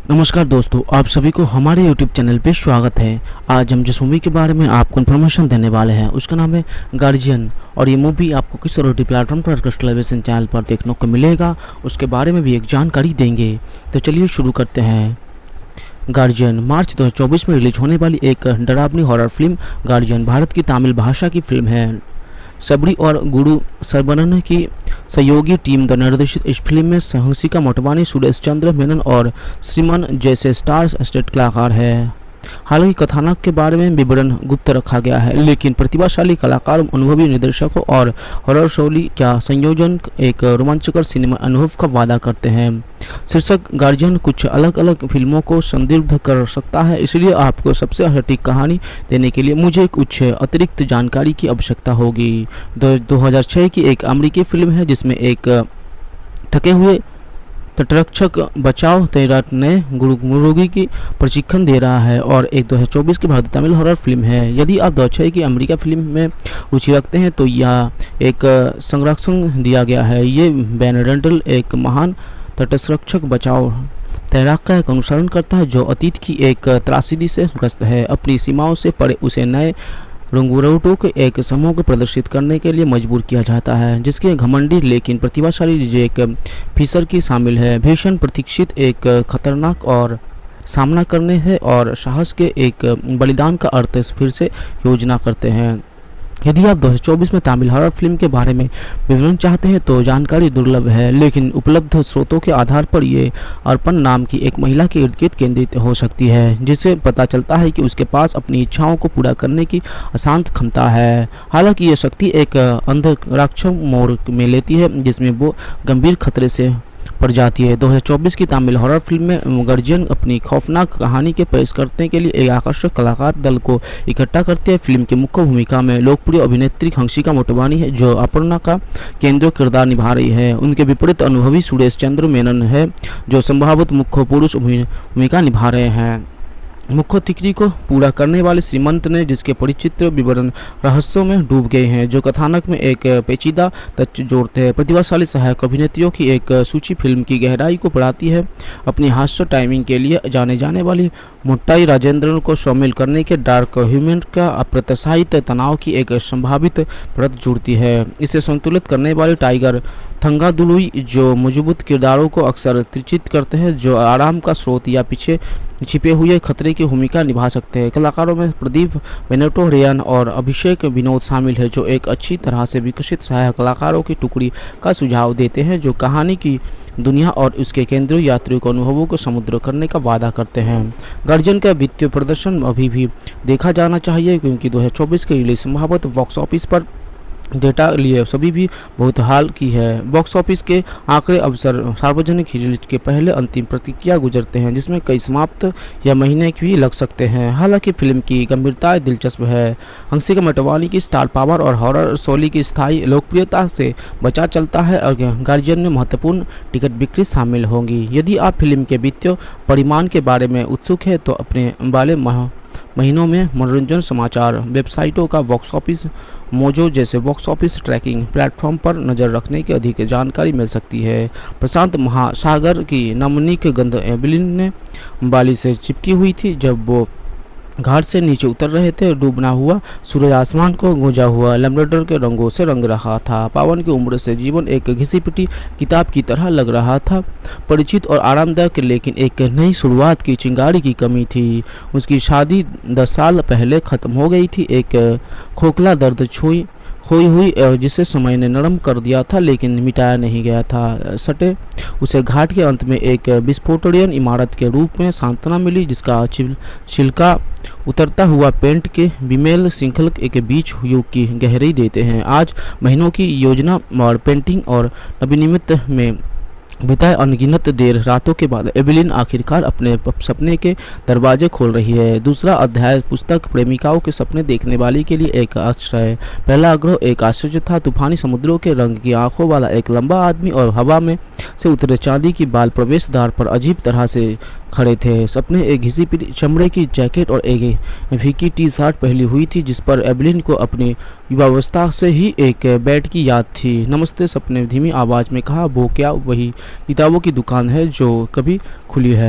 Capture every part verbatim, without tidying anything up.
नमस्कार दोस्तों, आप सभी को हमारे यूट्यूब चैनल पे स्वागत है। आज हम जिस मूवी के बारे में आपको इन्फॉर्मेशन देने वाले हैं उसका नाम है गार्जियन, और ये मूवी आपको किस ओटीटी प्लेटफॉर्म पर कृष्ण टेलीविजन चैनल पर देखने को मिलेगा उसके बारे में भी एक जानकारी देंगे। तो चलिए शुरू करते हैं। गार्जियन मार्च दो हज़ार चौबीस में रिलीज होने वाली एक डरावनी हॉरर फिल्म गार्जियन भारत की तमिल भाषा की फिल्म है। सबरी और गुरु सरबनन की सहयोगी टीम द्वारा निर्देशित इस फिल्म में हंसिका मोटवानी, सुरेश चंद्र मेनन और श्रीमान जैसे स्टार स्टेट कलाकार हैं। हालांकि कथानक के बारे में विवरण गुप्त रखा गया है, लेकिन प्रतिभाशाली कलाकारों, अनुभवी निर्देशकों और हॉरर शैली का संयोजन एक रोमांचकर सिनेमा अनुभव का वादा करते हैं। शीर्षक गार्जियन कुछ अलग अलग फिल्मों को संदिग्ध कर सकता है, इसलिए आपको सबसे सटीक कहानी देने के लिए मुझे कुछ अतिरिक्त जानकारी की आवश्यकता होगी। दो हज़ार छह की एक अमेरिकी फिल्म है जिसमें एक थके हुए तटरक्षक बचाव तैनात नए मुर्गी की प्रशिक्षण दे रहा है, और एक दो हज़ार चौबीस की भारतीय तमिल हॉरर फिल्म है। यदि आप दो हज़ार छह की अमेरिका फिल्म में रुचि रखते हैं तो यह एक संरक्षण दिया गया है। ये बैन रेंटल एक महान तटरक्षक बचाव तैराक का एक अनुसरण करता है जो अतीत की एक त्रासदी से ग्रस्त है। अपनी सीमाओं से परे उसे नए रंगूरोटों के एक समूह को प्रदर्शित करने के लिए मजबूर किया जाता है, जिसके घमंडी लेकिन प्रतिभाशाली जैक फिशर की शामिल है। भीषण प्रतीक्षित एक खतरनाक और सामना करने है और साहस के एक बलिदान का अर्थ फिर से योजना करते हैं। यदि आप दो हज़ार चौबीस में तमिल हॉरर फिल्म के बारे में विवरण चाहते हैं तो जानकारी दुर्लभ है, लेकिन उपलब्ध स्रोतों के आधार पर ये अर्पण नाम की एक महिला के इर्द गिर्द केंद्रित हो सकती है, जिससे पता चलता है कि उसके पास अपनी इच्छाओं को पूरा करने की अशांत क्षमता है। हालांकि ये शक्ति एक अंधराक्ष मोड़ में लेती है जिसमें वो गंभीर खतरे से पड़ जाती है। दो हज़ार चौबीस की तमिल हॉरर फिल्म में गार्जियन अपनी खौफनाक कहानी के पेश करने के लिए एक आकर्षक कलाकार दल को इकट्ठा करती है। फिल्म की मुख्य भूमिका में लोकप्रिय अभिनेत्री हंसिका मोटवानी है जो अपर्णा का केंद्रीय किरदार निभा रही है। उनके विपरीत अनुभवी सुरेश चंद्र मेनन है जो संभावित मुख्य पुरुष भूमिका निभा रहे हैं। मुख्य तिकड़ी को पूरा करने वाले श्रीमंत ने जिसके परिचित विवरण रहस्यों में डूब गए हैं जो कथानक में एक पेचीदा तथ्य जोड़ते हैं। प्रतिभाशाली सहायक अभिनेत्रियों की एक सूची फिल्म की गहराई को बढ़ाती है। अपनी हास्य टाइमिंग के लिए जाने जाने वाली मुट्टाई राजेंद्रन को शामिल करने के डार्क ह्यूमन का अप्रत्याशित तनाव की एक संभावित परत जुड़ती है। इसे संतुलित करने वाले टाइगर थंगादुलुई जो मजबूत किरदारों को अक्सर त्रिचित करते हैं जो आराम का स्रोत या पीछे छिपे हुए खतरे की भूमिका निभा सकते हैं। कलाकारों में प्रदीप बेनेटो रेयन और अभिषेक विनोद शामिल है जो एक अच्छी तरह से विकसित सहायक कलाकारों की टुकड़ी का सुझाव देते हैं जो कहानी की दुनिया और उसके केंद्रीय यात्रियों को अनुभवों को समुद्र करने का वादा करते हैं। गार्जियन का वित्तीय प्रदर्शन अभी भी देखा जाना चाहिए क्योंकि दो हज़ार चौबीस की रिलीज संभावित बॉक्स ऑफिस पर डेटा लिए सभी भी बहुत हाल की है। बॉक्स ऑफिस के आंकड़े अवसर सार्वजनिक रिलीज के पहले अंतिम प्रतिक्रिया गुजरते हैं जिसमें कई समाप्त या महीने भी लग सकते हैं। हालांकि फिल्म की गंभीरता दिलचस्प है। हंसिका मोटवानी की स्टार पावर और हॉरर शैली की स्थायी लोकप्रियता से बचा चलता है और गार्जियन में महत्वपूर्ण टिकट बिक्री शामिल होंगी। यदि आप फिल्म के वित्तीय परिमाण के बारे में उत्सुक है तो अपने वाले माह महीनों में मनोरंजन समाचार वेबसाइटों का बॉक्स ऑफिस मोजो जैसे बॉक्स ऑफिस ट्रैकिंग प्लेटफॉर्म पर नज़र रखने की अधिक जानकारी मिल सकती है। प्रशांत महासागर की नमनीक गंध एवेलिन ने बाली से चिपकी हुई थी जब वो घाट से नीचे उतर रहे थे। डूबना हुआ सूरज आसमान को गूंजा हुआ लैवेंडर के रंगों से रंग रहा था। पावन की उम्र से जीवन एक घिसी पिटी किताब की तरह लग रहा था, परिचित और आरामदायक, लेकिन एक नई शुरुआत की चिंगारी की कमी थी। उसकी शादी दस साल पहले ख़त्म हो गई थी। एक खोखला दर्द छुई खोई हुई जिसे समय ने नरम कर दिया था लेकिन मिटाया नहीं गया था। सटे उसे घाट के अंत में एक विस्फोटनीय इमारत के रूप में सांत्वना मिली जिसका छिलका उतरता हुआ पेंट के बिमेल श्रृंखल के बीच युग की गहराई देते हैं। आज महीनों की योजना और पेंटिंग और नवीनिमित में बिताए अनगिनत देर रातों के बाद एवेलिन आखिरकार अपने सपने के दरवाजे खोल रही है। दूसरा अध्याय पुस्तक प्रेमिकाओं के सपने देखने वाली के लिए एक आश्रय। पहला आग्रह एक आश्चर्य था। तूफानी समुद्रों के रंग की आंखों वाला एक लंबा आदमी और हवा में से उतरे चांदी की बाल प्रवेश द्वार पर अजीब तरह से खड़े थे। सपने एक घिसी पिटी चमड़े की जैकेट और एक फीकी टी शर्ट पहनी हुई थी जिस पर एवेलिन को अपनी युवावस्था से ही एक बैट की याद थी। नमस्ते सपने धीमी आवाज़ में कहा। वो क्या वही किताबों की दुकान है जो कभी खुली है?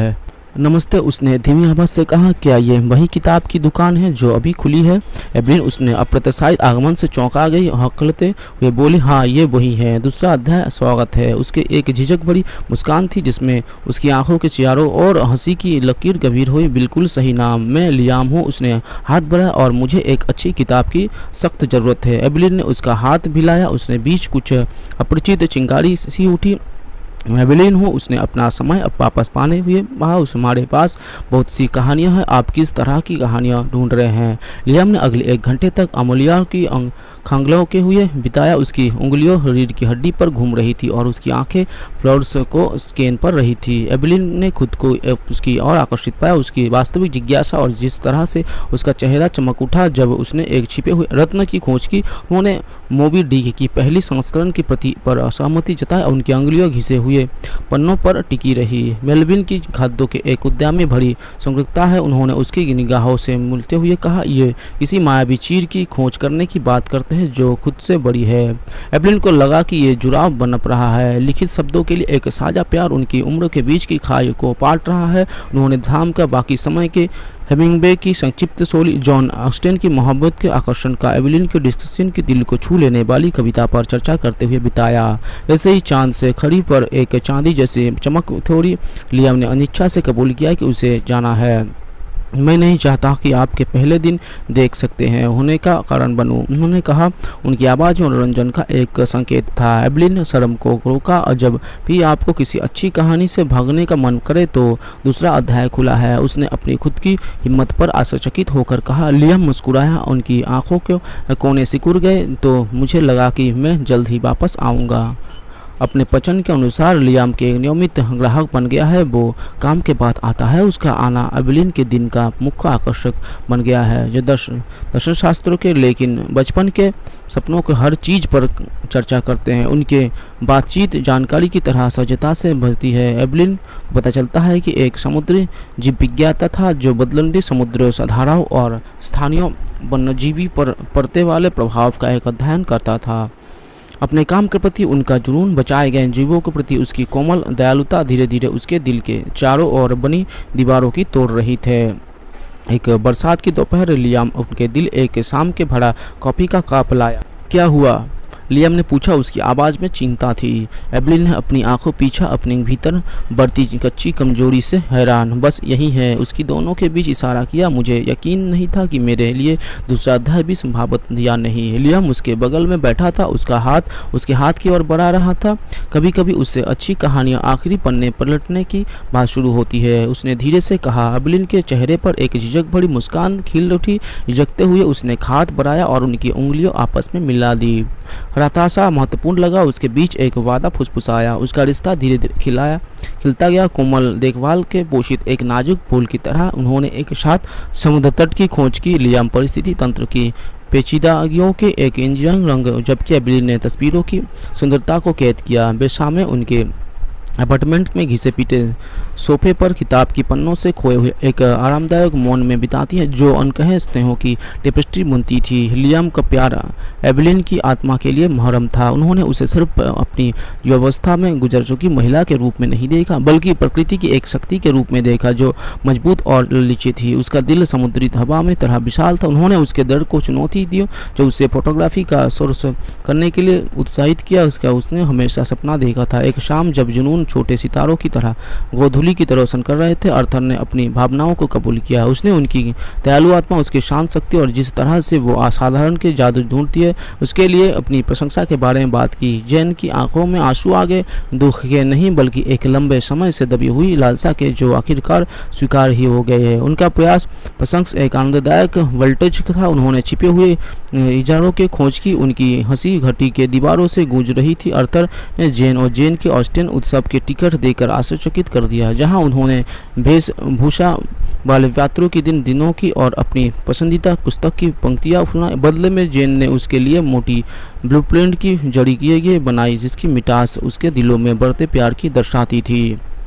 नमस्ते, उसने धीमी आवाज़ से कहा। क्या ये वही किताब की दुकान है जो अभी खुली है? एवलिन उसने अप्रत्याशित आगमन से चौंका गई। हकलते हुए बोली, हाँ ये वही है। दूसरा अध्याय, स्वागत है। उसके एक झिझक भरी मुस्कान थी जिसमें उसकी आंखों के चारों ओर हंसी की लकीर गंभीर हुई। बिल्कुल सही नाम, मैं लियाम हूँ। उसने हाथ बढ़ाया, और मुझे एक अच्छी किताब की सख्त ज़रूरत है। एवलिन ने उसका हाथ हिलाया। उसने बीच कुछ अपरिचित चिंगारी सी उठी। मैं एवलिन हूँ। उसने अपना समय अब वापस पाने हुए कहा, उस हमारे पास बहुत सी कहानियाँ हैं। आप किस तरह की कहानियाँ ढूंढ रहे हैं? लियाम ने अगले एक घंटे तक अमूल्या की खांगलों के हुए बिताया। उसकी उंगलियों रीढ़ की हड्डी पर घूम रही थी और उसकी आंखें फ्लोर्स को स्कैन पर रही थी। एवलिन ने खुद को उसकी और आकर्षित पाया। उसकी वास्तविक जिज्ञासा और जिस तरह से उसका चेहरा चमक उठा जब उसने एक छिपे हुए रत्न की खोज की। उन्होंने मोबी डिक की पहली संस्करण की प्रति पर असहमति जताई। उनकी उंगलियों घिसे हुए पन्नों पर टिकी रही। मेलविन की खाद्यों के एक उद्यान में भरी संग्रहता है। उन्होंने उसकी निगाहों से मिलते हुए कहा, ये किसी मायावी चीज की खोज करने की बात करते हैं जो खुद से बड़ी है। एवलिन को लगा कि ये जुड़ाव बनप रहा है। लिखित शब्दों के लिए एक साझा प्यार उनकी उम्र के बीच की खाई को पाट रहा है। उन्होंने धाम का बाकी समय के हेमिंगवे की संक्षिप्त शोली, जॉन ऑस्टेन की मोहब्बत के आकर्षण का एवलिन के डिस्कशन के दिल को छू लेने वाली कविता पर चर्चा करते हुए बिताया। ऐसे ही चांद से खड़ी पर एक चांदी जैसी चमक थोड़ी। लियाम ने अनिच्छा से कबूल किया कि उसे जाना है। मैं नहीं चाहता कि आपके पहले दिन देख सकते हैं होने का कारण बनूं, उन्होंने कहा। उनकी आवाज़ में मनोरंजन का एक संकेत था। एवलिन ने शर्म को रोका। और जब भी आपको किसी अच्छी कहानी से भागने का मन करे तो दूसरा अध्याय खुला है, उसने अपनी खुद की हिम्मत पर आश्चर्यचकित होकर कहा। लियाम मुस्कुराया। उनकी आंखों के कोने सिकुड़ गए। तो मुझे लगा कि मैं जल्द ही वापस आऊँगा। अपने पचन के अनुसार लियाम के नियमित ग्राहक बन गया है। वो काम के बाद आता है। उसका आना एवलिन के दिन का मुख्य आकर्षक बन गया है। जो दर्शन दर्शन शास्त्रों के लेकिन बचपन के सपनों के हर चीज़ पर चर्चा करते हैं। उनके बातचीत जानकारी की तरह सहजता से भरती है। एवलिन को पता चलता है कि एक समुद्री जीव विज्ञाता था जो बदलती समुद्र धाराओं और स्थानीय वन्यजीवी पर पड़ते वाले प्रभाव का एक अध्ययन करता था। अपने काम के प्रति उनका जुनून, बचाए गए जीवों के प्रति उसकी कोमल दयालुता धीरे धीरे उसके दिल के चारों ओर बनी दीवारों की तोड़ रही थे। एक बरसात की दोपहर लियाम उनके दिल एक शाम के भरा कॉफ़ी का कप लाया। क्या हुआ? लियाम ने पूछा। उसकी आवाज़ में चिंता थी। एवलिन ने अपनी आंखों पीछा, अपने भीतर बढ़ती कच्ची कमजोरी से हैरान। बस यही है, उसकी दोनों के बीच इशारा किया। मुझे यकीन नहीं था कि मेरे लिए दूसरा अध्याय भी संभावित या नहीं। लियाम उसके बगल में बैठा था। उसका हाथ उसके हाथ की ओर बढ़ा रहा था। कभी कभी उससे अच्छी कहानियाँ आखिरी पन्ने पलटने की बात शुरू होती है, उसने धीरे से कहा। एवलिन के चेहरे पर एक झिझक भरी मुस्कान खिल उठी। झिझकते हुए उसने हाथ बढ़ाया और उनकी उंगलियों आपस में मिला दी। हताशा महत्वपूर्ण लगा। उसके बीच एक वादा फुसफुसाया। उसका रिश्ता धीरे धीरे खिलाया खिलता गया, कोमल देखभाल के पोषित एक नाजुक फूल की तरह। उन्होंने एक साथ समुद्र तट की खोज की। लियाम परिस्थिति तंत्र की पेचीदगियों के एक इंजीनियरिंग रंग, जबकि एवलिन ने तस्वीरों की सुंदरता को कैद किया। वे सामने उनके अपार्टमेंट में घिसे पीटे सोफे पर किताब की पन्नों से खोए हुए एक आरामदायक मौन में बिताती है जो अनकहे स्नेहों की टेपेस्ट्री बुनती थी। लियाम का प्यार एवलिन की आत्मा के लिए मुहर्रम था। उन्होंने उसे सिर्फ अपनी युवावस्था में गुजर चुकी महिला के रूप में नहीं देखा, बल्कि प्रकृति की एक शक्ति के रूप में देखा जो मजबूत और लचीली थी। उसका दिल समुद्री हवा में तरह विशाल था। उन्होंने उसके दर्द को चुनौती दी जो उसे फोटोग्राफी का सोर्स करने के लिए उत्साहित किया। उसका उसने हमेशा सपना देखा था, एक शाम जब जुनून छोटे सितारों की तरह गोधूली की तरह रोशन कर रहे थे। आर्थर ने अपनी भावनाओं को कबूल किया। उसने उनकी दयालु आत्मा, उसकी शांत शक्ति और जिस तरह से वो असाधारण के जादू ढूंढती है उसके लिए अपनी प्रशंसा के बारे में बात की। जैन की आंखों में आंसू आ गए, दुख के नहीं बल्कि एक लंबे समय से दबी हुई लालसा के जो आखिरकार स्वीकार ही हो गए हैं। उनका प्रयास प्रशंसा एक आनंददायक वोल्टेज था। उन्होंने छिपे हुए इजारों के खोज की। उनकी हंसी घटी के दीवारों से गूंज रही थी। आर्थर ने जैन और जैन के ऑस्टेन उत्सव के टिकट देकर आश्चर्यचकित कर दिया, जहां उन्होंने वेशभूषा वाले यात्रियों की दिन दिनों की और अपनी पसंदीदा पुस्तक की पंक्तियां सुना। बदले में जैन ने उसके लिए मोटी ब्लूप्रिंट की जड़ी किए गए बनाई जिसकी मिठास उसके दिलों में बढ़ते प्यार की दर्शाती थी।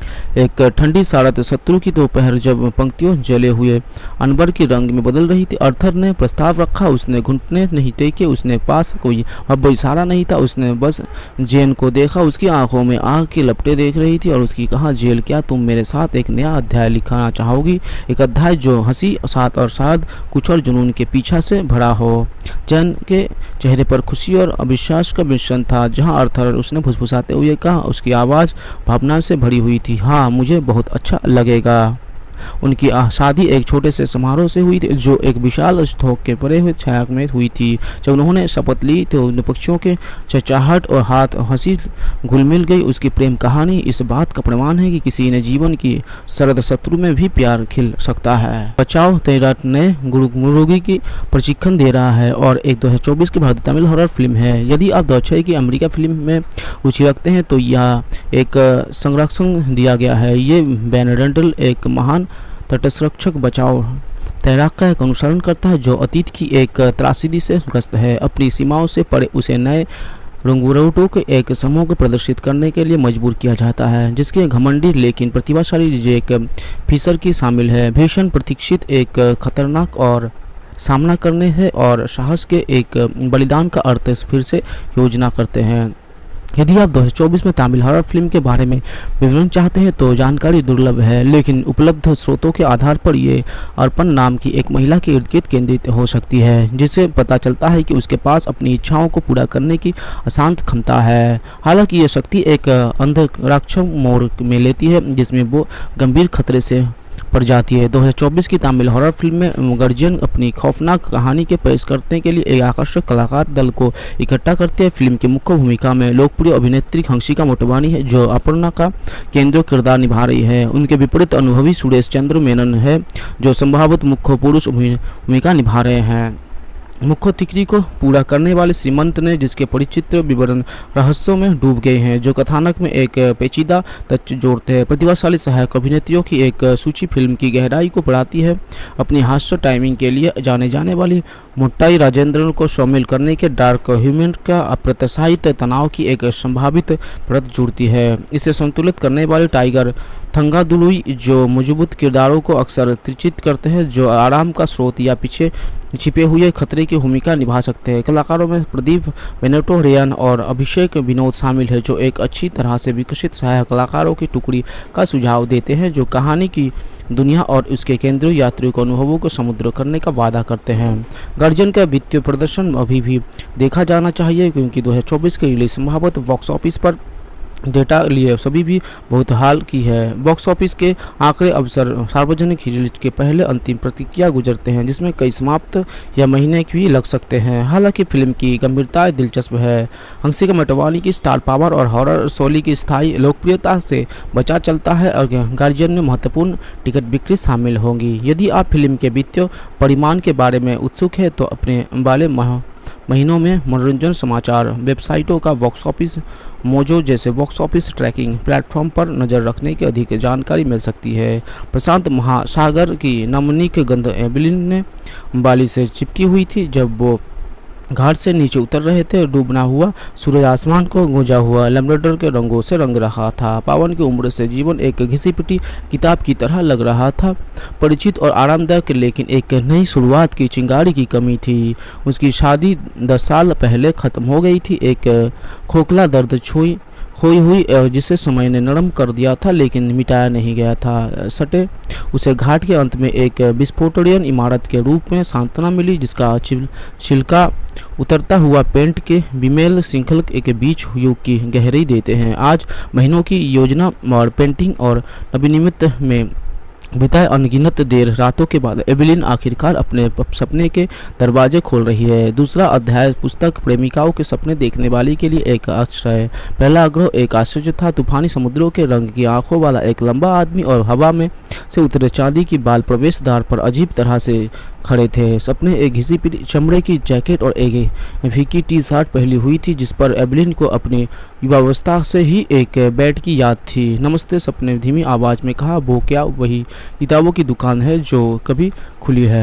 एक ठंडी सारत शत्रु की दोपहर जब पंक्तियों जले हुए अनबर के रंग में बदल रही थी, अर्थर ने प्रस्ताव रखा। उसने घुटने नहीं टेके, उसने पास कोई अब इशारा नहीं था, उसने बस जेन को देखा। उसकी आंखों में आग की लपटें देख रही थी और उसकी कहा, जेल क्या तुम मेरे साथ एक नया अध्याय लिखना चाहोगी? एक अध्याय जो हंसी साथ और शायद कुछ और जुनून के पीछा से भरा हो। जैन के चेहरे पर खुशी और अविश्वास का मिश्रण था। जहां अर्थर, उसने फुसफुसाते हुए कहा, उसकी आवाज़ भावना से भरी हुई थी। हाँ, मुझे बहुत अच्छा लगेगा। उनकी शादी एक छोटे से समारोह से हुई थी जो एक विशाल स्तूप के परे हुए छाया में हुई थी। जब उन्होंने शपथ ली तो पक्षियों के चहचहाहट और हाथ हंसी घुल मिल गई। उसकी प्रेम कहानी इस बात का प्रमाण है कि किसी ने जीवन की सरद शत्रु में भी प्यार खिल सकता है। बचाओ तेरा ने मुर्गी की प्रशिक्षण दे रहा है और एक दो हजार चौबीस की भारतीय तमिल हॉरर फिल्म है। यदि आप दो हजार छह की अमेरिका फिल्म में रुचि रखते हैं तो यह एक संरक्षण दिया गया है। ये बेनेडेंटल एक महान तटसंरक्षक बचाव तैराक का एक अनुसरण करता है जो अतीत की एक त्रासदी से ग्रस्त है। अपनी सीमाओं से परे उसे नए रंगूरोटों के एक समूह को प्रदर्शित करने के लिए मजबूर किया जाता है, जिसके घमंडी लेकिन प्रतिभाशाली जैक फिशर की शामिल है। भीषण प्रतीक्षित एक खतरनाक और सामना करने है और साहस के एक बलिदान का अर्थ फिर से योजना करते हैं। यदि आप दो हज़ार चौबीस में तमिल हॉरर फिल्म के बारे में विवरण चाहते हैं तो जानकारी दुर्लभ है, लेकिन उपलब्ध स्रोतों के आधार पर ये अर्पण नाम की एक महिला के इर्द गिर्द केंद्रित हो सकती है, जिससे पता चलता है कि उसके पास अपनी इच्छाओं को पूरा करने की अशांत क्षमता है। हालांकि यह शक्ति एक अंधराक्षस मोड़ में लेती है जिसमें वो गंभीर खतरे से पड़ जाती है। दो हज़ार चौबीस की तमिल हॉरर फिल्म में गार्जियन अपनी खौफनाक कहानी के पेश करने के लिए एक आकर्षक कलाकार दल को इकट्ठा करते हैं। फिल्म की मुख्य भूमिका में लोकप्रिय अभिनेत्री हंसिका मोटवानी है जो अपर्णा का केंद्रीय किरदार निभा रही है। उनके विपरीत अनुभवी सुरेश चंद्र मेनन है जो संभावित मुख्य पुरुष भूमिका निभा रहे हैं। मुख्य तिकड़ी को पूरा करने वाले श्रीमंत ने जिसके परिचित विवरण रहस्यों में डूब गए हैं जो कथानक में एक पेचीदा तथ्य जोड़ते हैं। प्रतिभाशाली सहायक अभिनेत्रियों की एक सूची फिल्म की गहराई को बढ़ाती है। अपनी हास्य टाइमिंग के लिए जाने जाने वाली मुट्टाई राजेंद्रन को शामिल करने के डार्क ह्यूमन का अप्रत्याशित तनाव की एक संभावित परत जुड़ती है। इसे संतुलित करने वाले टाइगर थंगादुलुई जो मजबूत किरदारों को अक्सर त्रिचित करते हैं जो आराम का स्रोत या पीछे छिपे हुए खतरे की भूमिका निभा सकते हैं। कलाकारों में प्रदीप बेनेटो रेयन और अभिषेक विनोद शामिल है जो एक अच्छी तरह से विकसित सहायक कलाकारों की टुकड़ी का सुझाव देते हैं जो कहानी की दुनिया और उसके केंद्रीय यात्रियों के अनुभवों को समुद्र करने का वादा करते हैं। गार्जियन का वित्तीय प्रदर्शन अभी भी देखा जाना चाहिए क्योंकि दो हज़ार चौबीस की रिलीज संभवत बॉक्स ऑफिस पर डेटा लिए सभी भी बहुत हाल की है। बॉक्स ऑफिस के आंकड़े अवसर सार्वजनिक रिलीज के पहले अंतिम प्रतिक्रिया गुजरते हैं जिसमें कई समाप्त या महीने भी लग सकते हैं। हालांकि फिल्म की गंभीरता दिलचस्प है। हंसिका मोटवानी की स्टार पावर और हॉरर शैली की स्थायी लोकप्रियता से बचा चलता है और गार्जियन में महत्वपूर्ण टिकट बिक्री शामिल होंगी। यदि आप फिल्म के वित्तीय परिमाण के बारे में उत्सुक है तो अपने वाले माह महीनों में मनोरंजन समाचार वेबसाइटों का बॉक्स ऑफिस मोजो जैसे बॉक्स ऑफिस ट्रैकिंग प्लेटफॉर्म पर नज़र रखने की अधिक जानकारी मिल सकती है। प्रशांत महासागर की नमनीक गंध एबिलिन ने बाली से चिपकी हुई थी जब वो घाट से नीचे उतर रहे थे। डूबना हुआ सूरज आसमान को गूंजा हुआ लैम्ब्रेडर के रंगों से रंग रहा था। पावन की उम्र से जीवन एक घिसी पिटी किताब की तरह लग रहा था, परिचित और आरामदायक, लेकिन एक नई शुरुआत की चिंगारी की कमी थी। उसकी शादी दस साल पहले ख़त्म हो गई थी। एक खोखला दर्द छुई खोई हुई जिसे समय ने नरम कर दिया था लेकिन मिटाया नहीं गया था। सटे उसे घाट के अंत में एक विस्फोटनीय इमारत के रूप में सांत्वना मिली जिसका छिलका उतरता हुआ पेंट के बिमेल श्रृंखल के बीच युग की गहराई देते हैं। आज महीनों की योजना और पेंटिंग और नवीनिमित में बिताए अनगिनत देर रातों के बाद एबिलिन आखिरकार अपने सपने के दरवाजे खोल रही है। दूसरा अध्याय पुस्तक प्रेमिकाओं के सपने देखने वाली के लिए एक आश्रय। पहला आग्रह एक आश्चर्य था। तूफानी समुद्रों के रंग की आंखों वाला एक लंबा आदमी और हवा में से उतरे चांदी की बाल प्रवेश द्वार पर अजीब तरह से खड़े थे। सपने एक घिसी पिटी चमड़े की जैकेट और एक फीकी टी शर्ट पहनी हुई थी जिस पर एबिलिन को अपनी युवावस्था से ही एक बैट की याद थी। नमस्ते सपने ने धीमी आवाज़ में कहा। वो क्या वही किताबों की दुकान है जो कभी खुली है?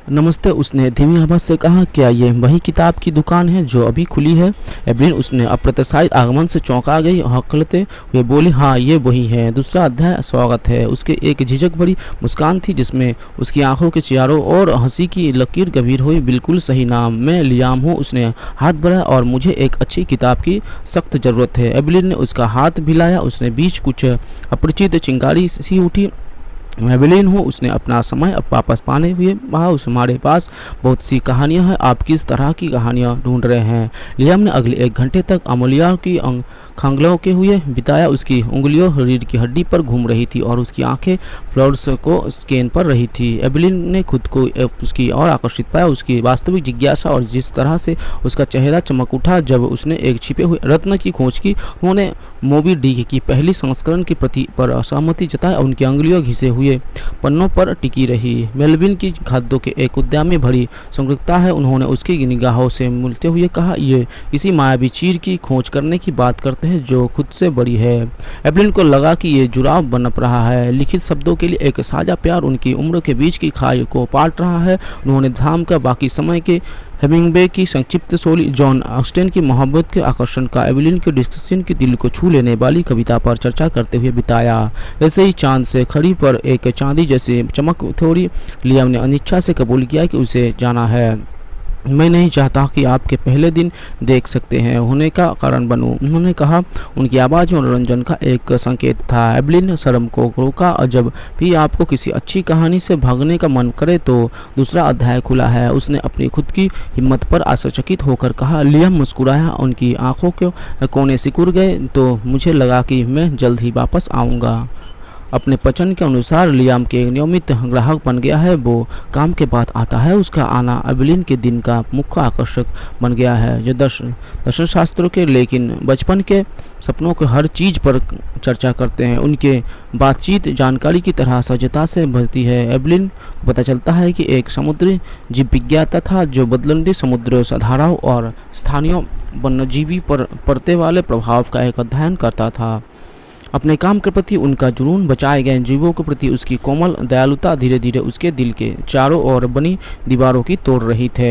नमस्ते, उसने धीमी आवाज़ से कहा। क्या ये वही किताब की दुकान है जो अभी खुली है? एवलिन उसने अप्रत्याशित आगमन से चौंका गई। हकलते हुए बोली, हाँ ये वही है। दूसरा अध्याय स्वागत है। उसके एक झिझक भरी मुस्कान थी जिसमें उसकी आंखों के चारों ओर हंसी की लकीर गंभीर हुई। बिल्कुल सही नाम, मैं लियाम हूँ। उसने हाथ बढ़ाया, और मुझे एक अच्छी किताब की सख्त ज़रूरत है। एवलिन ने उसका हाथ हिलाया। उसने बीच कुछ अपरिचित चिंगारी सी उठी। एवलिन हूँ, उसने अपना समय अब वापस पाने हुए कहा। उस हमारे पास बहुत सी कहानियाँ हैं। आप किस तरह की कहानियाँ ढूंढ रहे हैं? लियाम ने अगले एक घंटे तक अमूल्या की खांगलों के हुए बिताया। उसकी उंगलियों रीढ़ की हड्डी पर घूम रही थी और उसकी आंखें फ्लोर्स को स्कैन पर रही थी। एवलिन ने खुद को उसकी और आकर्षित पाया। उसकी वास्तविक जिज्ञासा और जिस तरह से उसका चेहरा चमक उठा जब उसने एक छिपे हुए रत्न की खोज की। उन्होंने मोबी डिक की पहली संस्करण के प्रति पर असहमति जताई। उनकी उंगलियों घिसे हुए पन्नों पर टिकी रही। मेलविन की खाद्यों के एक उद्यान में भरी संग्रहता है। उन्होंने उसकी निगाहों से मिलते हुए कहा, ये किसी मायावी चीज की खोज करने की बात करते हैं जो खुद से बड़ी है। एवलिन को लगा कि ये जुड़ाव बनप रहा है। लिखित शब्दों के लिए एक साझा प्यार उनकी उम्र के बीच की खाई को पाट रहा है। उन्होंने धाम का बाकी समय के हेमिंग्वे की संक्षिप्त शोली, जॉन ऑस्टेन की मोहब्बत के आकर्षण का एवलिन के डिस्कशन के दिल को छू लेने वाली कविता पर चर्चा करते हुए बिताया। ऐसे ही चांद से खड़ी पर एक चांदी जैसी चमक थोड़ी। लियाम ने अनिच्छा से कबूल किया कि उसे जाना है। मैं नहीं चाहता कि आपके पहले दिन देख सकते हैं होने का कारण बनूं, उन्होंने कहा। उनकी आवाज़ में मनोरंजन का एक संकेत था। एवलिन ने शर्म को रोका। और जब भी आपको किसी अच्छी कहानी से भागने का मन करे तो दूसरा अध्याय खुला है, उसने अपनी खुद की हिम्मत पर आश्चर्यचकित होकर कहा। लियाम मुस्कुराया। उनकी आंखों के कोने सिकुड़ गए। तो मुझे लगा कि मैं जल्द ही वापस आऊँगा। अपने पचन के अनुसार लियाम के नियमित ग्राहक बन गया है। वो काम के बाद आता है। उसका आना एवलिन के दिन का मुख्य आकर्षक बन गया है। जो दर्शन दर्शन शास्त्रों के लेकिन बचपन के सपनों के हर चीज़ पर चर्चा करते हैं। उनके बातचीत जानकारी की तरह सहजता से भरती है। एवलिन को पता चलता है कि एक समुद्री जीव विज्ञाता था जो बदलती समुद्र धाराओं और स्थानीय वन्यजीवी पर पड़ने वाले प्रभाव का एक अध्ययन करता था। अपने काम के प्रति उनका जुनून, बचाए गए जीवों के प्रति उसकी कोमल दयालुता धीरे धीरे उसके दिल के चारों ओर बनी दीवारों की तोड़ रही थे।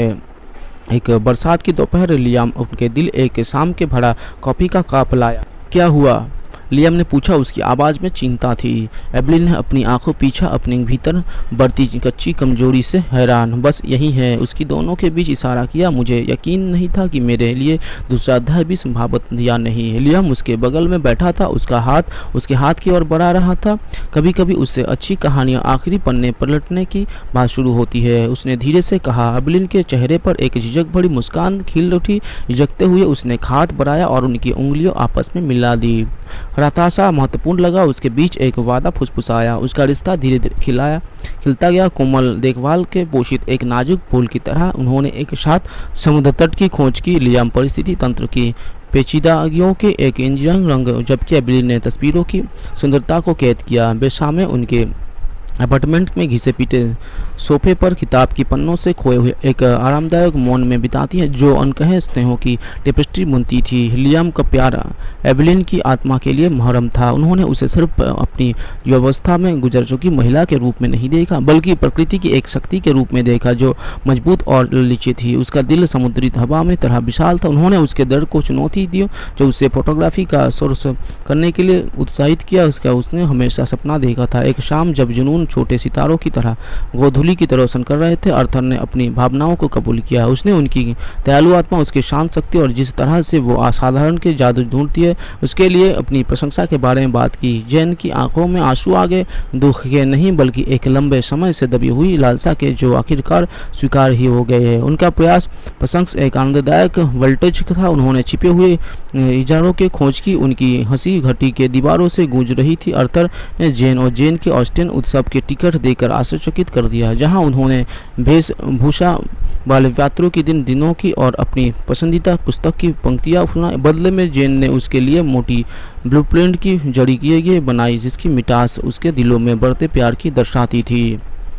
एक बरसात की दोपहर लियाम उनके दिल एक शाम के भरा कॉफी का कप लाया। क्या हुआ? लियाम ने पूछा। उसकी आवाज़ में चिंता थी। एवलिन ने अपनी आंखों पीछा, अपने भीतर बढ़ती कच्ची कमजोरी से हैरान। बस यही है, उसकी दोनों के बीच इशारा किया। मुझे यकीन नहीं था कि मेरे लिए दूसरा अध्याय भी संभावित या नहीं। लियाम उसके बगल में बैठा था। उसका हाथ उसके हाथ की ओर बढ़ा रहा था। कभी कभी उससे अच्छी कहानियाँ आखिरी पन्ने पलटने की बात शुरू होती है, उसने धीरे से कहा। एवलिन के चेहरे पर एक झिझक भरी मुस्कान खिल उठी। झिझकते हुए उसने हाथ बढ़ाया और उनकी उंगलियों आपस में मिला दी। हताशा महत्वपूर्ण लगा। उसके बीच एक वादा फुसफुसाया। उसका रिश्ता धीरे धीरे खिलाया खिलता गया, कोमल देखभाल के पोषित एक नाजुक फूल की तरह। उन्होंने एक साथ समुद्र तट की खोज की। लियाम परिस्थिति तंत्र की पेचीदगियों के एक इंजीनियरिंग रंग, जबकि एवलिन ने तस्वीरों की सुंदरता को कैद किया। बेसामे उनके अपार्टमेंट में घिसे पीटे सोफे पर किताब की पन्नों से खोए हुए एक आरामदायक मौन में बिताती है जो अनकहे स्नेहों की टेपेस्ट्री बुनती थी। लियाम का प्यार एवलिन की आत्मा के लिए मुहर्रम था। उन्होंने उसे सिर्फ अपनी व्यवस्था में गुजर चुकी महिला के रूप में नहीं देखा, बल्कि प्रकृति की एक शक्ति के रूप में देखा जो मजबूत और ललीची थी। उसका दिल समुद्री हवा में तरह विशाल था। उन्होंने उसके दर्द को चुनौती दी जो उसे फोटोग्राफी का सोर्स करने के लिए उत्साहित किया। उसका उसने हमेशा सपना देखा था, एक शाम जब जुनून छोटे सितारों की तरह गोधूली की तरह रोशन कर रहे थे। आर्थर ने अपनी भावनाओं को कबूल किया। उसने उनकी दयालु आत्मा, उसकी शांत शक्ति और जिस तरह से वो असाधारण के जादू ढूंढती है उसके लिए अपनी प्रशंसा के बारे में बात की। जैन की आंखों में आंसू आ गए, दुख के नहीं बल्कि एक लंबे समय से दबी हुई लालसा के जो आखिरकार स्वीकार ही हो गए हैं। उनका प्रयास प्रशंस एक आनंददायक वोल्टेज था। उन्होंने छिपे हुए इजारों के खोज की। उनकी हंसी घटी के दीवारों से गूंज रही थी। आर्थर ने जैन और जैन के ऑस्टिन उत्सव के टिकट देकर आश्चर्यचकित कर दिया, जहां उन्होंने वेशभूषा वाले यात्रियों के दिन दिनों की और अपनी पसंदीदा पुस्तक की पंक्तियां सुनाई। बदले में जैन ने उसके लिए मोटी ब्लूप्रिंट की जड़ी किए गए बनाई जिसकी मिठास उसके दिलों में बढ़ते प्यार की दर्शाती थी।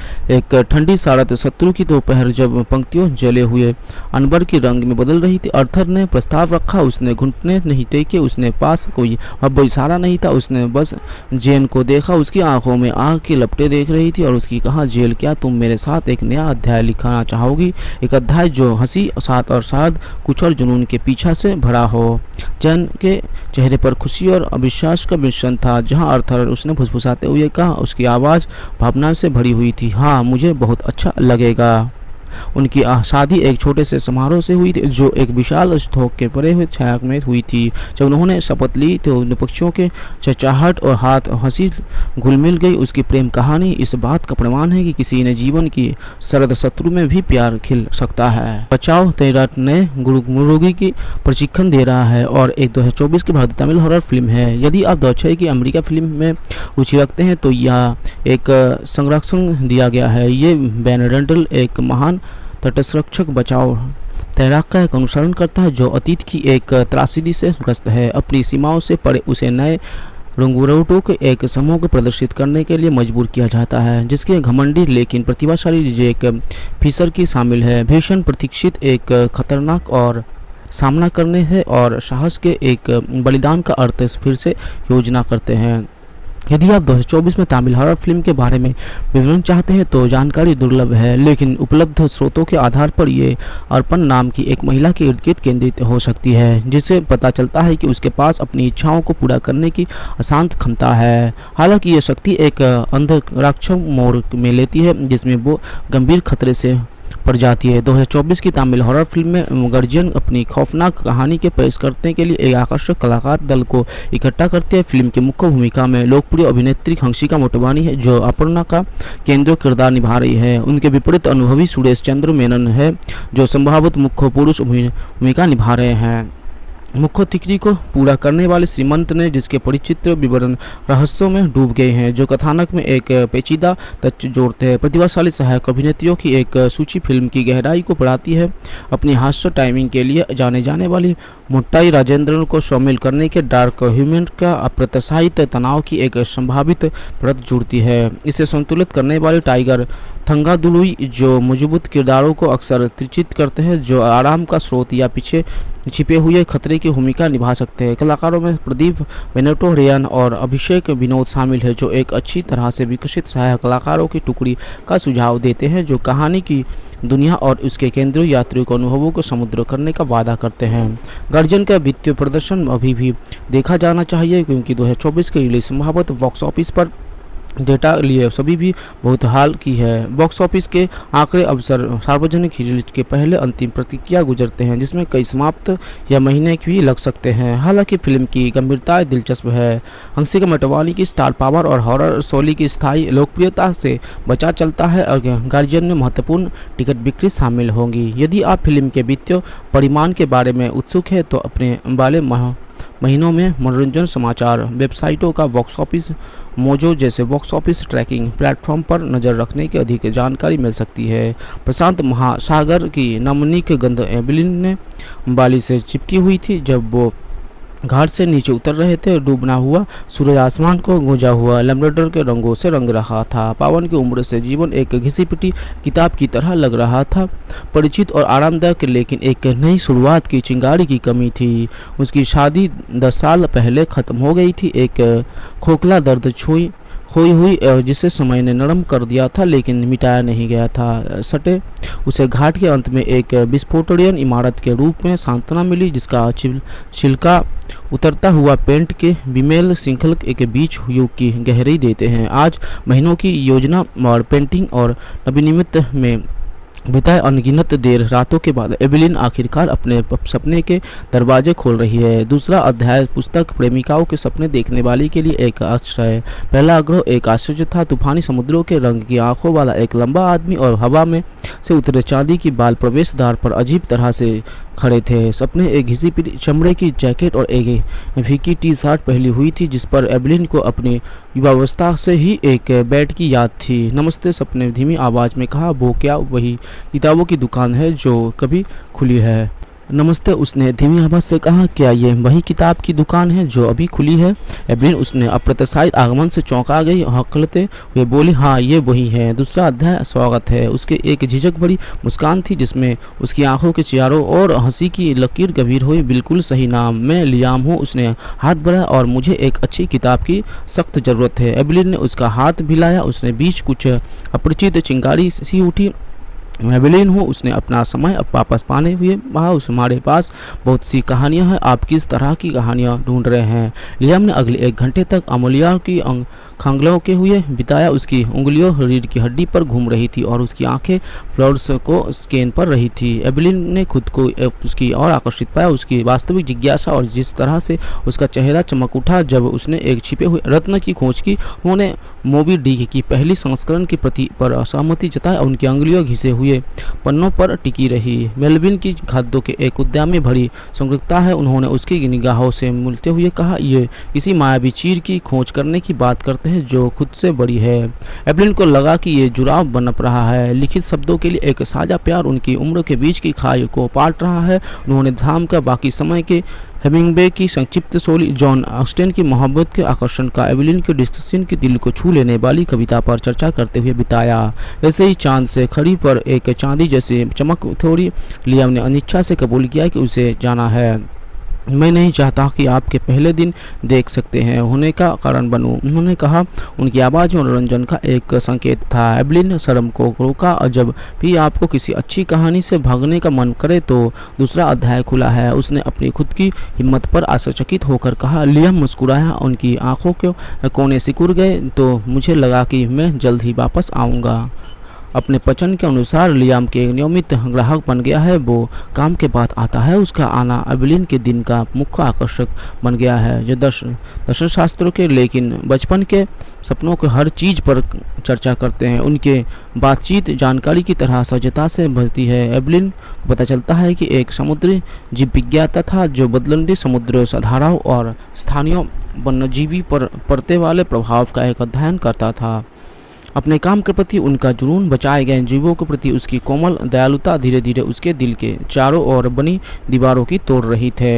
एक ठंडी सारत शत्रु की दोपहर जब पंक्तियों जले हुए अनबर के रंग में बदल रही थी, अर्थर ने प्रस्ताव रखा। उसने घुटने नहीं टेके, उसने पास कोई अब इशारा नहीं था, उसने बस जेन को देखा। उसकी आंखों में आग की लपटें देख रही थी और उसकी कहा, जेल क्या तुम मेरे साथ एक नया अध्याय लिखना चाहोगी? एक अध्याय जो हंसी साथ और शायद कुछ और जुनून के पीछा से भरा हो। जेन के चेहरे पर खुशी और अविश्वास का मिश्रण था। जहां अर्थर, उसने फुसफुसाते हुए कहा, उसकी आवाज़ भावना से भरी हुई थी। हाँ, मुझे बहुत अच्छा लगेगा। उनकी शादी एक छोटे से समारोह से हुई थी जो एक विशाल स्टोक के परे हुए छाया में हुई थी। जब उन्होंने शपथ ली तो उन पक्षियों के चहचहाहट और हाथ हंसी घुल मिल गई। उसकी प्रेम कहानी इस बात का प्रमाण है कि किसी ने जीवन की सरद शत्रु में भी प्यार खिल सकता है। बचाओ तेरा नए मुर्गी की प्रशिक्षण दे रहा है और एक दो हजार चौबीस की भारतीय तमिल हॉरर फिल्म है। यदि आप दो हजार छह की अमेरिका फिल्म में रुचि रखते हैं तो यह एक संरक्षण दिया गया है। ये बेनेडेंटल एक महान तटसंरक्षक बचाव तैराक का एक अनुसरण करता है जो अतीत की एक त्रासदी से ग्रस्त है। अपनी सीमाओं से परे उसे नए रंगरूटों के एक समूह को प्रदर्शित करने के लिए मजबूर किया जाता है, जिसके घमंडी लेकिन प्रतिभाशाली जेक फिशर की शामिल है। भीषण प्रतीक्षित एक खतरनाक और सामना करने है और साहस के एक बलिदान का अर्थ फिर से योजना करते हैं। यदि आप दो हज़ार चौबीस में तमिल हॉरर फिल्म के बारे में विवरण चाहते हैं तो जानकारी दुर्लभ है, लेकिन उपलब्ध स्रोतों के आधार पर ये अर्पण नाम की एक महिला के इर्द गिर्द केंद्रित हो सकती है, जिससे पता चलता है कि उसके पास अपनी इच्छाओं को पूरा करने की अशांत क्षमता है। हालांकि ये शक्ति एक अंधराक्षस मोड़ में लेती है जिसमें वो गंभीर खतरे से पड़ जाती है। दो हज़ार चौबीस की तमिल हॉरर फिल्म में गार्जियन अपनी खौफनाक कहानी के पेश करने के लिए एक आकर्षक कलाकार दल को इकट्ठा करती है। फिल्म की मुख्य भूमिका में लोकप्रिय अभिनेत्री हंसिका मोटवानी है जो अपर्णा का केंद्रीय किरदार निभा रही है। उनके विपरीत अनुभवी सुरेश चंद्र मेनन है जो संभावित मुख्य पुरुष भूमिका निभा रहे हैं। मुख्य तिकड़ी को पूरा करने वाले श्रीमंत ने जिसके परिचित विवरण रहस्यों में डूब गए हैं जो कथानक में एक पेचीदा तथ्य जोड़ते हैं। प्रतिभाशाली सहायक अभिनेत्रियों की एक सूची फिल्म की गहराई को बढ़ाती है। अपनी हास्य टाइमिंग के लिए जाने जाने वाली मुट्टाई राजेंद्रन को शामिल करने के डार्क ह्यूमन का अप्रत्याशित तनाव की एक संभावित परत जुड़ती है। इसे संतुलित करने वाले टाइगर थंगादुलुई जो मजबूत किरदारों को अक्सर त्रिचित करते हैं जो आराम का स्रोत या पीछे छिपे हुए खतरे की भूमिका निभा सकते हैं। कलाकारों में प्रदीप बेनेटो रेयन और अभिषेक विनोद शामिल है जो एक अच्छी तरह से विकसित सहायक कलाकारों की टुकड़ी का सुझाव देते हैं जो कहानी की दुनिया और उसके केंद्रीय यात्रियों के अनुभवों को समुद्र करने का वादा करते हैं। गार्जियन का वित्तीय प्रदर्शन अभी भी देखा जाना चाहिए क्योंकि दो हज़ार चौबीस की रिलीज संभावित बॉक्स ऑफिस पर डेटा लिए सभी भी बहुत हाल की है। बॉक्स ऑफिस के आंकड़े अवसर सार्वजनिक रिलीज के पहले अंतिम प्रतिक्रिया गुजरते हैं जिसमें कई समाप्त या महीने भी लग सकते हैं। हालांकि फिल्म की गंभीरता दिलचस्प है। हंसिका मोटवानी की स्टार पावर और हॉरर शैली की स्थायी लोकप्रियता से बचा चलता है और गार्जियन में महत्वपूर्ण टिकट बिक्री शामिल होंगी। यदि आप फिल्म के वित्तीय परिमाण के बारे में उत्सुक है तो अपने वाले माह महीनों में मनोरंजन समाचार वेबसाइटों का बॉक्स ऑफिस मोजो जैसे बॉक्स ऑफिस ट्रैकिंग प्लेटफॉर्म पर नज़र रखने की अधिक जानकारी मिल सकती है। प्रशांत महासागर की नमनीक गंध एबिलिन ने बाली से चिपकी हुई थी जब वो घाट से नीचे उतर रहे थे। डूबना हुआ सूरज आसमान को गूंजा हुआ लैम्ब्रेडर के रंगों से रंग रहा था। पावन की उम्र से जीवन एक घिसी पिटी किताब की तरह लग रहा था, परिचित और आरामदायक, लेकिन एक नई शुरुआत की चिंगारी की कमी थी। उसकी शादी दस साल पहले ख़त्म हो गई थी। एक खोखला दर्द छुई खोई हुई जिसे समय ने नरम कर दिया था लेकिन मिटाया नहीं गया था। सटे उसे घाट के अंत में एक विस्फोटनीय इमारत के रूप में सांत्वना मिली जिसका छिलका उतरता हुआ पेंट के बिमेल श्रृंखल के बीच युग की गहराई देते हैं। आज महीनों की योजना और पेंटिंग और नवीनिमित में बिताए अनगिनत देर रातों के बाद एबिलिन आखिरकार अपने सपने के दरवाजे खोल रही है। दूसरा अध्याय पुस्तक प्रेमिकाओं के सपने देखने वाली के लिए एक आश्चर्य है। पहला आग्रह एक आश्चर्य था। तूफानी समुद्रों के रंग की आंखों वाला एक लंबा आदमी और हवा में से उतरे चांदी की बाल प्रवेश द्वार पर अजीब तरह से खड़े थे। सपने एक घिसी पिटी चमड़े की जैकेट और एक फीकी टी शर्ट पहनी हुई थी जिस पर एबिलिन को अपनी युवावस्था से ही एक बेड की याद थी। नमस्ते सपने धीमी आवाज़ में कहा। वो क्या वही किताबों की दुकान है जो कभी खुली है? नमस्ते, उसने धीमी आवाज़ से कहा। क्या ये वही किताब की दुकान है जो अभी खुली है? एवलिन उसने अप्रत्याशित आगमन से चौंका गई। हकलते हुए बोली, हाँ ये वही है। दूसरा अध्याय, स्वागत है। उसके एक झिझक भरी मुस्कान थी जिसमें उसकी आंखों के चारों ओर हंसी की लकीर गंभीर हुई। बिल्कुल सही नाम, मैं लियाम हूँ। उसने हाथ बढ़ाया, और मुझे एक अच्छी किताब की सख्त ज़रूरत है। एवलिन ने उसका हाथ हिलाया। उसने बीच कुछ अपरिचित चिंगारी सी उठी। मैं एवलिन हूँ। उसने अपना समय अब वापस पाने हुए कहा, उस हमारे पास बहुत सी कहानियाँ हैं। आप किस तरह की कहानियाँ ढूंढ रहे हैं? लियाम ने अगले एक घंटे तक अमूल्या की खांगलों के हुए बिताया। उसकी उंगलियों रीढ़ की हड्डी पर घूम रही थी और उसकी आंखें फ्लोर्स को स्कैन पर रही थी। एवलिन ने खुद को उसकी ओर आकर्षित पाया। उसकी वास्तविक जिज्ञासा और जिस तरह से उसका चेहरा चमक उठा जब उसने एक छिपे हुए रत्न की खोज की। उन्होंने मोबी डिक की पहली संस्करण की प्रति पर असहमति जताई। उनकी उंगलियों घिसे हुए पन्नों पर टिकी रही। मेलविन की खाद्यों के एक उद्यान में भरी संग्रहता है। उन्होंने उसकी निगाहों से मिलते हुए कहा, ये किसी मायावी चीज की खोज करने की बात करते हैं जो खुद से बड़ी है। एवलिन को लगा कि ये जुड़ाव बनप रहा है। लिखित शब्दों के लिए एक साझा प्यार उनकी उम्र के बीच की खाई को पाट रहा है। उन्होंने धाम का बाकी समय के हेमिंगवे की संक्षिप्त शोली, जॉन ऑस्टेन की मोहब्बत के आकर्षण का एवलिन के डिस्कशन की दिल को छू लेने वाली कविता पर चर्चा करते हुए बिताया। ऐसे ही चांद से खड़ी पर एक चांदी जैसे चमक थोड़ी। लियाम ने अनिच्छा से कबूल किया कि उसे जाना है। मैं नहीं चाहता कि आपके पहले दिन देख सकते हैं होने का कारण बनूं, उन्होंने कहा। उनकी आवाज़ में मनोरंजन का एक संकेत था। एवलिन शर्म को रोका। और जब भी आपको किसी अच्छी कहानी से भागने का मन करे तो दूसरा अध्याय खुला है, उसने अपनी खुद की हिम्मत पर आश्चर्यचकित होकर कहा। लियाम मुस्कुराया। उनकी आंखों के कोने सिकुड़ गए। तो मुझे लगा कि मैं जल्द ही वापस आऊँगा। अपने पसंद के अनुसार लियाम के नियमित ग्राहक बन गया है। वो काम के बाद आता है। उसका आना एवलिन के दिन का मुख्य आकर्षक बन गया है। जो दर्शन दर्शन शास्त्रों के लेकिन बचपन के सपनों के हर चीज़ पर चर्चा करते हैं। उनके बातचीत जानकारी की तरह सहजता से भरती है। एवलिन को पता चलता है कि एक समुद्री जीव विज्ञाता था जो बदलती समुद्र धाराओं और स्थानीय वन्यजीवी पर पड़ते वाले प्रभाव का एक अध्ययन करता था। अपने काम के प्रति उनका जुनून, बचाए गए जीवों के प्रति उसकी कोमल दयालुता धीरे धीरे उसके दिल के चारों ओर बनी दीवारों की तोड़ रही थे।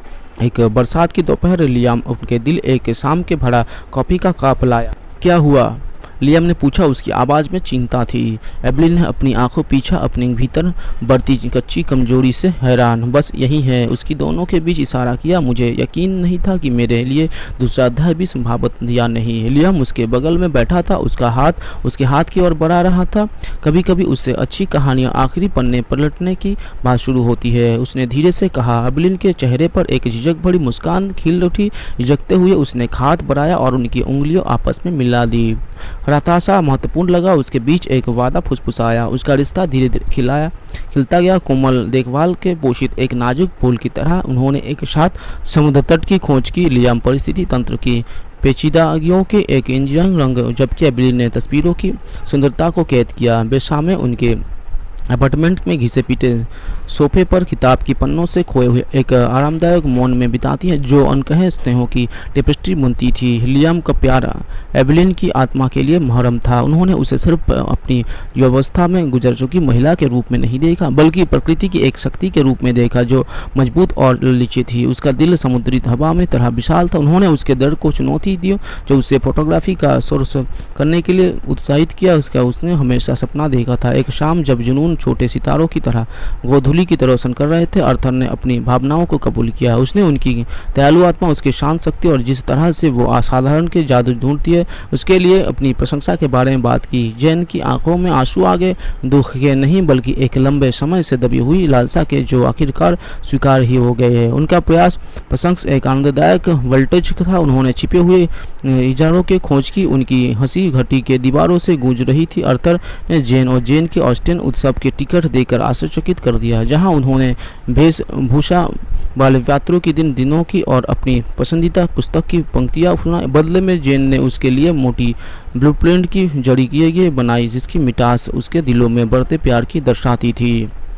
एक बरसात की दोपहर लियाम उनके दिल एक शाम के भरा कॉफी का कप लाया। क्या हुआ? लियाम ने पूछा। उसकी आवाज़ में चिंता थी। एवलिन ने अपनी आंखों पीछा, अपने भीतर बढ़ती कच्ची कमजोरी से हैरान। बस यही है, उसकी दोनों के बीच इशारा किया। मुझे यकीन नहीं था कि मेरे लिए दूसरा अध्याय भी संभावित या नहीं। लियाम उसके बगल में बैठा था। उसका हाथ उसके हाथ की ओर बढ़ा रहा था। कभी कभी उससे अच्छी कहानियाँ आखिरी पन्ने पलटने की बात शुरू होती है, उसने धीरे से कहा। एवलिन के चेहरे पर एक झिझक भरी मुस्कान खिल उठी। झिझकते हुए उसने हाथ बढ़ाया और उनकी उंगलियों आपस में मिला दी। हताशा महत्वपूर्ण लगा। उसके बीच एक वादा फुसफुसाया। उसका रिश्ता धीरे धीरे खिलाया खिलता गया, कोमल देखभाल के पोषित एक नाजुक फूल की तरह। उन्होंने एक साथ समुद्र तट की खोज की। लियाम परिस्थिति तंत्र की पेचीदगियों के एक इंजीनियरिंग रंग, जबकि एवलिन ने तस्वीरों की सुंदरता को कैद किया। बेसामे उनके अपार्टमेंट में घिसे पीटे सोफे पर किताब की पन्नों से खोए हुए एक आरामदायक मौन में बिताती है जो अनकहे स्नेहों की टेपेस्ट्री बुनती थी। लियाम का प्यार एवलिन की आत्मा के लिए मुहर्रम था। उन्होंने उसे सिर्फ अपनी युवावस्था में गुजर चुकी महिला के रूप में नहीं देखा, बल्कि प्रकृति की एक शक्ति के रूप में देखा जो मजबूत और लचीली थी। उसका दिल समुद्री हवा में तरह विशाल था। उन्होंने उसके दर्द को चुनौती दी जो उसे फोटोग्राफी का सोर्स करने के लिए उत्साहित किया। उसका उसने हमेशा सपना देखा था, एक शाम जब जुनून छोटे सितारों की तरह गोधूली की तरह रोशन कर रहे थे। अर्थर ने अपनी भावनाओं को कबूल किया। उसने उनकी दयालु आत्मा, उसकी शांत शक्ति और जिस तरह से वो असाधारण के जादू ढूंढती है उसके लिए अपनी प्रशंसा के बारे में बात की। जैन की आंखों में आंसू आ गए, दुख के नहीं बल्कि एक लंबे समय से दबी हुई लालसा के जो आखिरकार स्वीकार ही हो गए हैं। उनका प्रयास प्रशंस एक आनंददायक वोल्टेज था। उन्होंने छिपे हुए इजारों के खोज की। उनकी हंसी घटी के दीवारों से गूंज रही थी। अर्थर ने जैन और जैन के ऑस्टेन उत्सव के टिकट देकर आश्चर्यचकित कर दिया, जहां उन्होंने वेशभूषा वाले यात्रियों की दिन दिनों की और अपनी पसंदीदा पुस्तक की पंक्तियां सुनाई। बदले में जैन ने उसके लिए मोटी ब्लूप्रिंट की जड़ी किए बनाई जिसकी मिठास उसके दिलों में बढ़ते प्यार की दर्शाती थी।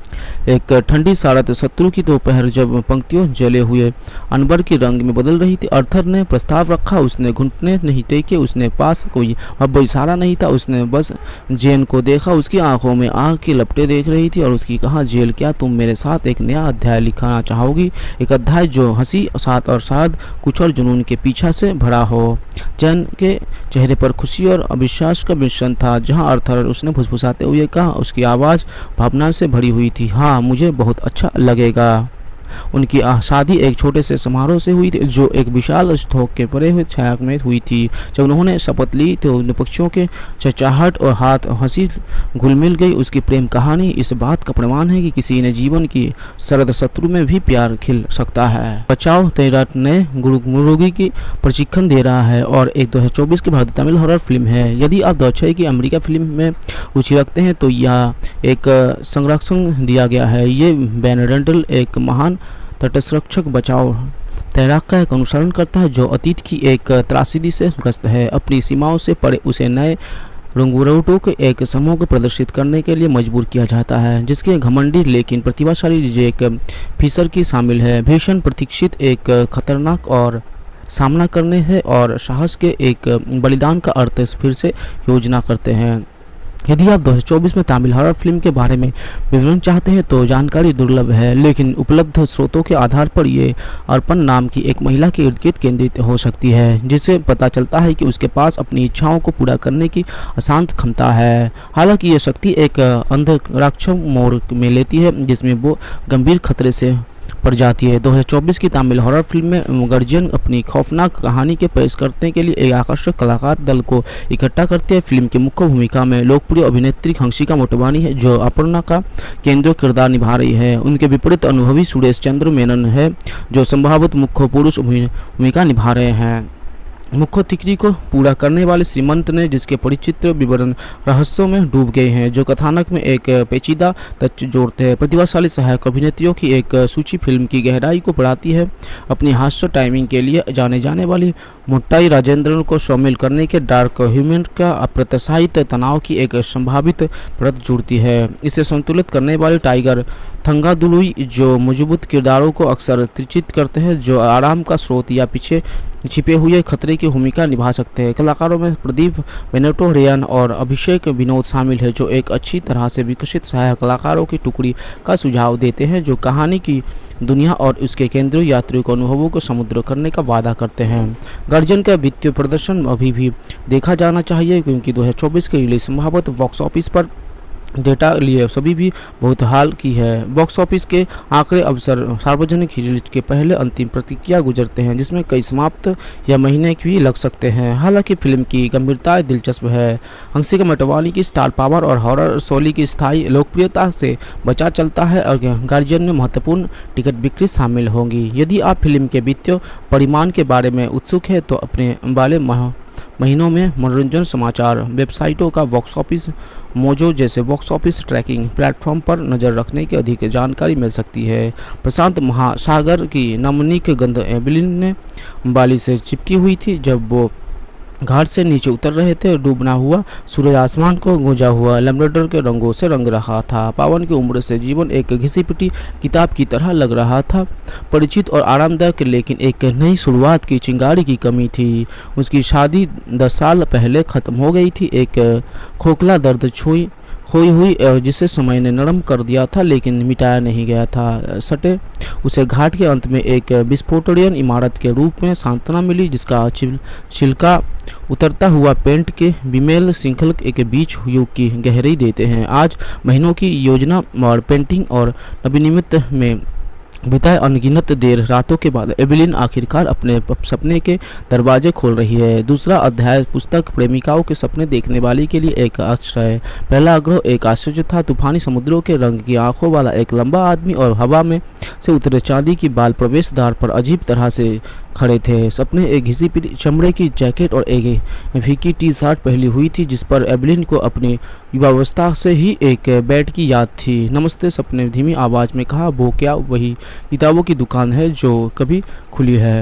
एक ठंडी सारत शत्रु की दोपहर जब पंक्तियों जले हुए अनबर के रंग में बदल रही थी, अर्थर ने प्रस्ताव रखा। उसने घुटने नहीं टेके, उसने पास कोई अब इशारा नहीं था, उसने बस जेन को देखा। उसकी आंखों में आग की लपटें देख रही थी और उसकी कहा, जेल क्या तुम मेरे साथ एक नया अध्याय लिखना चाहोगी? एक अध्याय जो हंसी साथ और शायद कुछ और जुनून के पीछा से भरा हो। जैन के चेहरे पर खुशी और अविश्वास का मिश्रण था। जहाँ अर्थर, उसने फुसफुसाते हुए कहा, उसकी आवाज़ भावना से भरी हुई थी। हाँ, मुझे बहुत अच्छा लगेगा। उनकी शादी एक छोटे से समारोह से हुई थी जो एक विशाल स्तूप के परे हुए छाया में हुई थी। जब उन्होंने शपथ ली तो पक्षियों के चहचहाहट और हाथ हंसी घुल मिल गई। उसकी प्रेम कहानी इस बात का प्रमाण है कि किसी ने जीवन की सरद शत्रु में भी प्यार खिल सकता है। बचाओ तेरा ने मुर्गी की प्रशिक्षण दे रहा है और एक दो हजार चौबीस की भारतीय तमिल हॉरर फिल्म है। यदि आप दो हजार छह की अमेरिका फिल्म में रुचि रखते हैं तो यह एक संरक्षण दिया गया है। ये बेनेडेंटल एक महान तटस्रक्षक बचाव तैराक का एक अनुसरण करता है जो अतीत की एक त्रासदी से ग्रस्त है। अपनी सीमाओं से परे उसे नए रंगूरोटों के एक समूह को प्रदर्शित करने के लिए मजबूर किया जाता है, जिसके घमंडी लेकिन प्रतिभाशाली एक फीसर की शामिल है। भीषण प्रतीक्षित एक खतरनाक और सामना करने है और साहस के एक बलिदान का अर्थ फिर से योजना करते हैं। यदि आप दो हज़ार चौबीस में तमिल हॉरर फिल्म के बारे में विवरण चाहते हैं तो जानकारी दुर्लभ है, लेकिन उपलब्ध स्रोतों के आधार पर ये अर्पण नाम की एक महिला के इर्द गिर्द केंद्रित हो सकती है, जिससे पता चलता है कि उसके पास अपनी इच्छाओं को पूरा करने की अशांत क्षमता है। हालांकि ये शक्ति एक अंधराक्ष मोड़ में लेती है जिसमें वो गंभीर खतरे से पड़ जाती है। दो हज़ार चौबीस की तमिल हॉरर फिल्म में गार्जियन अपनी खौफनाक कहानी के पेश करने के लिए एक आकर्षक कलाकार दल को इकट्ठा करते हैं। फिल्म की मुख्य भूमिका में लोकप्रिय अभिनेत्री हंसिका मोटवानी है जो अपर्णा का केंद्रीय किरदार निभा रही है। उनके विपरीत अनुभवी सुरेश चंद्र मेनन है जो संभावित मुख्य पुरुष भूमिका निभा रहे हैं। मुख्य तिकड़ी को पूरा करने वाले श्रीमंत ने जिसके परिचित विवरण रहस्यों में डूब गए हैं जो कथानक में एक पेचीदा तथ्य जोड़ते हैं। प्रतिभाशाली सहायक अभिनेत्रियों की एक सूची फिल्म की गहराई को बढ़ाती है। अपनी हास्य टाइमिंग के लिए जाने जाने वाली मुट्टाई राजेंद्रन को शामिल करने के डार्क ह्यूमन का अप्रत्याशित तनाव की एक संभावित परत जुड़ती है। इसे संतुलित करने वाले टाइगर थंगादुलुई जो मजबूत किरदारों को अक्सर त्रिचित करते हैं जो आराम का स्रोत या पीछे छिपे हुए खतरे की भूमिका निभा सकते हैं। कलाकारों में प्रदीप बेनेटो रेयन और अभिषेक विनोद शामिल है जो एक अच्छी तरह से विकसित सहायक कलाकारों की टुकड़ी का सुझाव देते हैं जो कहानी की दुनिया और उसके केंद्रीय यात्रियों के अनुभवों को समुद्र करने का वादा करते हैं। गार्जियन का वित्तीय प्रदर्शन अभी भी देखा जाना चाहिए क्योंकि दो हज़ार चौबीस की रिलीज संभावित बॉक्स ऑफिस पर डेटा लिए सभी भी बहुत हाल की है। बॉक्स ऑफिस के आंकड़े अवसर सार्वजनिक रिलीज के पहले अंतिम प्रतिक्रिया गुजरते हैं जिसमें कई समाप्त या महीने भी लग सकते हैं। हालांकि फिल्म की गंभीरता दिलचस्प है। हंसिका मोटवानी की स्टार पावर और हॉरर शैली की स्थायी लोकप्रियता से बचा चलता है और गार्जियन में महत्वपूर्ण टिकट बिक्री शामिल होंगी। यदि आप फिल्म के वित्तीय परिमाण के बारे में उत्सुक है तो अपने वाले माह महीनों में मनोरंजन समाचार वेबसाइटों का बॉक्स ऑफिस मोजो जैसे बॉक्स ऑफिस ट्रैकिंग प्लेटफॉर्म पर नज़र रखने की अधिक जानकारी मिल सकती है। प्रशांत महासागर की नमनीक गंध एबिलिन ने बाली से चिपकी हुई थी जब वो घाट से नीचे उतर रहे थे। डूबना हुआ सूरज आसमान को गूंजा हुआ लैम्ब्रेडर के रंगों से रंग रहा था। पावन की उम्र से जीवन एक घिसी पिटी किताब की तरह लग रहा था, परिचित और आरामदायक, लेकिन एक नई शुरुआत की चिंगारी की कमी थी। उसकी शादी दस साल पहले ख़त्म हो गई थी। एक खोखला दर्द छुई खोई हुई जिसे समय ने नरम कर दिया था लेकिन मिटाया नहीं गया था। सटे उसे घाट के अंत में एक विस्फोटनीय इमारत के रूप में सांत्वना मिली जिसका छिलका उतरता हुआ पेंट के विमेल श्रृंखल के बीच युग की गहराई देते हैं। आज महीनों की योजना और पेंटिंग और नवनिर्मित में बिताए अनगिनत देर रातों के बाद एबिलिन आखिरकार अपने सपने के दरवाजे खोल रही है। दूसरा अध्याय पुस्तक प्रेमिकाओं के सपने देखने वाली के लिए एक आश्रय। पहला आग्रह एक आश्चर्य था। तूफानी समुद्रों के रंग की आंखों वाला एक लंबा आदमी और हवा में से उतरे चांदी की बाल प्रवेश द्वार पर अजीब तरह से खड़े थे। सपने एक घिसी पिटी चमड़े की जैकेट और एक फीकी टी शर्ट पहनी हुई थी जिस पर एबिलिन को अपनी युवावस्था से ही एक बैट की याद थी। नमस्ते सपने ने धीमी आवाज़ में कहा। वो क्या वही किताबों की दुकान है जो कभी खुली है?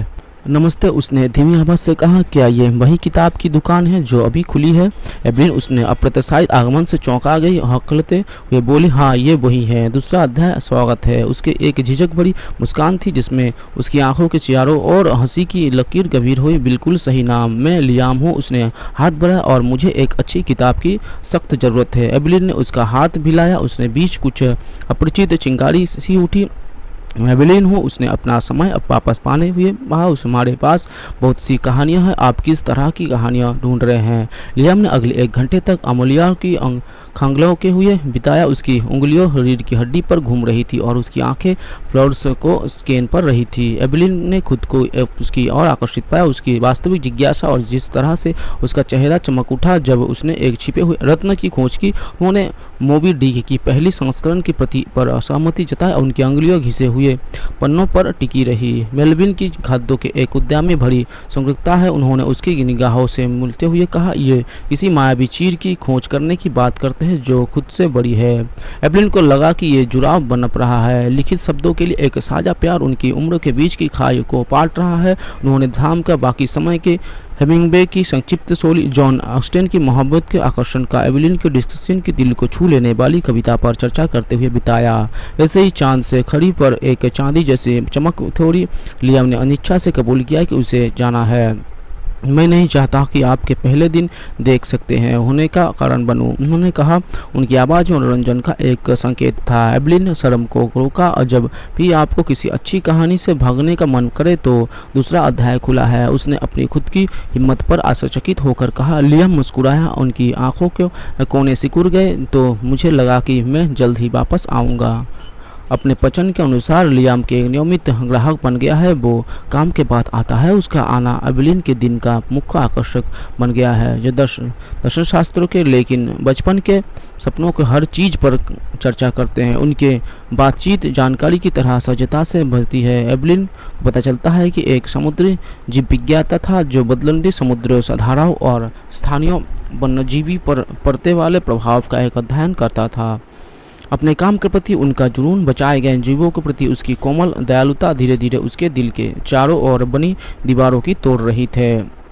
नमस्ते, उसने धीमी आवाज़ से कहा। क्या ये वही किताब की दुकान है जो अभी खुली है? एवलिन उसने अप्रत्याशित आगमन से चौंका गई। हकलते हुए बोली, हाँ ये वही है। दूसरा अध्याय स्वागत है। उसके एक झिझक भरी मुस्कान थी जिसमें उसकी आंखों के चारों ओर हंसी की लकीर गंभीर हुई। बिल्कुल सही नाम, मैं लियाम हूँ। उसने हाथ बढ़ाया, और मुझे एक अच्छी किताब की सख्त ज़रूरत है। एवलिन ने उसका हाथ हिलाया। उसने बीच कुछ अपरिचित चिंगारी सी उठी। एवलिन हूँ, उसने अपना समय अब वापस पाने हुए कहा। उस हमारे पास बहुत सी कहानियाँ हैं। आप किस तरह की कहानियाँ ढूंढ रहे हैं? लियाम ने अगले एक घंटे तक अमूल्या की खांगलों के हुए बिताया। उसकी उंगलियों रीढ़ की हड्डी पर घूम रही थी और उसकी आंखें फ्लोर्स को स्कैन पर रही थी। एवलिन ने खुद को उसकी और आकर्षित पाया। उसकी वास्तविक जिज्ञासा और जिस तरह से उसका चेहरा चमक उठा जब उसने एक छिपे हुए रत्न की खोज की। उन्होंने मोबी डिक की पहली संस्करण की प्रति पर असहमति जताई और उनकी उंगलियों घिसे हुए पन्नों पर टिकी रही। मेलविन की खाद्यों के एक उद्यान में भरी संग्रहता है। उन्होंने उसकी निगाहों से मिलते हुए कहा, ये किसी मायावी चीज की खोज करने की बात करते हैं जो खुद से बड़ी है। एवलिन को लगा कि ये जुड़ाव बनप रहा है। लिखित शब्दों के लिए एक साझा प्यार उनकी उम्र के बीच की खाई को पाट रहा है। उन्होंने धाम का बाकी समय के हेमिंगवे की संक्षिप्त शोली, जॉन ऑस्टेन की मोहब्बत के आकर्षण का एवलिन के डिस्कशन के दिल को छू लेने वाली कविता पर चर्चा करते हुए बिताया। ऐसे ही चांद से खड़ी पर एक चांदी जैसी चमक थोड़ी। लियाम ने अनिच्छा से कबूल किया कि उसे जाना है। मैं नहीं चाहता कि आपके पहले दिन देख सकते हैं होने का कारण बनूं, उन्होंने कहा। उनकी आवाज़ में मनोरंजन का एक संकेत था। एवलिन शर्म को रोका। और जब भी आपको किसी अच्छी कहानी से भागने का मन करे तो दूसरा अध्याय खुला है, उसने अपनी खुद की हिम्मत पर आश्चर्यचकित होकर कहा। लियाम मुस्कुराया। उनकी आंखों के कोने सिकुड़ गए। तो मुझे लगा कि मैं जल्द ही वापस आऊँगा। अपने पचन के अनुसार लियाम के नियमित ग्राहक बन गया है। वो काम के बाद आता है। उसका आना एवलिन के दिन का मुख्य आकर्षक बन गया है। जो दर्शन दर्शन शास्त्रों के लेकिन बचपन के सपनों के हर चीज़ पर चर्चा करते हैं। उनके बातचीत जानकारी की तरह सहजता से भरती है। एवलिन को पता चलता है कि एक समुद्री जीव विज्ञाता था जो बदलती समुद्र धाराओं और स्थानीय वन्यजीवी पर पड़ते वाले प्रभाव का एक अध्ययन करता था। अपने काम के प्रति उनका जुनून, बचाए गए जीवों के प्रति उसकी कोमल दयालुता धीरे धीरे उसके दिल के चारों ओर बनी दीवारों की तोड़ रही थे।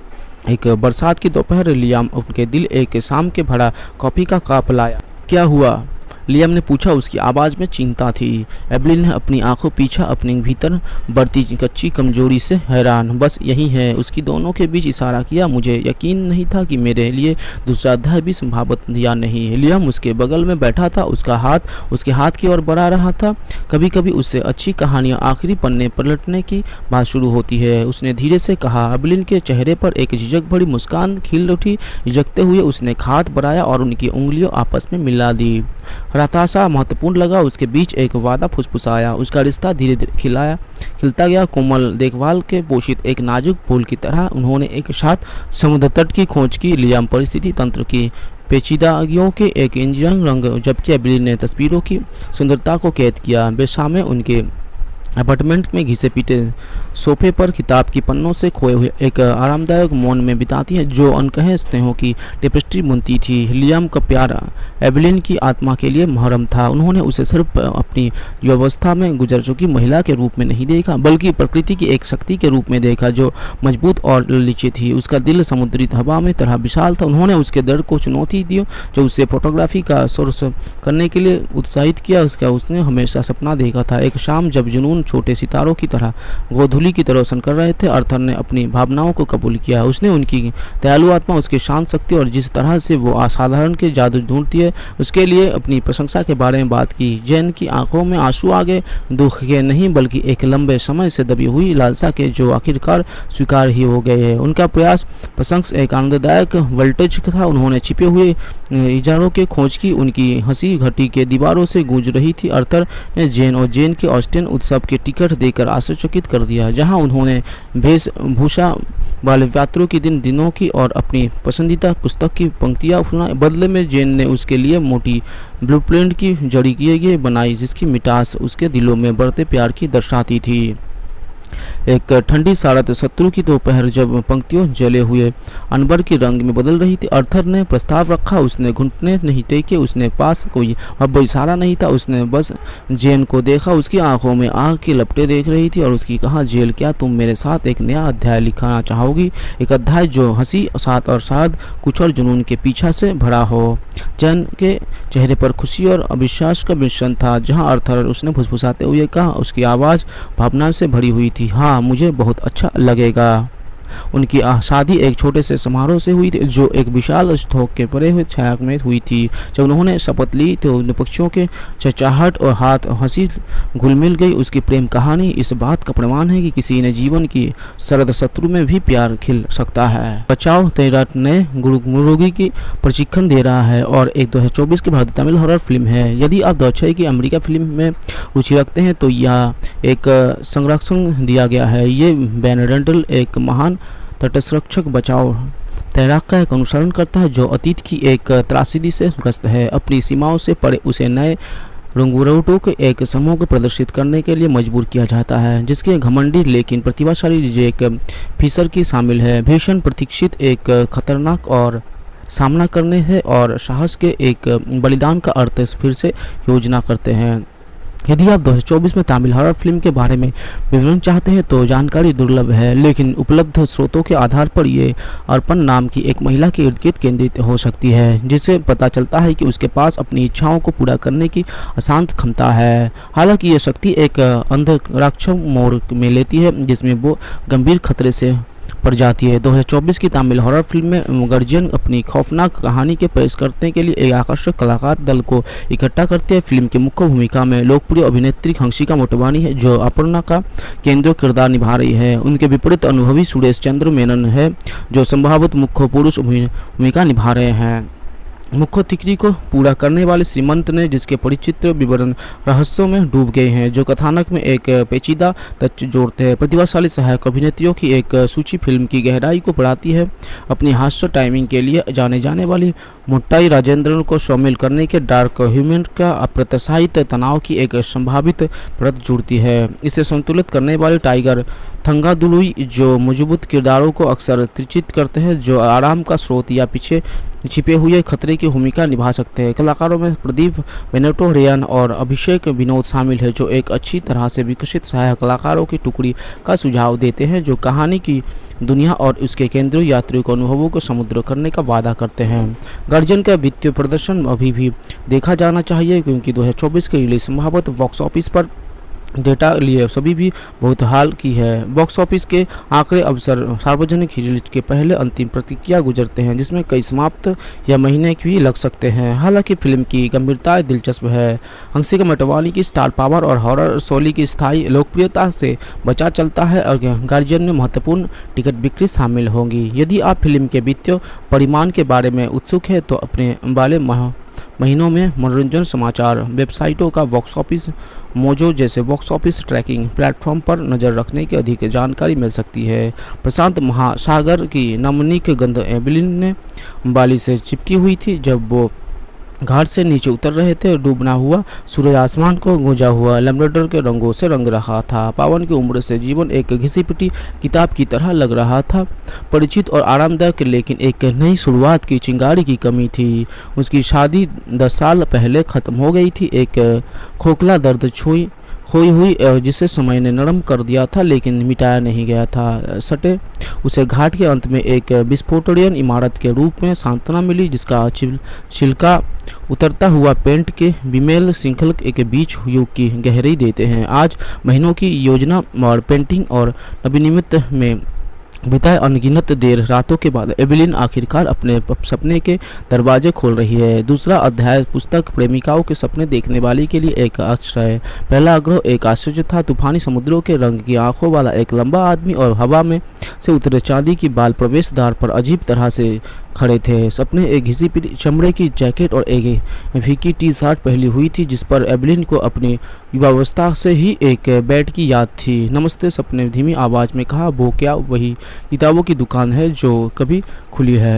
एक बरसात की दोपहर लियाम उनके दिल एक शाम के भरा कॉफ़ी का कप लाया। क्या हुआ? लियाम ने पूछा। उसकी आवाज़ में चिंता थी। एवलिन ने अपनी आंखों पीछा, अपने भीतर बढ़ती कच्ची कमजोरी से हैरान। बस यही है, उसकी दोनों के बीच इशारा किया। मुझे यकीन नहीं था कि मेरे लिए दूसरा अध्याय भी संभावित या नहीं। लियाम उसके बगल में बैठा था। उसका हाथ उसके हाथ की ओर बढ़ा रहा था। कभी कभी उससे अच्छी कहानियाँ आखिरी पन्ने पलटने की बात शुरू होती है, उसने धीरे से कहा। एवलिन के चेहरे पर एक झिझक भरी मुस्कान खिल उठी। झिझकते हुए उसने हाथ बढ़ाया और उनकी उंगलियों आपस में मिला दी। हताशा महत्वपूर्ण लगा। उसके बीच एक वादा फुसफुसाया। उसका रिश्ता धीरे धीरे खिलाया खिलता गया, कोमल देखभाल के पोषित एक नाजुक फूल की तरह। उन्होंने एक साथ समुद्र तट की खोज की। लियाम परिस्थिति तंत्र की पेचीदगियों के एक इंजीनियरिंग रंग, जबकि एवलिन ने तस्वीरों की सुंदरता को कैद किया। बेशामे उनके अपार्टमेंट में घिसे पीटे सोफे पर किताब की पन्नों से खोए हुए एक आरामदायक मौन में बिताती है जो अनकहे स्नेहों की टेपेस्ट्री बुनती थी। लियाम का प्यार एवलिन की आत्मा के लिए मुहर्रम था। उन्होंने उसे सिर्फ अपनी युवावस्था में गुजर चुकी महिला के रूप में नहीं देखा, बल्कि प्रकृति की एक शक्ति के रूप में देखा जो मजबूत और लचीली थी। उसका दिल समुद्री हवा में तरह विशाल था। उन्होंने उसके दर्द को चुनौती दी जो उसे फोटोग्राफी का सोर्स करने के लिए उत्साहित किया। उसका उसने हमेशा सपना देखा था। एक शाम जब जुनून छोटे सितारों की तरह गोधूली की तरह रोशन कर रहे थे, आर्थर ने अपनी भावनाओं को कबूल किया। उसने उनकी दयालु आत्मा, उसकी शांत शक्ति और जिस तरह से वो असाधारण के जादू ढूंढती है उसके लिए अपनी प्रशंसा के बारे में बात की। जैन की आंखों में आंसू आ गए, दुख के नहीं बल्कि एक लंबे समय से दबी हुई लालसा के जो आखिरकार स्वीकार ही हो गए हैं। उनका प्रयास प्रशंस एक आनंददायक वोल्टेज था। उन्होंने छिपे हुए इजारों की खोज की। उनकी हंसी घटी के दीवारों से गूंज रही थी। आर्थर ने जैन और जैन के ऑस्टिन उत्सव के टिकट देकर आश्चर्यचकित कर दिया, जहां उन्होंने वेशभूषा वाले यात्रियों की दिन दिनों की और अपनी पसंदीदा पुस्तक की पंक्तियां सुनाई। बदले में जैन ने उसके लिए मोटी ब्लूप्रिंट की जड़ी किए गए बनाई जिसकी मिठास उसके दिलों में बढ़ते प्यार की दर्शाती थी। एक ठंडी सारत शत्रु की दोपहर जब पंक्तियों जले हुए अनबर के रंग में बदल रही थी, अर्थर ने प्रस्ताव रखा। उसने घुटने नहीं टेके, उसने पास कोई अब इशारा नहीं था, उसने बस जेन को देखा। उसकी आंखों में आग की लपटें देख रही थी और उसकी कहा, जेल क्या तुम मेरे साथ एक नया अध्याय लिखना चाहोगी? एक अध्याय जो हंसी साथ और शायद कुछ और जुनून के पीछा से भरा हो। जेन के चेहरे पर खुशी और अविश्वास का मिश्रण था। जहाँ अर्थर, उसने फुसफुसाते हुए कहा, उसकी आवाज़ भावना से भरी हुई थी। हाँ, मुझे बहुत अच्छा लगेगा। उनकी शादी एक छोटे से समारोह से हुई थी जो एक विशाल स्टोक के परे हुए छाया में हुई थी। जब उन्होंने शपथ ली तो उन पक्षियों के चहचहाहट और हाथ हंसी घुल मिल गई। उसकी प्रेम कहानी इस बात का प्रमाण है कि किसी ने जीवन की सरद शत्रु में भी प्यार खिल सकता है। बचाओ तेरा नए मुर्गी की प्रशिक्षण दे रहा है और एक दो हजार चौबीस की भारतीय तमिल हॉरर फिल्म है। यदि आप दो हजार छह की अमेरिका फिल्म में रुचि रखते हैं तो यह एक संरक्षण दिया गया है। ये बेनेडेंटल एक महान तटसंरक्षक बचाव तैराक का एक अनुसरण करता है जो अतीत की एक त्रासदी से ग्रस्त है। अपनी सीमाओं से परे उसे नए रंगूरोटों के एक समूह को प्रदर्शित करने के लिए मजबूर किया जाता है, जिसके घमंडी लेकिन प्रतिभाशाली एक फीसर की शामिल है। भीषण प्रतीक्षित एक खतरनाक और सामना करने है और साहस के एक बलिदान का अर्थ फिर से योजना करते हैं। यदि आप दो हज़ार चौबीस में तमिल हॉरर फिल्म के बारे में विवरण चाहते हैं तो जानकारी दुर्लभ है, लेकिन उपलब्ध स्रोतों के आधार पर ये अर्पण नाम की एक महिला के इर्द गिर्द केंद्रित हो सकती है, जिससे पता चलता है कि उसके पास अपनी इच्छाओं को पूरा करने की अशांत क्षमता है। हालांकि ये शक्ति एक अंधराक्ष मोड़ में लेती है जिसमें वो गंभीर खतरे से पड़ जाती है। दो हज़ार चौबीस की तमिल हॉरर फिल्म में गार्जियन अपनी खौफनाक कहानी के पेश करने के लिए एक आकर्षक कलाकार दल को इकट्ठा करती है। फिल्म की मुख्य भूमिका में लोकप्रिय अभिनेत्री हंसिका मोटवानी है जो अपर्णा का केंद्रीय किरदार निभा रही है। उनके विपरीत अनुभवी सुरेश चंद्र मेनन है जो संभवतः मुख्य पुरुष भूमिका निभा रहे हैं। मुख्य तिकड़ी को पूरा करने वाले श्रीमंत ने जिसके परिचित विवरण रहस्यों में डूब गए हैं जो कथानक में एक पेचीदा तथ्य जोड़ते हैं। प्रतिभाशाली सहायक अभिनेत्रियों की एक सूची फिल्म की गहराई को बढ़ाती है। अपनी हास्य टाइमिंग के लिए जाने जाने वाली मुट्टाई राजेंद्रन को शामिल करने के डार्क ह्यूमन का अप्रत्याशित तनाव की एक संभावित परत जुड़ती है। इसे संतुलित करने वाले टाइगर थंगादुलुई जो मजबूत किरदारों को अक्सर त्रिचित करते हैं जो आराम का स्रोत या पीछे छिपे हुए खतरे की भूमिका निभा सकते हैं। कलाकारों में प्रदीप बेनेटो रेयन और अभिषेक विनोद शामिल है जो एक अच्छी तरह से विकसित सहायक कलाकारों की टुकड़ी का सुझाव देते हैं जो कहानी की दुनिया और उसके केंद्रीय यात्रियों के अनुभवों को समुद्र करने का वादा करते हैं। गार्जियन का वित्तीय प्रदर्शन अभी भी देखा जाना चाहिए क्योंकि दो हज़ार चौबीस की रिलीज संभवतः बॉक्स ऑफिस पर डेटा लिए सभी भी बहुत हाल की है। बॉक्स ऑफिस के आंकड़े अवसर सार्वजनिक रिलीज के पहले अंतिम प्रतिक्रिया गुजरते हैं जिसमें कई समाप्त या महीने भी लग सकते हैं। हालांकि फिल्म की गंभीरता दिलचस्प है। हंसिका मोटवानी की स्टार पावर और हॉरर शैली की स्थायी लोकप्रियता से बचा चलता है और गार्जियन में महत्वपूर्ण टिकट बिक्री शामिल होंगी। यदि आप फिल्म के वित्तीय परिमाण के बारे में उत्सुक है तो अपने वाले माह महीनों में मनोरंजन समाचार वेबसाइटों का बॉक्स ऑफिस मोजो जैसे बॉक्स ऑफिस ट्रैकिंग प्लेटफॉर्म पर नज़र रखने की अधिक जानकारी मिल सकती है। प्रशांत महासागर की नमनीक गंध एबिलिन ने बाली से चिपकी हुई थी जब वो घाट से नीचे उतर रहे थे। डूबना हुआ सूरज आसमान को गूंजा हुआ लैवेंडर के रंगों से रंग रहा था। पावन की उम्र से जीवन एक घिसी पिटी किताब की तरह लग रहा था, परिचित और आरामदायक, लेकिन एक नई शुरुआत की चिंगारी की कमी थी। उसकी शादी दस साल पहले ख़त्म हो गई थी। एक खोखला दर्द छुई खोई हुई जिसे समय ने नरम कर दिया था लेकिन मिटाया नहीं गया था। सटे उसे घाट के अंत में एक विस्फोटनीय इमारत के रूप में सांत्वना मिली जिसका छिलका उतरता हुआ पेंट के बिमेल श्रृंखल के बीच युग की गहराई देते हैं। आज महीनों की योजना और पेंटिंग और नवीनिमित में बिताए अनगिनत देर रातों के बाद एबिलिन आखिरकार अपने सपने के दरवाजे खोल रही है। दूसरा अध्याय पुस्तक प्रेमिकाओं के सपने देखने वाली के लिए एक आश्रय। पहला आग्रह एक आश्चर्य था। तूफानी समुद्रों के रंग की आंखों वाला एक लंबा आदमी और हवा में से उतरे चांदी की बाल प्रवेश द्वार पर अजीब तरह से खड़े थे। सपने एक घिसी पिटी चमड़े की जैकेट और एक फीकी टी शर्ट पहनी हुई थी जिस पर एबिलिन को अपनी युवावस्था से ही एक बैट की याद थी। नमस्ते सपने धीमी आवाज़ में कहा। वो क्या वही किताबों की दुकान है जो कभी खुली है?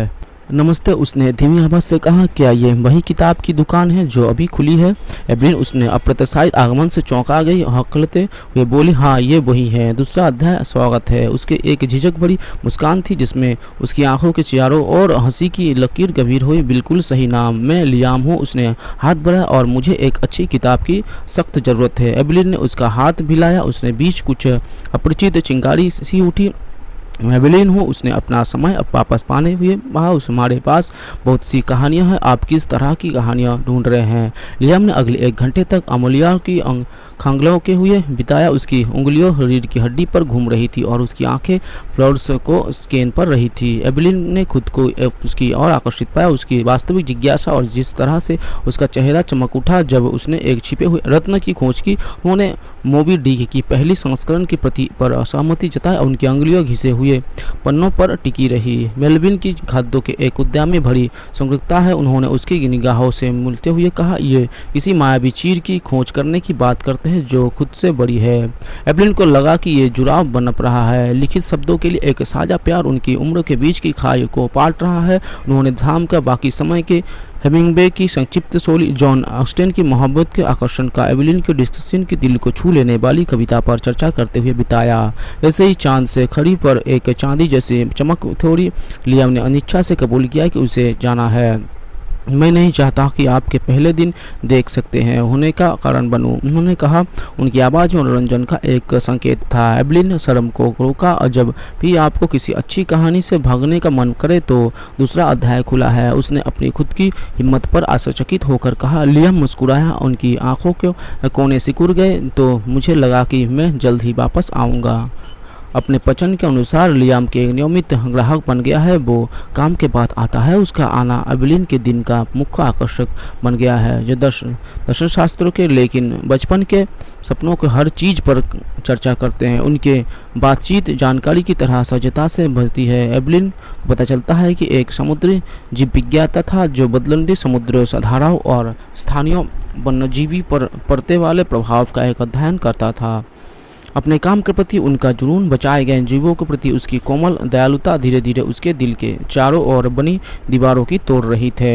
नमस्ते, उसने धीमी आवाज से कहा। क्या ये वही किताब की दुकान है जो अभी खुली है? एवलिन उसने अप्रत्याशित आगमन से चौंका गई। हकलते हुए बोली, हाँ ये वही है। दूसरा अध्याय स्वागत है। उसके एक झिझक भरी मुस्कान थी जिसमें उसकी आंखों के चारों ओर हंसी की लकीर गंभीर हुई। बिल्कुल सही नाम, मैं लियाम हूँ। उसने हाथ बढ़ाया, और मुझे एक अच्छी किताब की सख्त जरूरत है। एवलिन ने उसका हाथ हिलाया। उसने बीच कुछ अपरिचित चिंगारी सी उठी। एवलिन हूँ। उसने अपना समय अब वापस पाने हुए कहा, उस हमारे पास बहुत सी कहानियाँ हैं। आप किस तरह की कहानियाँ ढूंढ रहे हैं? लियाम ने अगले एक घंटे तक अमूल्या की खंगलों के हुए बिताया। उसकी उंगलियों रीढ़ की हड्डी पर घूम रही थी और उसकी आंखें फ्लोर्स को स्कैन पर रही थी। एवलिन ने खुद को उसकी और आकर्षित पाया। उसकी वास्तविक जिज्ञासा और जिस तरह से उसका चेहरा चमक उठा जब उसने एक छिपे हुए रत्न की खोज की। उन्होंने मोबी डिक की पहली संस्करण की प्रति पर असहमति जताई और उनकी उंगलियों घिसे हुए पन्नों पर टिकी रही। मेलविन की खाद्यों के एक उद्यान में भरी संग्रहता है। उन्होंने उसकी निगाहों से मिलते हुए कहा, ये किसी मायावी चीर की खोज करने की बात करते हैं जो खुद से बड़ी है। एवलिन को लगा कि ये जुड़ाव बनप रहा है। लिखित शब्दों के लिए एक साझा प्यार उनकी उम्र के बीच की खाई को पाट रहा है। उन्होंने धाम का बाकी समय के हेमिंगवे की संक्षिप्त शोली, जॉन ऑस्टेन की मोहब्बत के आकर्षण का एवलिन के डिस्कशन के दिल को छू लेने वाली कविता पर चर्चा करते हुए बिताया। ऐसे ही चांद से खड़ी पर एक चांदी जैसी चमक थोड़ी। लियाम ने अनिच्छा से कबूल किया कि उसे जाना है। मैं नहीं चाहता कि आपके पहले दिन देख सकते हैं होने का कारण बनूं, उन्होंने कहा। उनकी आवाज़ में मनोरंजन का एक संकेत था। एवलिन ने शर्म को रोका। और जब भी आपको किसी अच्छी कहानी से भागने का मन करे तो दूसरा अध्याय खुला है, उसने अपनी खुद की हिम्मत पर आश्चर्यचकित होकर कहा। लियाम मुस्कुराया। उनकी आंखों के कोने सिकुड़ गए। तो मुझे लगा कि मैं जल्द ही वापस आऊँगा। अपने पसंद के अनुसार लियाम के नियमित ग्राहक बन गया है। वो काम के बाद आता है। उसका आना एवलिन के दिन का मुख्य आकर्षक बन गया है। जो दर्शन दर्शन शास्त्रों के लेकिन बचपन के सपनों के हर चीज़ पर चर्चा करते हैं। उनके बातचीत जानकारी की तरह सजता से भरती है। एवलिन को पता चलता है कि एक समुद्री जीव विज्ञाता था जो बदलती समुद्र धाराओं और स्थानीय वन्यजीवी पर पड़ने वाले प्रभाव का एक अध्ययन करता था। अपने काम के प्रति उनका जुनून, बचाए गए जीवों के प्रति उसकी कोमल दयालुता धीरे धीरे उसके दिल के चारों ओर बनी दीवारों की तोड़ रही थे।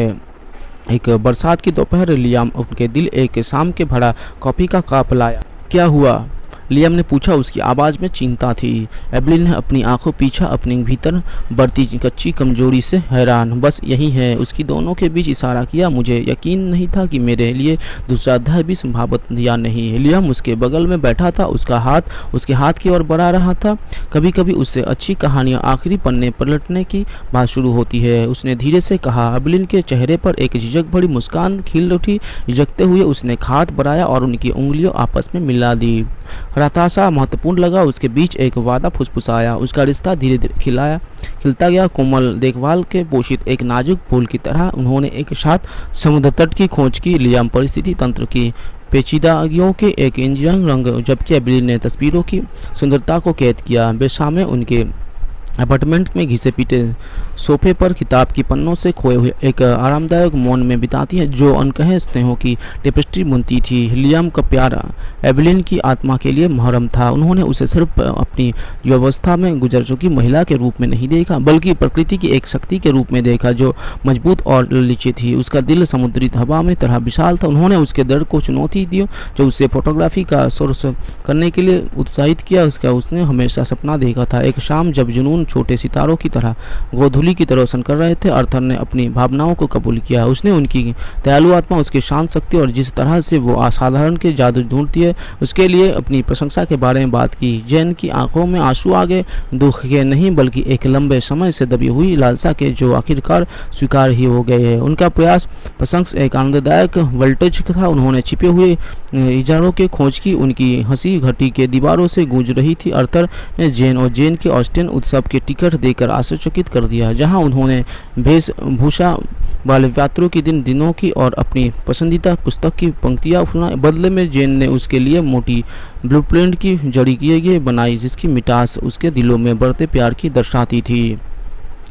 एक बरसात की दोपहर लियाम उनके दिल एक शाम के भरा कॉफी का कप लाया। क्या हुआ? लियाम ने पूछा। उसकी आवाज़ में चिंता थी। एवलिन ने अपनी आंखों पीछा अपने भीतर बढ़ती कच्ची कमजोरी से हैरान। बस यही है, उसकी दोनों के बीच इशारा किया। मुझे यकीन नहीं था कि मेरे लिए दूसरा अध्याय भी संभावित या नहीं। लियाम उसके बगल में बैठा था। उसका हाथ उसके हाथ की ओर बढ़ा रहा था। कभी कभी उससे अच्छी कहानियाँ आखिरी पन्ने पलटने की बात शुरू होती है, उसने धीरे से कहा। एवलिन के चेहरे पर एक झिझक भरी मुस्कान खिल उठी। झिझकते हुए उसने हाथ बढ़ाया और उनकी उंगलियों आपस में मिला दी। हताशा महत्वपूर्ण लगा। उसके बीच एक वादा फुसफुसाया। उसका रिश्ता धीरे धीरे खिलाया खिलता गया, कोमल देखभाल के पोषित एक नाजुक फूल की तरह। उन्होंने एक साथ समुद्र तट की खोज की। लियाम परिस्थिति तंत्र की पेचीदगियों के एक इंजीनियर रंग, जबकि एवलिन ने तस्वीरों की सुंदरता को कैद किया। बेसामे उनके अपार्टमेंट में घिसे पीटे सोफे पर किताब की पन्नों से खोए हुए एक आरामदायक मौन में बिताती है जो अनकहे स्नेहों की टेपेस्ट्री बुनती थी। लियाम का प्यार एवलिन की आत्मा के लिए मुहर्रम था। उन्होंने उसे सिर्फ अपनी युवावस्था में गुजर चुकी महिला के रूप में नहीं देखा, बल्कि प्रकृति की एक शक्ति के रूप में देखा जो मजबूत और ललित थी। उसका दिल समुद्री हवा में तरह विशाल था। उन्होंने उसके दर्द को चुनौती दी जो उसे फोटोग्राफी का सोर्स करने के लिए उत्साहित किया। उसका उसने हमेशा सपना देखा था, एक शाम जब जुनून छोटे सितारों की तरह गोधूली की तरह रोशन कर रहे थे। अर्थर ने अपनी भावनाओं को कबूल किया। उसने उनकी दयालु आत्मा, उसकी शांत शक्ति और जिस तरह से वो असाधारण के जादू ढूंढती है उसके लिए अपनी प्रशंसा के बारे में बात की। जैन की आंखों में आंसू आ गए, दुख के नहीं बल्कि एक लंबे समय से दबी हुई लालसा के जो आखिरकार स्वीकार ही हो गए हैं। उनका प्रयास प्रशंस एक आनंददायक वोल्टेज था। उन्होंने छिपे हुए इजारों के खोज की। उनकी हंसी घटी के दीवारों से गूंज रही थी। अर्थर ने जैन और जैन के ऑस्टिन उत्सव के टिकट देकर आश्चर्यचकित कर दिया, जहां उन्होंने वेशभूषा वाले यात्रियों के दिन दिनों की और अपनी पसंदीदा पुस्तक की पंक्तियां सुनाई। बदले में जैन ने उसके लिए मोटी ब्लूप्रिंट की जड़ी किए गए बनाई जिसकी मिठास उसके दिलों में बढ़ते प्यार की दर्शाती थी।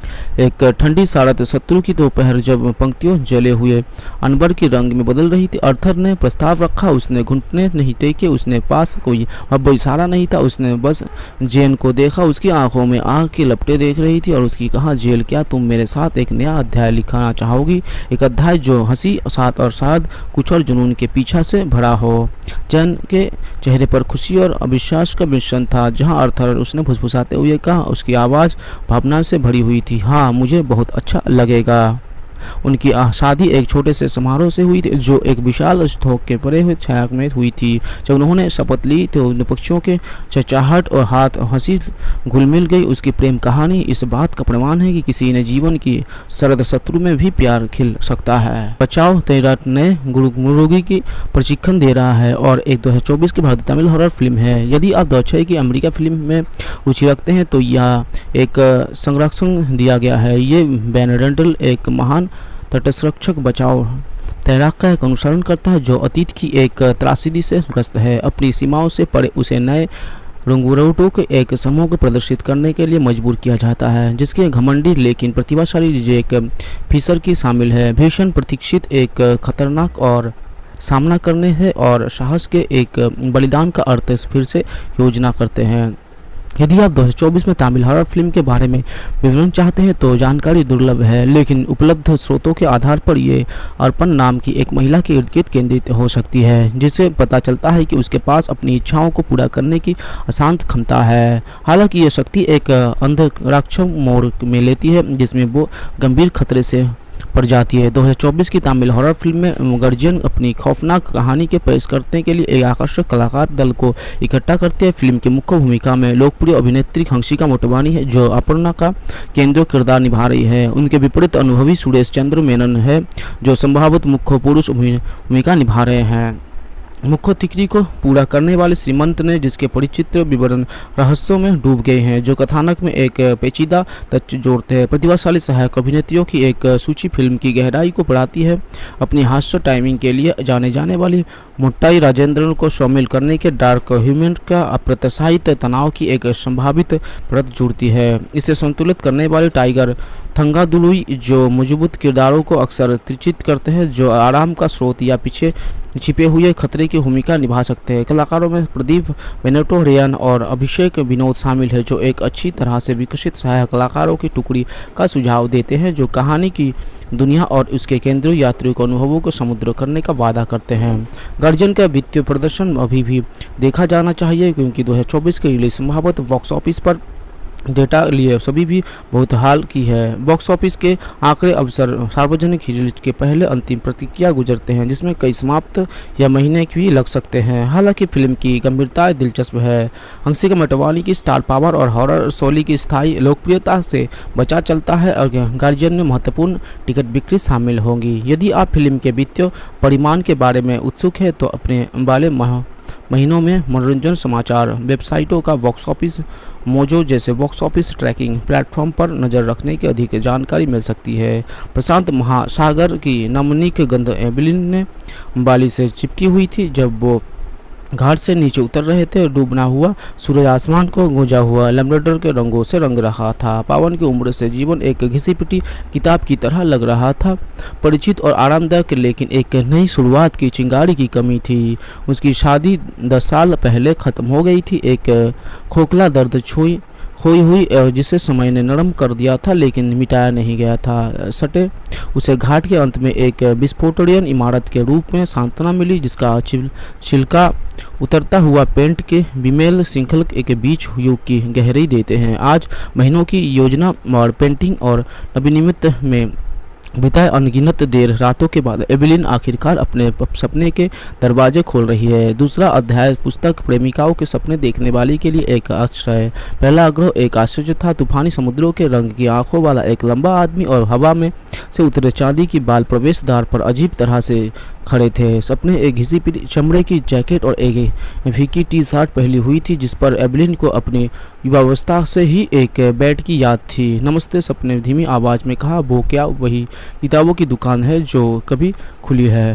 एक ठंडी सारत शत्रु की दोपहर जब पंक्तियों जले हुए अनबर के रंग में बदल रही थी, अर्थर ने प्रस्ताव रखा। उसने घुटने नहीं टेके, उसने पास कोई अब इशारा नहीं था, उसने बस जेन को देखा। उसकी आंखों में आग की लपटें देख रही थी और उसकी कहा, जेल क्या तुम मेरे साथ एक नया अध्याय लिखना चाहोगी? एक अध्याय जो हंसी साथ और साथ कुछ और जुनून के पीछा से भरा हो। जेन के चेहरे पर खुशी और अविश्वास का मिश्रण था। जहां अर्थर, उसने फुसफुसाते हुए कहा, उसकी आवाज़ भावना से भरी हुई थी। हाँ, मुझे बहुत अच्छा लगेगा। उनकी शादी एक छोटे से समारोह से हुई थी जो एक विशाल स्टोक के परे हुए छाया में हुई थी। जब उन्होंने शपथ ली तो उन पक्षियों के चहचहाहट और हाथ हंसी घुल मिल गई। उसकी प्रेम कहानी इस बात का प्रमाण है कि किसी ने जीवन की सरद शत्रु में भी प्यार खिल सकता है। बचाओ तेरा नए मुर्गी की प्रशिक्षण दे रहा है और एक दो हजार चौबीस की भारतीय तमिल हॉरर फिल्म है। यदि आप दो हजार छह की अमेरिका फिल्म में रुचि रखते हैं तो यह एक संरक्षण दिया गया है। ये बेनेडेंटल एक महान तटसंरक्षक बचाव तैराक का एक अनुसरण करता है जो अतीत की एक त्रासदी से ग्रस्त है। अपनी सीमाओं से परे उसे नए रंगूरोटों के एक समूह को प्रदर्शित करने के लिए मजबूर किया जाता है, जिसके घमंडी लेकिन प्रतिभाशाली जैक फिशर की शामिल है। भीषण प्रतीक्षित एक खतरनाक और सामना करने है और साहस के एक बलिदान का अर्थ फिर से योजना करते हैं। यदि आप दो हज़ार चौबीस में तमिल हॉरर फिल्म के बारे में विवरण चाहते हैं तो जानकारी दुर्लभ है, लेकिन उपलब्ध स्रोतों के आधार पर ये अर्पण नाम की एक महिला के इर्द गिर्द केंद्रित हो सकती है, जिससे पता चलता है कि उसके पास अपनी इच्छाओं को पूरा करने की अशांत क्षमता है। हालांकि ये शक्ति एक अंधराक्ष मोड़ में लेती है जिसमें वो गंभीर खतरे से पड़ जाती है। दो हज़ार चौबीस की तमिल हॉरर फिल्म में गार्जियन अपनी खौफनाक कहानी के पेश करने के लिए एक आकर्षक कलाकार दल को इकट्ठा करते हैं। फिल्म की मुख्य भूमिका में लोकप्रिय अभिनेत्री हंसिका मोटवानी है जो अपर्णा का केंद्रीय किरदार निभा रही है। उनके विपरीत अनुभवी सुरेश चंद्र मेनन है जो संभावित मुख्य पुरुष भूमिका निभा रहे हैं। मुख्य तिकड़ी को पूरा करने वाले श्रीमंत ने जिसके परिचित विवरण रहस्यों में डूब गए हैं जो कथानक में एक पेचीदा तथ्य जोड़ते हैं। प्रतिभाशाली सहायक अभिनेत्रियों की एक सूची फिल्म की गहराई को बढ़ाती है। अपनी हास्य टाइमिंग के लिए जाने जाने वाली मोट्टाई राजेंद्रन को शामिल करने के डार्क ह्यूमन का अप्रत्याशित तनाव की एक संभावित परत जुड़ती है। इसे संतुलित करने वाले टाइगर थंगादुलुई जो मजबूत किरदारों को अक्सर त्रिचित करते हैं जो आराम का स्रोत या पीछे छिपे हुए खतरे की भूमिका निभा सकते हैं। कलाकारों में प्रदीप बेनेटो रेयन और अभिषेक विनोद शामिल है जो एक अच्छी तरह से विकसित सहायक कलाकारों की टुकड़ी का सुझाव देते हैं जो कहानी की दुनिया और उसके केंद्रीय यात्रियों के अनुभवों को समुद्र करने का वादा करते हैं। गार्जियन का वित्तीय प्रदर्शन अभी भी देखा जाना चाहिए क्योंकि दो हज़ार चौबीस की रिलीज संभावित बॉक्स ऑफिस पर डेटा लिए सभी भी बहुत हाल की है। बॉक्स ऑफिस के आंकड़े अवसर सार्वजनिक रिलीज के पहले अंतिम प्रतिक्रिया गुजरते हैं जिसमें कई समाप्त या महीने भी लग सकते हैं। हालांकि फिल्म की गंभीरता दिलचस्प है। हंसिका मोटवानी की स्टार पावर और हॉरर शैली की स्थायी लोकप्रियता से बचा चलता है और गार्जियन में महत्वपूर्ण टिकट बिक्री शामिल होंगी। यदि आप फिल्म के वित्तीय परिमाण के बारे में उत्सुक है तो अपने वाले माह महीनों में मनोरंजन समाचार वेबसाइटों का बॉक्स ऑफिस मोजो जैसे बॉक्स ऑफिस ट्रैकिंग प्लेटफॉर्म पर नज़र रखने की अधिक जानकारी मिल सकती है। प्रशांत महासागर की नमनीक गंध एबेलिन ने बाली से चिपकी हुई थी जब वो घाट से नीचे उतर रहे थे। डूबना हुआ सूरज आसमान को गूंजा हुआ लैम्ब्राडोर के रंगों से रंग रहा था। पावन की उम्र से जीवन एक घिसी पिटी किताब की तरह लग रहा था, परिचित और आरामदायक, लेकिन एक नई शुरुआत की चिंगारी की कमी थी। उसकी शादी दस साल पहले ख़त्म हो गई थी। एक खोखला दर्द छुई खोई हुई जिसे समय ने नरम कर दिया था लेकिन मिटाया नहीं गया था। सटे उसे घाट के अंत में एक विस्फोटनीय इमारत के रूप में सांत्वना मिली जिसका छिलका उतरता हुआ पेंट के विमेल श्रृंखल के बीच युग की गहराई देते हैं। आज महीनों की योजना और पेंटिंग और नवीनिमित में बिताए अनगिनत देर रातों के बाद एबेलिन आखिरकार अपने सपने के दरवाजे खोल रही है। दूसरा अध्याय पुस्तक प्रेमिकाओं के सपने देखने वाली के लिए एक आश्चर्य है। पहला आग्रह एक आश्चर्य था। तूफानी समुद्रों के रंग की आंखों वाला एक लंबा आदमी और हवा में से उतरे चांदी की बाल प्रवेश द्वार पर अजीब तरह से खड़े थे। सपने एक घिसी पिटी चमड़े की जैकेट और एक फीकी टी शर्ट पहनी हुई थी जिस पर एबेलिन को अपनी युवावस्था से ही एक बैट की याद थी। नमस्ते सपने धीमी आवाज़ में कहा। वो क्या वही किताबों की दुकान है जो कभी खुली है?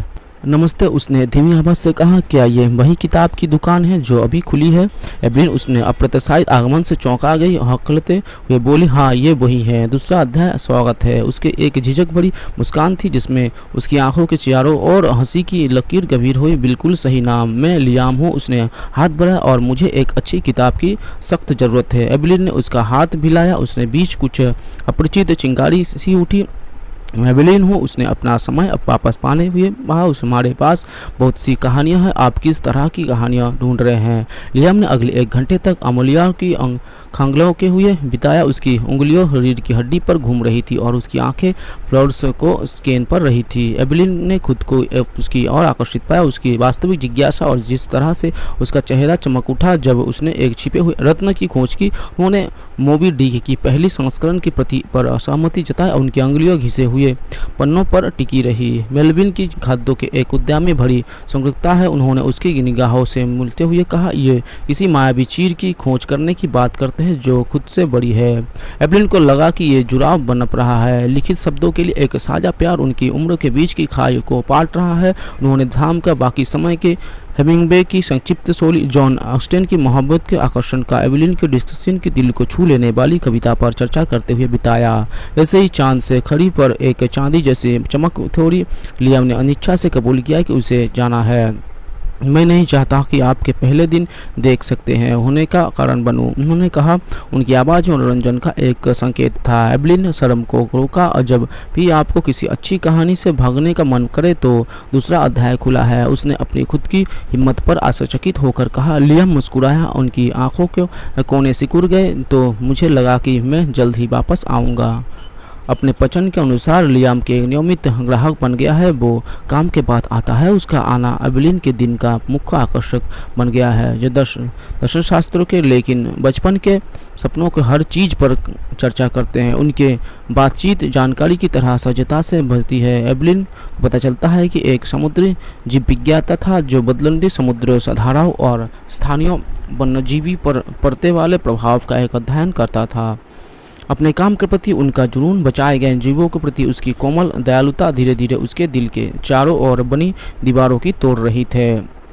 नमस्ते, उसने धीमी आवाज़ से कहा। क्या ये वही किताब की दुकान है जो अभी खुली है? एवलिन उसने अप्रत्याशित आगमन से चौंका गई। हकलते हुए बोली, हाँ ये वही है। दूसरा अध्याय, स्वागत है। उसके एक झिझक भरी मुस्कान थी जिसमें उसकी आंखों के चारों ओर हंसी की लकीर गंभीर हुई। बिल्कुल सही नाम, मैं लियाम हूँ। उसने हाथ बढ़ाया, और मुझे एक अच्छी किताब की सख्त ज़रूरत है। एवलिन ने उसका हाथ हिलाया। उसने बीच कुछ अपरिचित चिंगारी सी उठी। मैं एवलिन हूँ। उसने अपना समय अब वापस पाने हुए कहा, उस हमारे पास बहुत सी कहानियाँ हैं। आप किस तरह की कहानियाँ ढूंढ रहे हैं? लियाम ने अगले एक घंटे तक अमूल्या की खांगलों के हुए बिताया। उसकी उंगलियों रीढ़ की हड्डी पर घूम रही थी और उसकी आंखें फ्लोर्स को स्कैन पर रही थी। एवलिन ने खुद को उसकी और आकर्षित पाया। उसकी वास्तविक जिज्ञासा और जिस तरह से उसका चेहरा चमक उठा जब उसने एक छिपे हुए रत्न की खोज की। उन्होंने मोबी डिक की पहली संस्करण की प्रति पर असहमति जताई। उनकी उंगलियों घिसे हुए पन्नों पर टिकी रही। मेलविन की खाद्यों के एक उद्यान में भरी संग्रहता है। उन्होंने उसकी निगाहों से मिलते हुए कहा, ये किसी मायावी चीर की खोज करने की बात करते हैं जो खुद से बड़ी है। एवलिन को लगा कि ये जुड़ाव बनप रहा है। लिखित शब्दों के लिए एक साझा प्यार उनकी उम्र के बीच की खाई को पाट रहा है। उन्होंने थाम कर बाकी समय के हेमिंगवे की संक्षिप्त शोली, जॉन ऑस्टेन की मोहब्बत के आकर्षण का एवलिन के डिस्कशन के दिल को छू लेने वाली कविता पर चर्चा करते हुए बिताया। वैसे ही चांद से खड़ी पर एक चांदी जैसी चमक थोड़ी। लियाम ने अनिच्छा से कबूल किया कि उसे जाना है। मैं नहीं चाहता कि आपके पहले दिन देख सकते हैं होने का कारण बनूं, उन्होंने कहा। उनकी आवाज़ में मनोरंजन का एक संकेत था। एवलिन ने शर्म को रोका। और जब भी आपको किसी अच्छी कहानी से भागने का मन करे तो दूसरा अध्याय खुला है, उसने अपनी खुद की हिम्मत पर आश्चर्यचकित होकर कहा। लियाम मुस्कुराया। उनकी आंखों के कोने सिकुड़ गए। तो मुझे लगा कि मैं जल्द ही वापस आऊँगा। अपने पचन के अनुसार लियाम के नियमित ग्राहक बन गया है। वो काम के बाद आता है। उसका आना एवलिन के दिन का मुख्य आकर्षक बन गया है। जो दर्शन दर्शन शास्त्रों के लेकिन बचपन के सपनों के हर चीज़ पर चर्चा करते हैं। उनके बातचीत जानकारी की तरह सहजता से भरती है। एवलिन को पता चलता है कि एक समुद्री जीव विज्ञाता था जो बदलती समुद्र धाराओं और स्थानीय वन्यजीवी पर पड़ते वाले प्रभाव का एक अध्ययन करता था। अपने काम के प्रति उनका जुनून, बचाए गए जीवों के प्रति उसकी कोमल दयालुता धीरे धीरे उसके दिल के चारों ओर बनी दीवारों की तोड़ रही थे।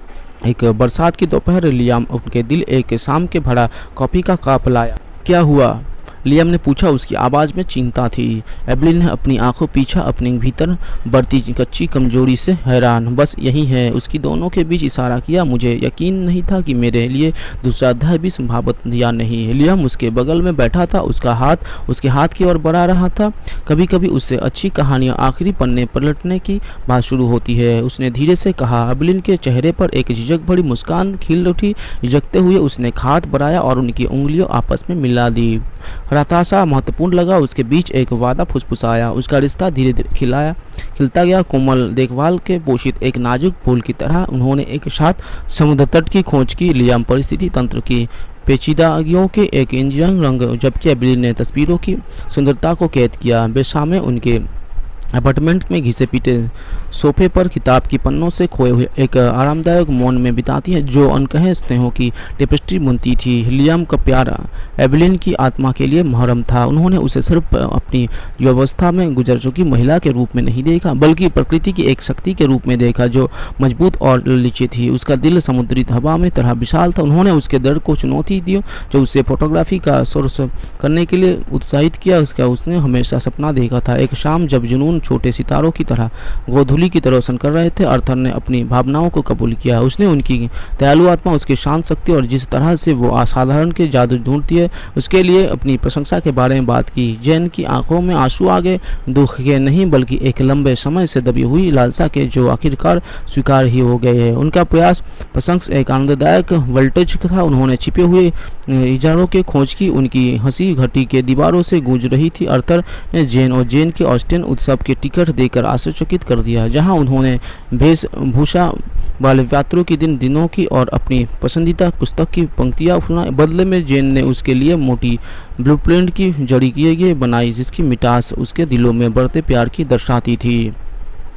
एक बरसात की दोपहर लियाम उनके दिल एक शाम के भरा कॉफ़ी का कप लाया। क्या हुआ? लियाम ने पूछा। उसकी आवाज़ में चिंता थी। एवलिन ने अपनी आंखों पीछा, अपने भीतर बढ़ती कच्ची कमजोरी से हैरान। बस यही है, उसकी दोनों के बीच इशारा किया। मुझे यकीन नहीं था कि मेरे लिए दूसरा अध्याय भी संभावित या नहीं। लियाम उसके बगल में बैठा था। उसका हाथ उसके हाथ की ओर बढ़ा रहा था। कभी कभी उससे अच्छी कहानियाँ आखिरी पन्ने पलटने की बात शुरू होती है, उसने धीरे से कहा। एवलिन के चेहरे पर एक झिझक भरी मुस्कान खिल उठी। झिझकते हुए उसने हाथ बढ़ाया और उनकी उंगलियों आपस में मिला दी। हताशा महत्वपूर्ण लगा। उसके बीच एक वादा फुसफुसाया। उसका रिश्ता धीरे धीरे खिलाया खिलता गया, कोमल देखभाल के पोषित एक नाजुक फूल की तरह। उन्होंने एक साथ समुद्र तट की खोज की। लियाम परिस्थिति तंत्र की पेचीदगियों के एक इंजीनियरिंग रंग, जबकि एवलिन ने तस्वीरों की सुंदरता को कैद किया। बेसामे उनके अपार्टमेंट में घिसे पीटे सोफे पर किताब की पन्नों से खोए हुए एक आरामदायक मौन में बिताती है जो अनकहे स्नेहों की टेपेस्ट्री बुनती थी। लियाम का प्यार एवलिन की आत्मा के लिए मुहर्रम था। उन्होंने उसे सिर्फ अपनी युवावस्था में गुजर चुकी महिला के रूप में नहीं देखा, बल्कि प्रकृति की एक शक्ति के रूप में देखा जो मजबूत और लचीली थी। उसका दिल समुद्री हवा में तरह विशाल था। उन्होंने उसके दर्द को चुनौती दी जो उसे फोटोग्राफी का सोर्स करने के लिए उत्साहित किया। उसका उसने हमेशा सपना देखा था, एक शाम जब जुनून छोटे सितारों की तरह गोधूली की तरह रोशन कर रहे थे। आर्थर ने अपनी भावनाओं को कबूल किया। उसने उनकी दयालु आत्मा, उसकी शांत शक्ति और जिस तरह से वो असाधारण के जादू ढूंढती है उसके लिए अपनी प्रशंसा के बारे में बात की। जैन की आंखों में आंसू आ गए, दुख के नहीं बल्कि एक लंबे समय से दबी हुई लालसा के जो आखिरकार स्वीकार ही हो गए हैं। उनका प्रयास प्रशंसा एक आनंददायक वोल्टेज था। उन्होंने छिपे हुए इजारों के खोज की। उनकी हंसी घटी के दीवारों से गूंज रही थी। आर्थर ने जैन और जैन के ऑस्टेन उत्सव के टिकट देकर आश्चर्यचकित कर दिया, जहां उन्होंने वेशभूषा वाले यात्रियों की दिन दिनों की और अपनी पसंदीदा पुस्तक की पंक्तियां सुना। बदले में जैन ने उसके लिए मोटी ब्लूप्रिंट की जड़ी किए गए बनाई जिसकी मिठास उसके दिलों में बढ़ते प्यार की दर्शाती थी।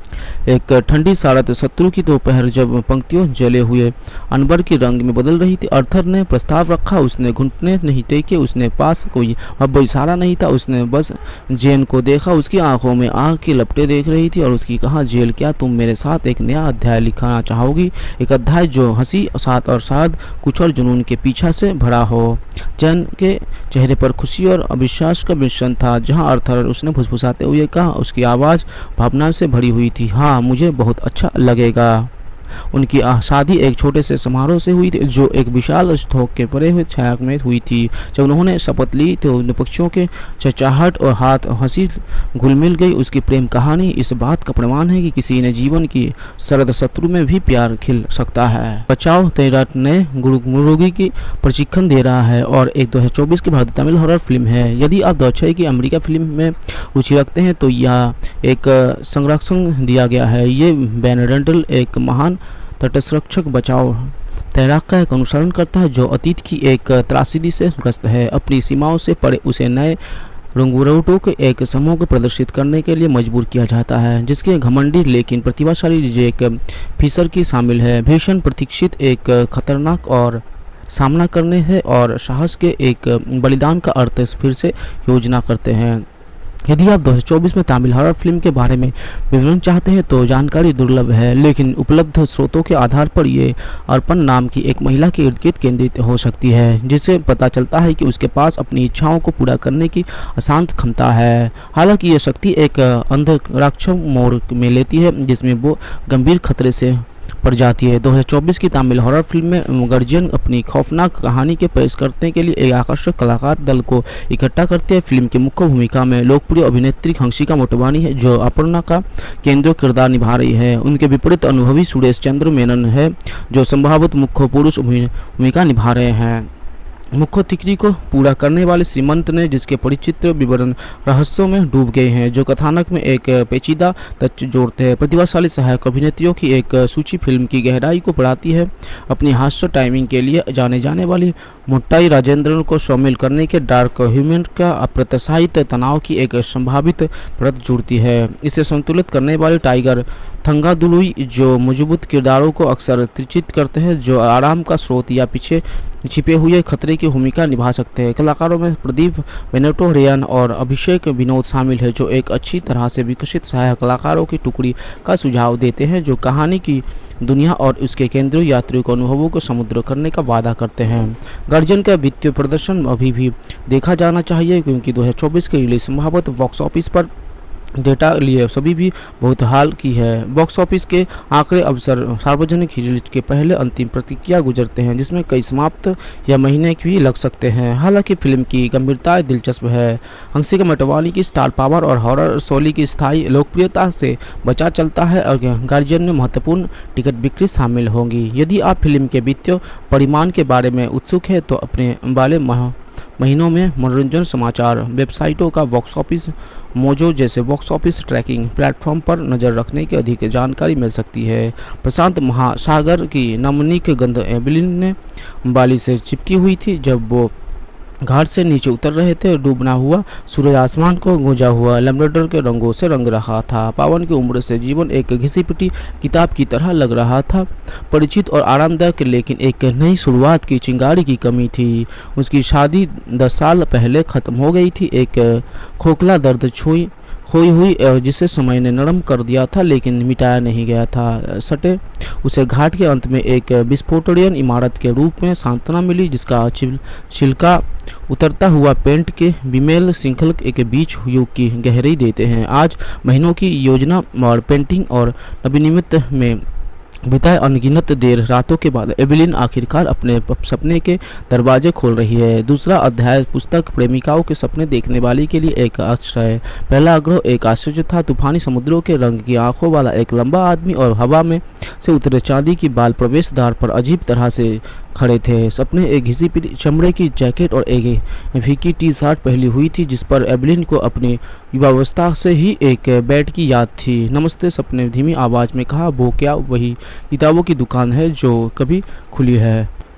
एक ठंडी सारत शत्रु की दोपहर जब पंक्तियों जले हुए अनबर के रंग में बदल रही थी, अर्थर ने प्रस्ताव रखा। उसने घुटने नहीं टेके, उसने पास कोई अब इशारा नहीं था, उसने बस जेन को देखा। उसकी आंखों में आग की लपटें देख रही थी और उसकी कहा, जेल क्या तुम मेरे साथ एक नया अध्याय लिखना चाहोगी? एक अध्याय जो हंसी साथ और साथ कुछ और जुनून के पीछा से भरा हो। जेन के चेहरे पर खुशी और अविश्वास का मिश्रण था। जहां अर्थर, उसने फुसफुसाते हुए कहा, उसकी आवाज़ भावना से भरी हुई थी। हाँ, मुझे बहुत अच्छा लगेगा। उनकी शादी एक छोटे से समारोह से हुई थी जो एक विशाल स्तूप के परे हुए छाया में हुई थी। जब उन्होंने शपथ ली तो पक्षियों के चहचहाहट और हाथ हंसी घुल मिल गई। उसकी प्रेम कहानी इस बात का प्रमाण है कि किसी ने जीवन की सरद शत्रु में भी प्यार खिल सकता है। बचाओ तेरा नए मुर्गी की प्रशिक्षण दे रहा है और एक दो हजार चौबीस की भारतीय तमिल हॉरर फिल्म है। यदि आप दो हजार छह की अमेरिका फिल्म में रुचि रखते हैं तो यह एक संरक्षण दिया गया है। ये बेनेडेंटल एक महान तटसंरक्षक बचाव तैराक का एक अनुसरण करता है जो अतीत की एक त्रासदी से ग्रस्त है। अपनी सीमाओं से परे उसे नए रंगूरोटों के एक समूह को प्रदर्शित करने के लिए मजबूर किया जाता है, जिसके घमंडी लेकिन प्रतिभाशाली जैक फिशर की शामिल है। भीषण प्रतीक्षित एक खतरनाक और सामना करने है और साहस के एक बलिदान का अर्थ फिर से योजना करते हैं। यदि आप दो हज़ार चौबीस में तमिल हॉरर फिल्म के बारे में विवरण चाहते हैं तो जानकारी दुर्लभ है, लेकिन उपलब्ध स्रोतों के आधार पर ये अर्पण नाम की एक महिला के इर्द गिर्द केंद्रित हो सकती है, जिससे पता चलता है कि उसके पास अपनी इच्छाओं को पूरा करने की अशांत क्षमता है। हालांकि यह शक्ति एक अंधराक्ष मोड़ में लेती है जिसमें वो गंभीर खतरे से पड़ जाती है। दो हज़ार चौबीस की तमिल हॉरर फिल्म में गार्जियन अपनी खौफनाक कहानी के पेश करने के लिए एक आकर्षक कलाकार दल को इकट्ठा करते हैं। फिल्म की मुख्य भूमिका में लोकप्रिय अभिनेत्री हंसिका मोटवानी है जो अपर्णा का केंद्रीय किरदार निभा रही है। उनके विपरीत अनुभवी सुरेश चंद्र मेनन है जो संभावित मुख्य पुरुष भूमिका निभा रहे हैं। मुख्य तिकड़ी को पूरा करने वाले श्रीमंत ने जिसके परिचित विवरण रहस्यों में डूब गए हैं जो कथानक में एक पेचीदा तथ्य जोड़ते हैं। प्रतिभाशाली सहायक अभिनेत्रियों की एक सूची फिल्म की गहराई को बढ़ाती है। अपनी हास्य टाइमिंग के लिए जाने जाने वाली मुट्टाई राजेंद्रन को शामिल करने के डार्क ह्यूमन का अप्रत्याशित तनाव की एक संभावित परत जुड़ती है। इसे संतुलित करने वाले टाइगर थंगादुलुई जो मजबूत किरदारों को अक्सर त्रिचित करते हैं जो आराम का स्रोत या पीछे छिपे हुए खतरे की भूमिका निभा सकते हैं। कलाकारों में प्रदीप बेनेटो रेयन और अभिषेक विनोद शामिल है जो एक अच्छी तरह से विकसित सहायक कलाकारों की टुकड़ी का सुझाव देते हैं जो कहानी की दुनिया और उसके केंद्रीय यात्रियों के अनुभवों को समुद्र करने का वादा करते हैं। गार्जियन का वित्तीय प्रदर्शन अभी भी देखा जाना चाहिए क्योंकि दो हज़ार चौबीस की रिलीज संभवत बॉक्स ऑफिस पर डेटा लिए सभी भी बहुत हाल की है। बॉक्स ऑफिस के आंकड़े अवसर सार्वजनिक रिलीज के पहले अंतिम प्रतिक्रिया गुजरते हैं जिसमें कई समाप्त या महीने भी लग सकते हैं। हालांकि फिल्म की गंभीरता दिलचस्प है। हंसिका मोटवानी की स्टार पावर और हॉरर शैली की स्थायी लोकप्रियता से बचा चलता है और गार्जियन में महत्वपूर्ण टिकट बिक्री शामिल होंगी। यदि आप फिल्म के वित्तीय परिमाण के बारे में उत्सुक है तो अपने वाले माह महीनों में मनोरंजन समाचार वेबसाइटों का बॉक्स ऑफिस मोजो जैसे बॉक्स ऑफिस ट्रैकिंग प्लेटफॉर्म पर नज़र रखने की अधिक जानकारी मिल सकती है। प्रशांत महासागर की नमनीक गंध एवेलिन ने बाली से चिपकी हुई थी जब वो घाट से नीचे उतर रहे थे। डूबना हुआ सूरज आसमान को गूंजा हुआ लैवेंडर के रंगों से रंग रहा था। पावन की उम्र से जीवन एक घिसी पिटी किताब की तरह लग रहा था, परिचित और आरामदायक, लेकिन एक नई शुरुआत की चिंगारी की कमी थी। उसकी शादी दस साल पहले ख़त्म हो गई थी। एक खोखला दर्द छुई खोई हुई जिसे समय ने नरम कर दिया था लेकिन मिटाया नहीं गया था। सटे उसे घाट के अंत में एक विस्फोटनीय इमारत के रूप में सांत्वना मिली जिसका छिलका उतरता हुआ पेंट के बिमेल श्रृंखल के बीच युग की गहराई देते हैं। आज महीनों की योजना और पेंटिंग और नवीनिमित में बिताए अनगिनत देर रातों के बाद एवेलिन आखिरकार अपने सपने के दरवाजे खोल रही है। दूसरा अध्याय पुस्तक प्रेमिकाओं के सपने देखने वाली के लिए एक आश्चर्य है। पहला आग्रह एक आश्चर्य था। तूफानी समुद्रों के रंग की आंखों वाला एक लंबा आदमी और हवा में से उतरे चांदी की बाल प्रवेश द्वार पर अजीब तरह से खड़े थे। सपने एक घिसी पिटी चमड़े की जैकेट और एक फीकी टी शर्ट पहनी हुई थी जिस पर एवेलिन को अपनी युवावस्था से ही एक बैट की याद थी। नमस्ते सपने ने धीमी आवाज़ में कहा। वो क्या वही किताबों की दुकान है जो कभी खुली है?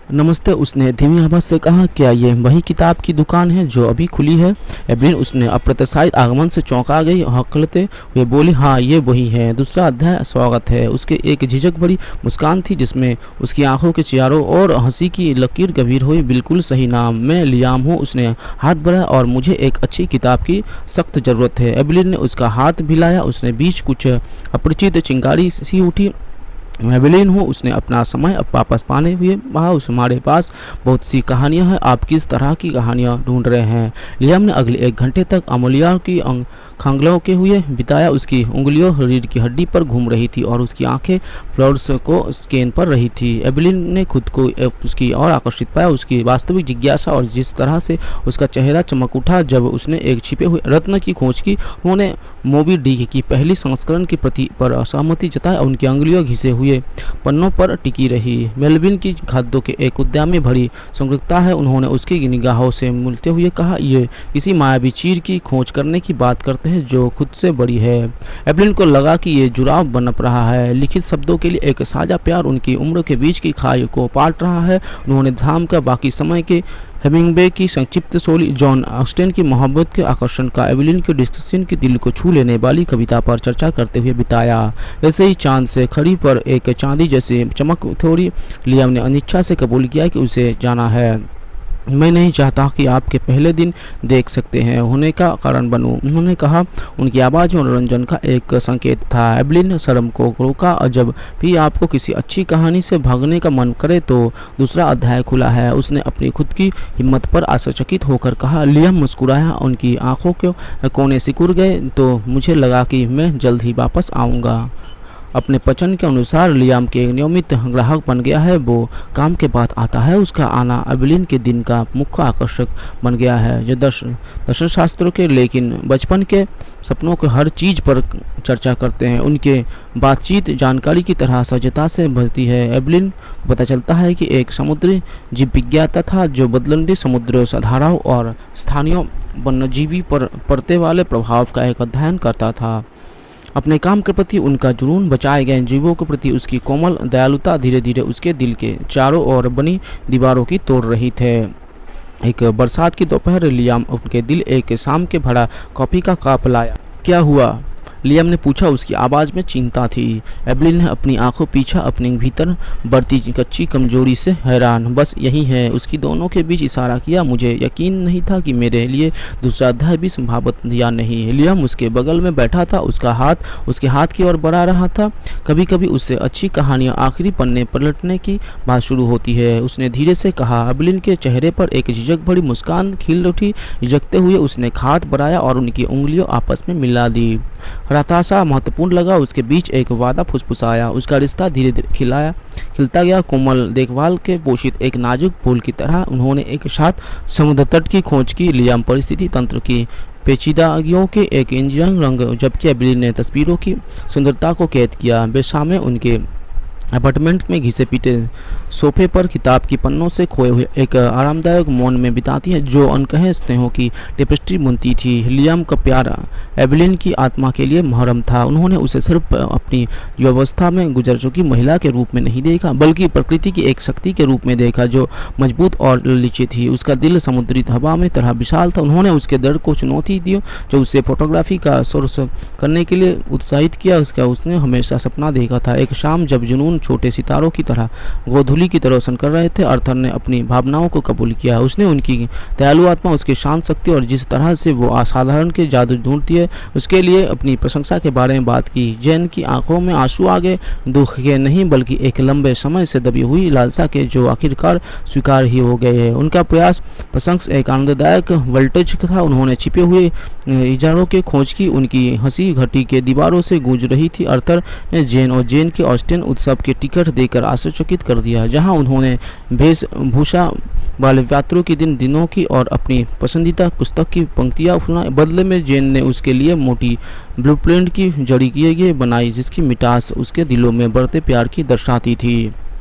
नमस्ते, उसने धीमी आवाज़ से कहा। क्या ये वही किताब की दुकान है जो अभी खुली है? एवलिन उसने अप्रत्याशित आगमन से चौंका गई। हकलते हुए बोली, हाँ ये वही है। दूसरा अध्याय स्वागत है। उसके एक झिझक भरी मुस्कान थी जिसमें उसकी आंखों के चारों ओर हंसी की लकीर गंभीर हुई। बिल्कुल सही नाम, मैं लियाम हूँ। उसने हाथ बढ़ाया, और मुझे एक अच्छी किताब की सख्त ज़रूरत है। एवलिन ने उसका हाथ हिलाया। उसने बीच कुछ अपरिचित चिंगारी सी उठी। एवलिन हूँ, उसने अपना समय अब वापस पाने हुए कहा। उस हमारे पास बहुत सी कहानियाँ हैं। आप किस तरह की कहानियाँ ढूंढ रहे हैं? लियाम ने अगले एक घंटे तक अमूल्या की खांगलों के हुए बिताया। उसकी उंगलियों रीढ़ की हड्डी पर घूम रही थी और उसकी आंखें फ्लोर्स को स्कैन पर रही थी। एवलिन ने खुद को उसकी और आकर्षित पाया। उसकी वास्तविक जिज्ञासा और जिस तरह से उसका चेहरा चमक उठा जब उसने एक छिपे हुए रत्न की खोज की। उन्होंने मोबी डिक की पहली संस्करण के प्रति पर असहमति जताई। उनकी उंगलियों घिसे हुए पन्नों पर टिकी रही। मेलविन की खाद्यों के एक उद्यान में भरी संग्रहता है। उन्होंने उसकी निगाहों से मिलते हुए कहा, ये किसी मायावी चीज की खोज करने की बात करते हैं जो खुद से बड़ी है। एवलिन को लगा कि ये जुड़ाव बनप रहा है। लिखित शब्दों के लिए एक साझा प्यार उनकी उम्र के बीच की खाई को पाट रहा है। उन्होंने धाम का बाकी समय के हेमिंग्वे की संक्षिप्त शोली, जॉन ऑस्टेन की मोहब्बत के आकर्षण का एवलिन के डिस्कशन के दिल को छू लेने वाली कविता पर चर्चा करते हुए बिताया। ऐसे ही चांद से खड़ी पर एक चांदी जैसी चमक थोड़ी। लियाम ने अनिच्छा से कबूल किया कि उसे जाना है। मैं नहीं चाहता कि आपके पहले दिन देख सकते हैं होने का कारण बनूं, उन्होंने कहा। उनकी आवाज़ में मनोरंजन का एक संकेत था। एवलिन ने शर्म को रोका। और जब भी आपको किसी अच्छी कहानी से भागने का मन करे तो दूसरा अध्याय खुला है, उसने अपनी खुद की हिम्मत पर आश्चर्यचकित होकर कहा। लियाम मुस्कुराया। उनकी आंखों के कोने सिकुड़ गए। तो मुझे लगा कि मैं जल्द ही वापस आऊँगा। अपने पचन के अनुसार लियाम के नियमित ग्राहक बन गया है। वो काम के बाद आता है। उसका आना एवलिन के दिन का मुख्य आकर्षक बन गया है। जो दर्शन दर्शन शास्त्रों के लेकिन बचपन के सपनों के हर चीज़ पर चर्चा करते हैं। उनके बातचीत जानकारी की तरह सहजता से भरती है। एवलिन को पता चलता है कि एक समुद्री जीव विज्ञाता था जो बदलती समुद्र धाराओं और स्थानीय वन्यजीवी पर पड़ने वाले प्रभाव का एक अध्ययन करता था। अपने काम के प्रति उनका जुनून, बचाए गए जीवों के प्रति उसकी कोमल दयालुता धीरे धीरे उसके दिल के चारों ओर बनी दीवारों की तोड़ रही थे। एक बरसात की दोपहर लियाम उनके दिल एक शाम के भरा कॉफी का कप लाया। क्या हुआ? लियाम ने पूछा। उसकी आवाज़ में चिंता थी। एवलिन ने अपनी आंखों पीछा, अपने भीतर बढ़ती कच्ची कमजोरी से हैरान। बस यही है, उसकी दोनों के बीच इशारा किया। मुझे यकीन नहीं था कि मेरे लिए दूसरा अध्याय भी संभावित या नहीं। लियाम उसके बगल में बैठा था। उसका हाथ उसके हाथ की ओर बढ़ा रहा था। कभी कभी उससे अच्छी कहानियाँ आखिरी पन्ने पलटने की बात शुरू होती है, उसने धीरे से कहा। एवलिन के चेहरे पर एक झिझक भरी मुस्कान खिल उठी। झिझकते हुए उसने हाथ बढ़ाया और उनकी उंगलियों आपस में मिला दी। हताशा महत्वपूर्ण लगा। उसके बीच एक वादा फुसफुसाया। उसका रिश्ता धीरे धीरे खिलाया खिलता गया, कोमल देखभाल के पोषित एक नाजुक फूल की तरह। उन्होंने एक साथ समुद्र तट की खोज की। लियाम परिस्थिति तंत्र की पेचीदगियों के एक इंजीनियरिंग रंग, जबकि एवलिन ने तस्वीरों की सुंदरता को कैद किया। बेसामे उनके अपार्टमेंट में घिसे पीटे सोफे पर किताब की पन्नों से खोए हुए एक आरामदायक मौन में बिताती है जो अनकहे स्नेहों की टेपेस्ट्री बुनती थी। लियाम का प्यार एवलिन की आत्मा के लिए मुहर्रम था। उन्होंने उसे सिर्फ अपनी युवावस्था में गुजर चुकी महिला के रूप में नहीं देखा, बल्कि प्रकृति की एक शक्ति के रूप में देखा जो मजबूत और ललीची थी। उसका दिल समुद्री हवा में तरह विशाल था। उन्होंने उसके दर्द को चुनौती दी जो उसे फोटोग्राफी का सोर्स करने के लिए उत्साहित किया। उसका उसने हमेशा सपना देखा था, एक शाम जब जुनून छोटे सितारों की तरह गोधूली की तरह रोशन कर रहे थे। आर्थर ने अपनी भावनाओं को कबूल किया। उसने उनकी दयालु आत्मा, उसकी शांत शक्ति और जिस तरह से वो असाधारण के जादू ढूंढती है उसके लिए अपनी प्रशंसा के बारे में बात की। जैन की आंखों में आंसू आ गए, दुख के नहीं बल्कि एक लंबे समय से दबी हुई लालसा के जो आखिरकार स्वीकार ही हो गए हैं। उनका प्रयास प्रशंस एक आनंददायक वोल्टेज था। उन्होंने छिपे हुए इजारों के खोज की। उनकी हंसी घटी के दीवारों से गूंज रही थी। आर्थर ने जेन और जेन के ऑस्टिन उत्सव के टिकट देकर आश्चर्यचकित कर दिया, जहां उन्होंने वेशभूषा वाले यात्रियों के दिन दिनों की और अपनी पसंदीदा पुस्तक की पंक्तियां सुनाई। बदले में जेन ने उसके लिए मोटी ब्लूप्रिंट की जड़ी किए गए बनाई जिसकी मिठास उसके दिलों में बढ़ते प्यार की दर्शाती थी।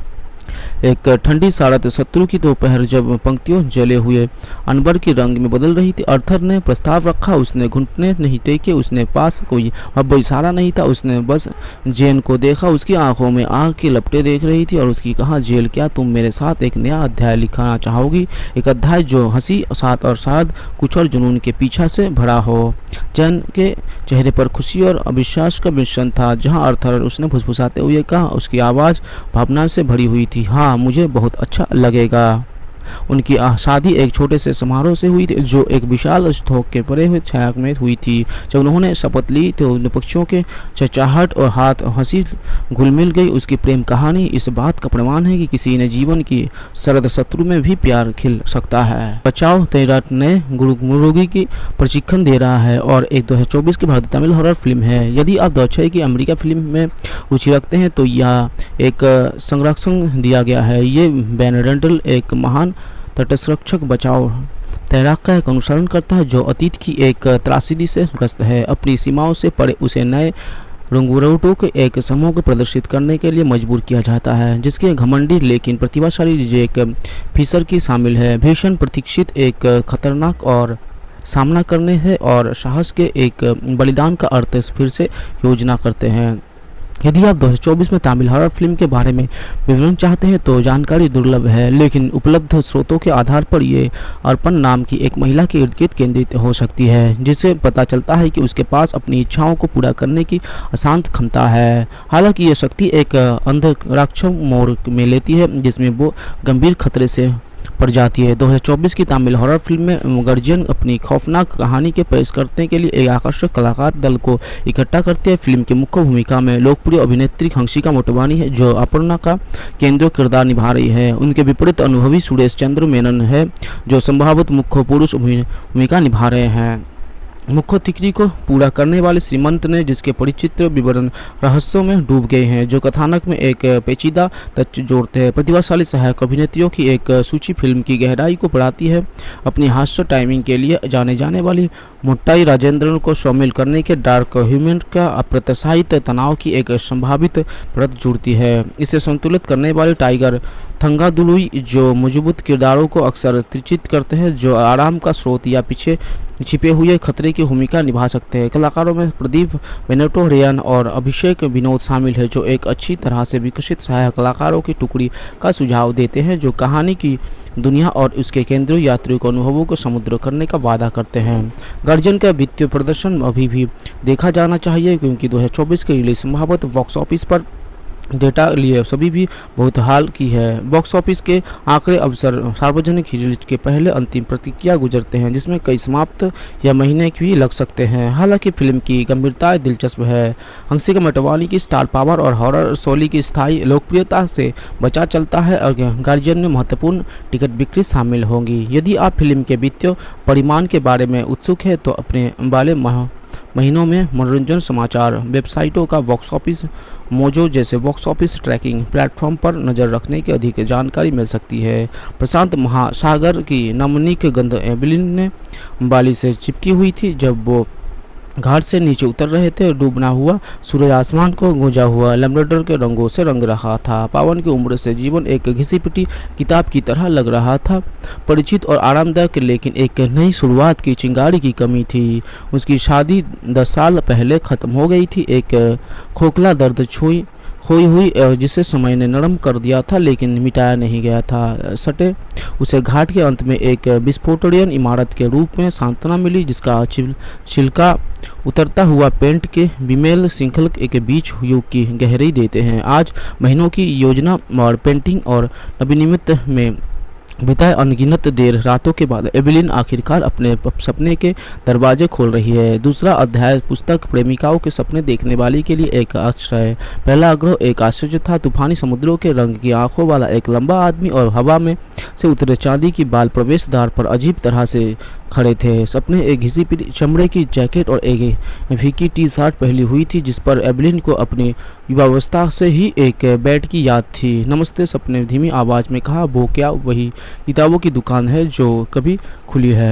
एक ठंडी सारत शत्रु की दोपहर जब पंक्तियों जले हुए अनबर के रंग में बदल रही थी, अर्थर ने प्रस्ताव रखा। उसने घुटने नहीं टेके, उसने पास कोई अब इशारा नहीं था, उसने बस जेन को देखा। उसकी आंखों में आग की लपटें देख रही थी और उसकी कहा, जेल क्या तुम मेरे साथ एक नया अध्याय लिखना चाहोगी? एक अध्याय जो हंसी साथ और शायद कुछ और जुनून के पीछा से भरा हो। जेन के चेहरे पर खुशी और अविश्वास का मिश्रण था। जहां अर्थर, उसने फुसफुसाते हुए कहा, उसकी आवाज़ भावना से भरी हुई थी। हाँ, मुझे बहुत अच्छा लगेगा। उनकी शादी एक छोटे से समारोह से हुई थी जो एक विशाल स्तूप के परे हुए छाया में हुई थी। जब उन्होंने शपथ ली तो उन पक्षियों के चहचहाहट और हाथ हंसी घुल मिल गई। उसकी प्रेम कहानी इस बात का प्रमाण है कि किसी ने जीवन की सरद शत्रु में भी प्यार खिल सकता है। बचाओ तेरा नए मुर्गी की प्रशिक्षण दे रहा है और एक दो हजार चौबीस की भारतीय तमिल हॉरर फिल्म है। यदि आप दो हजार छह की अमेरिका फिल्म में रुचि रखते हैं तो यह एक संरक्षण दिया गया है। ये बेनेडेंटल एक महान तटसंरक्षक बचाव तैराक का एक अनुसरण करता है जो अतीत की एक त्रासदी से ग्रस्त है। अपनी सीमाओं से परे उसे नए रंगरूटों के एक समूह को प्रदर्शित करने के लिए मजबूर किया जाता है, जिसके घमंडी लेकिन प्रतिभाशाली जेक फिशर की शामिल है। भीषण प्रतीक्षित एक खतरनाक और सामना करने है और साहस के एक बलिदान का अर्थ फिर से योजना करते हैं। यदि आप दो हज़ार चौबीस में तमिल हॉरर फिल्म के बारे में विवरण चाहते हैं तो जानकारी दुर्लभ है, लेकिन उपलब्ध स्रोतों के आधार पर ये अर्पण नाम की एक महिला के इर्द गिर्द केंद्रित हो सकती है, जिससे पता चलता है कि उसके पास अपनी इच्छाओं को पूरा करने की अशांत क्षमता है। हालांकि ये शक्ति एक अंधराक्षस मोड़ में लेती है जिसमें वो गंभीर खतरे से पड़ जाती है। दो हज़ार चौबीस की तमिल हॉरर फिल्म में गार्जियन अपनी खौफनाक कहानी के पेश करने के लिए एक आकर्षक कलाकार दल को इकट्ठा करती है। फिल्म की मुख्य भूमिका में लोकप्रिय अभिनेत्री हंसिका मोटवानी है जो अपर्णा का केंद्रीय किरदार निभा रही है। उनके विपरीत अनुभवी सुरेश चंद्र मेनन है जो संभावित मुख्य पुरुष भूमिका निभा रहे हैं। मुख्य तिकड़ी को पूरा करने वाले श्रीमंत ने जिसके परिचित विवरण रहस्यों में डूब गए हैं जो कथानक में एक पेचीदा तथ्य जोड़ते हैं। प्रतिभाशाली सहायक अभिनेत्रियों की एक सूची फिल्म की गहराई को बढ़ाती है। अपनी हास्य टाइमिंग के लिए जाने जाने वाली मोट्टाई राजेंद्रन को शामिल करने के डार्क ह्यूमन का अप्रत्याशित तनाव की एक संभावित परत जुड़ती है। इसे संतुलित करने वाले टाइगर थंगादुलुई जो मजबूत किरदारों को अक्सर त्रिचित करते हैं जो आराम का स्रोत या पीछे छिपे हुए खतरे की भूमिका निभा सकते हैं। कलाकारों में प्रदीप बेनेटो रेयन और अभिषेक विनोद शामिल है जो एक अच्छी तरह से विकसित सहायक कलाकारों की टुकड़ी का सुझाव देते हैं जो कहानी की दुनिया और उसके केंद्रीय यात्रियों के अनुभवों को समुद्र करने का वादा करते हैं। गार्जियन का वित्तीय प्रदर्शन अभी भी देखा जाना चाहिए क्योंकि दो हज़ार चौबीस की रिलीज संभावित बॉक्स ऑफिस पर डेटा लिए सभी भी बहुत हाल की है। बॉक्स ऑफिस के आंकड़े अवसर सार्वजनिक रिलीज के पहले अंतिम प्रतिक्रिया गुजरते हैं जिसमें कई समाप्त या महीने भी लग सकते हैं। हालांकि फिल्म की गंभीरता दिलचस्प है। हंसिका मोटवानी की स्टार पावर और हॉरर शैली की स्थायी लोकप्रियता से बचा चलता है और गार्जियन में महत्वपूर्ण टिकट बिक्री शामिल होंगी। यदि आप फिल्म के वित्तीय परिमाण के बारे में उत्सुक है तो अपने वाले माह महीनों में मनोरंजन समाचार वेबसाइटों का बॉक्स ऑफिस मोजो जैसे बॉक्स ऑफिस ट्रैकिंग प्लेटफॉर्म पर नज़र रखने की अधिक जानकारी मिल सकती है। प्रशांत महासागर की नमनीक गंध एवेलिन ने बाली से चिपकी हुई थी जब वो घाट से नीचे उतर रहे थे। डूबना हुआ सूरज आसमान को गूंजा हुआ लैम्ब्रेडोर के रंगों से रंग रहा था। पावन की उम्र से जीवन एक घिसी पिटी किताब की तरह लग रहा था, परिचित और आरामदायक, लेकिन एक नई शुरुआत की चिंगारी की कमी थी। उसकी शादी दस साल पहले ख़त्म हो गई थी। एक खोखला दर्द छुई खोई हुई जिसे समय ने नरम कर दिया था लेकिन मिटाया नहीं गया था। सटे उसे घाट के अंत में एक विस्फोटनीय इमारत के रूप में सांत्वना मिली जिसका छिलका उतरता हुआ पेंट के बिमेल श्रृंखल के बीच युग की गहराई देते हैं। आज महीनों की योजना और पेंटिंग और नवीनिमित में बिताए अनगिनत देर रातों के बाद एवेलिन आखिरकार अपने सपने के दरवाजे खोल रही है। दूसरा अध्याय पुस्तक प्रेमिकाओं के सपने देखने वाली के लिए एक आश्चर्य है। पहला आग्रह एक आश्चर्य था। तूफानी समुद्रों के रंग की आंखों वाला एक लंबा आदमी और हवा में से उतरे चांदी की बाल प्रवेश द्वार पर अजीब तरह से खड़े थे। सपने एक घिसी पिटी चमड़े की जैकेट और एक फीकी टी शर्ट पहनी हुई थी जिस पर एवेलिन को अपनी युवावस्था से ही एक बेड की याद थी। नमस्ते, सपने धीमी आवाज़ में कहा। वो क्या वही किताबों की दुकान है जो कभी खुली है?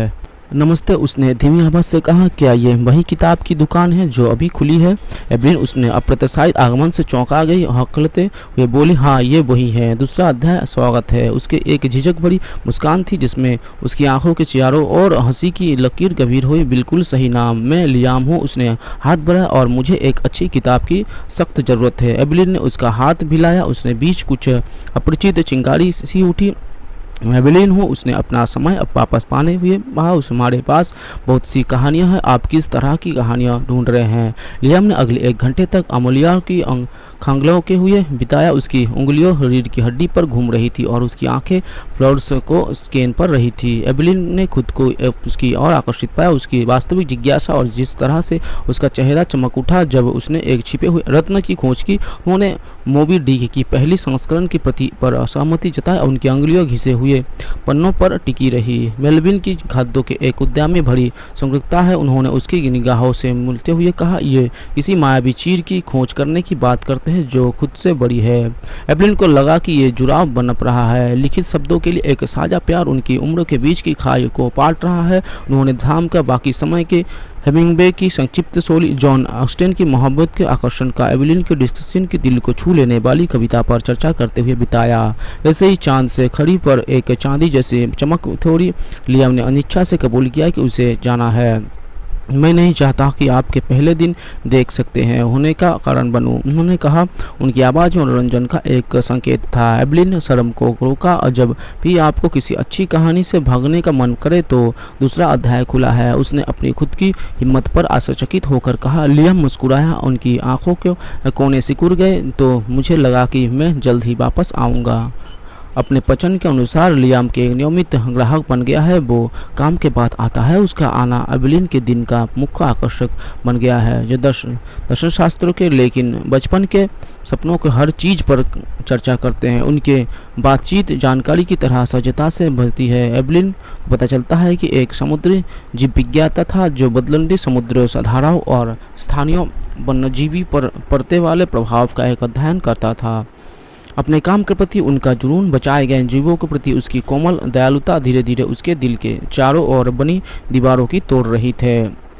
नमस्ते, उसने धीमी आवाज़ से कहा। क्या ये वही किताब की दुकान है जो अभी खुली है? एवलिन उसने अप्रत्याशित आगमन से चौंका गई। हकलते हुए बोली, हाँ ये वही है। दूसरा अध्याय स्वागत है। उसके एक झिझक भरी मुस्कान थी जिसमें उसकी आंखों के चारों ओर हंसी की लकीर गंभीर हुई। बिल्कुल सही नाम, मैं लियाम हूँ। उसने हाथ बढ़ाया, और मुझे एक अच्छी किताब की सख्त ज़रूरत है। एवलिन ने उसका हाथ हिलाया। उसने बीच कुछ अपरिचित चिंगारी सी उठी। मैं एवलिन हूँ। उसने अपना समय अब वापस पाने हुए कहा, उस हमारे पास बहुत सी कहानियाँ हैं। आप किस तरह की कहानियाँ ढूंढ रहे हैं? लियाम ने अगले एक घंटे तक अमूल्या की खांगलों के हुए बिताया। उसकी उंगलियों रीढ़ की हड्डी पर घूम रही थी और उसकी आंखें फ्लोर्स को स्कैन पर रही थी। एवलिन ने खुद को उसकी ओर आकर्षित पाया। उसकी वास्तविक जिज्ञासा और जिस तरह से उसका चेहरा चमक उठा जब उसने एक छिपे हुए रत्न की खोज की। उन्होंने मोबी डिक की पहली संस्करण की प्रति पर असहमति जताई। उनकी उंगलियों घिसे हुए पन्नों पर टिकी रही। मेलविन की खाद्यों के एक उद्यान में भरी संग्रहता है। उन्होंने उसकी निगाहों से मिलते हुए कहा, ये किसी मायावी चीज की खोज करने की बात करते हैं जो खुद से बड़ी है। एवलिन को लगा कि ये जुड़ाव बनप रहा है। लिखित शब्दों के लिए एक साझा प्यार उनकी उम्र के बीच की खाई को पाट रहा है। उन्होंने धाम का बाकी समय के हेमिंगवे की संक्षिप्त शोली, जॉन ऑस्टेन की मोहब्बत के आकर्षण का एवलिन के डिस्कशन के दिल को छू लेने वाली कविता पर चर्चा करते हुए बिताया। वैसे ही चांद से खड़ी पर एक चांदी जैसे चमक थोड़ी। लियाम ने अनिच्छा से कबूल किया कि उसे जाना है। मैं नहीं चाहता कि आपके पहले दिन देख सकते हैं होने का कारण बनूं, उन्होंने कहा। उनकी आवाज़ में मनोरंजन का एक संकेत था। एवलिन शर्म को रोका। और जब भी आपको किसी अच्छी कहानी से भागने का मन करे तो दूसरा अध्याय खुला है, उसने अपनी खुद की हिम्मत पर आश्चर्यचकित होकर कहा। लियाम मुस्कुराया। उनकी आंखों के कोने सिकुड़ गए। तो मुझे लगा कि मैं जल्द ही वापस आऊँगा। अपने पसंद के अनुसार लियाम के नियमित ग्राहक बन गया है। वो काम के बाद आता है। उसका आना एवलिन के दिन का मुख्य आकर्षक बन गया है। जो दर्शन दर्शन शास्त्रों के लेकिन बचपन के सपनों के हर चीज़ पर चर्चा करते हैं। उनके बातचीत जानकारी की तरह सजता से भरती है। एवलिन को पता चलता है कि एक समुद्री जीव विज्ञाता था जो बदलती समुद्र धाराओं और स्थानीय वन्यजीवी पर पड़ते वाले प्रभाव का एक अध्ययन करता था। अपने काम के प्रति उनका जुनून, बचाए गए जीवों के प्रति उसकी कोमल दयालुता धीरे धीरे उसके दिल के चारों ओर बनी दीवारों की तोड़ रही थे।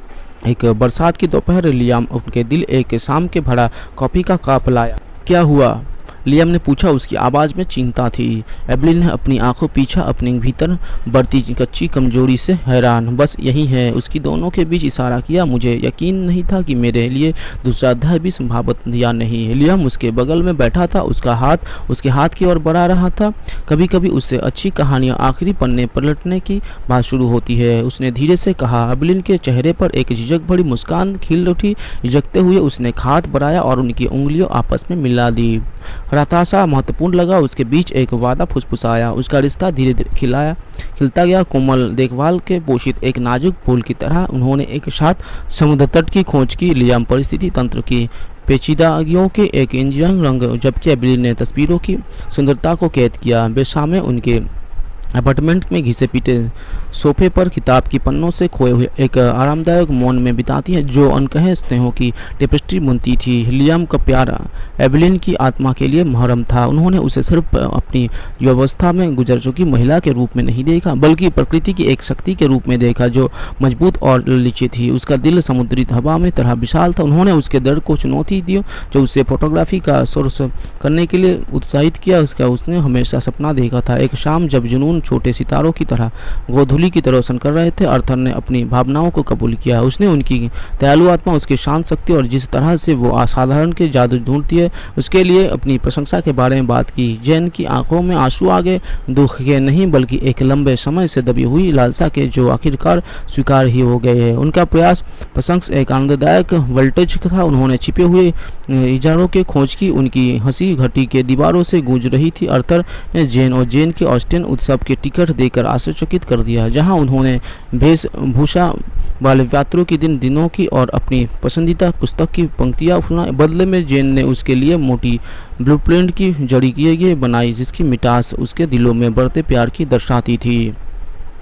एक बरसात की दोपहर लियाम उनके दिल एक शाम के भरा कॉफी का कप लाया। क्या हुआ? लियाम ने पूछा। उसकी आवाज़ में चिंता थी। एवलिन ने अपनी आंखों पीछा, अपने भीतर बढ़ती कच्ची कमजोरी से हैरान। बस यही है, उसकी दोनों के बीच इशारा किया। मुझे यकीन नहीं था कि मेरे लिए दूसरा अध्याय भी संभावित या नहीं। लियाम उसके बगल में बैठा था। उसका हाथ उसके हाथ की ओर बढ़ा रहा था। कभी कभी उससे अच्छी कहानियाँ आखिरी पन्ने पलटने की बात शुरू होती है, उसने धीरे से कहा। एवलिन के चेहरे पर एक झिझक भरी मुस्कान खिल उठी। झिझकते हुए उसने हाथ बढ़ाया और उनकी उंगलियों आपस में मिला दी। हताशा महत्वपूर्ण लगा। उसके बीच एक वादा फुसफुसाया। उसका रिश्ता धीरे धीरे खिलाया खिलता गया, कोमल देखभाल के पोषित एक नाजुक फूल की तरह। उन्होंने एक साथ समुद्र तट की खोज की। लियाम परिस्थिति तंत्र की पेचीदगियों के एक इंजीनियर रंग, जबकि एवलिन ने तस्वीरों की सुंदरता को कैद किया। वे शाम उनके अपार्टमेंट में घिसे पीटे सोफे पर किताब की पन्नों से खोए हुए एक आरामदायक मौन में बिताती है जो अनकहे स्नेहों की टेपेस्ट्री बुनती थी। लियाम का प्यार एवलिन की आत्मा के लिए मुहर्रम था। उन्होंने उसे सिर्फ अपनी युवावस्था में गुजर चुकी महिला के रूप में नहीं देखा, बल्कि प्रकृति की एक शक्ति के रूप में देखा जो मजबूत और लचीली थी। उसका दिल समुद्री हवा में तरह विशाल था। उन्होंने उसके दर्द को चुनौती दी जो उसे फोटोग्राफी का सोर्स करने के लिए उत्साहित किया। उसका उसने हमेशा सपना देखा था, एक शाम जब जुनून छोटे सितारों की तरह गोधूली की तरह रोशन कर रहे थे। अर्थर ने अपनी भावनाओं को कबूल किया। उसने उनकी दयालु आत्मा, उसकी शांत शक्ति और जिस तरह से वो असाधारण के जादू ढूंढती है उसके लिए अपनी प्रशंसा के बारे में बात की। जैन की आंखों में आंसू आ गए, दुख के नहीं बल्कि एक लंबे समय से दबी हुई लालसा के जो आखिरकार स्वीकार ही हो गए हैं। उनका प्रयास प्रशंस एक आनंददायक वोल्टेज था। उन्होंने छिपे हुए इजारों के खोज की। उनकी हंसी घटी के दीवारों से गूंज रही थी। अर्थर ने जैन और जैन के ऑस्टिन उत्सव के टिकट देकर आश्चर्यचकित कर दिया, जहां उन्होंने वेशभूषा वाले यात्रियों की दिन दिनों की और अपनी पसंदीदा पुस्तक की पंक्तियां सुनाई। बदले में जैन ने उसके लिए मोटी ब्लूप्रिंट की जड़ी किए बनाई जिसकी मिठास उसके दिलों में बढ़ते प्यार की दर्शाती थी।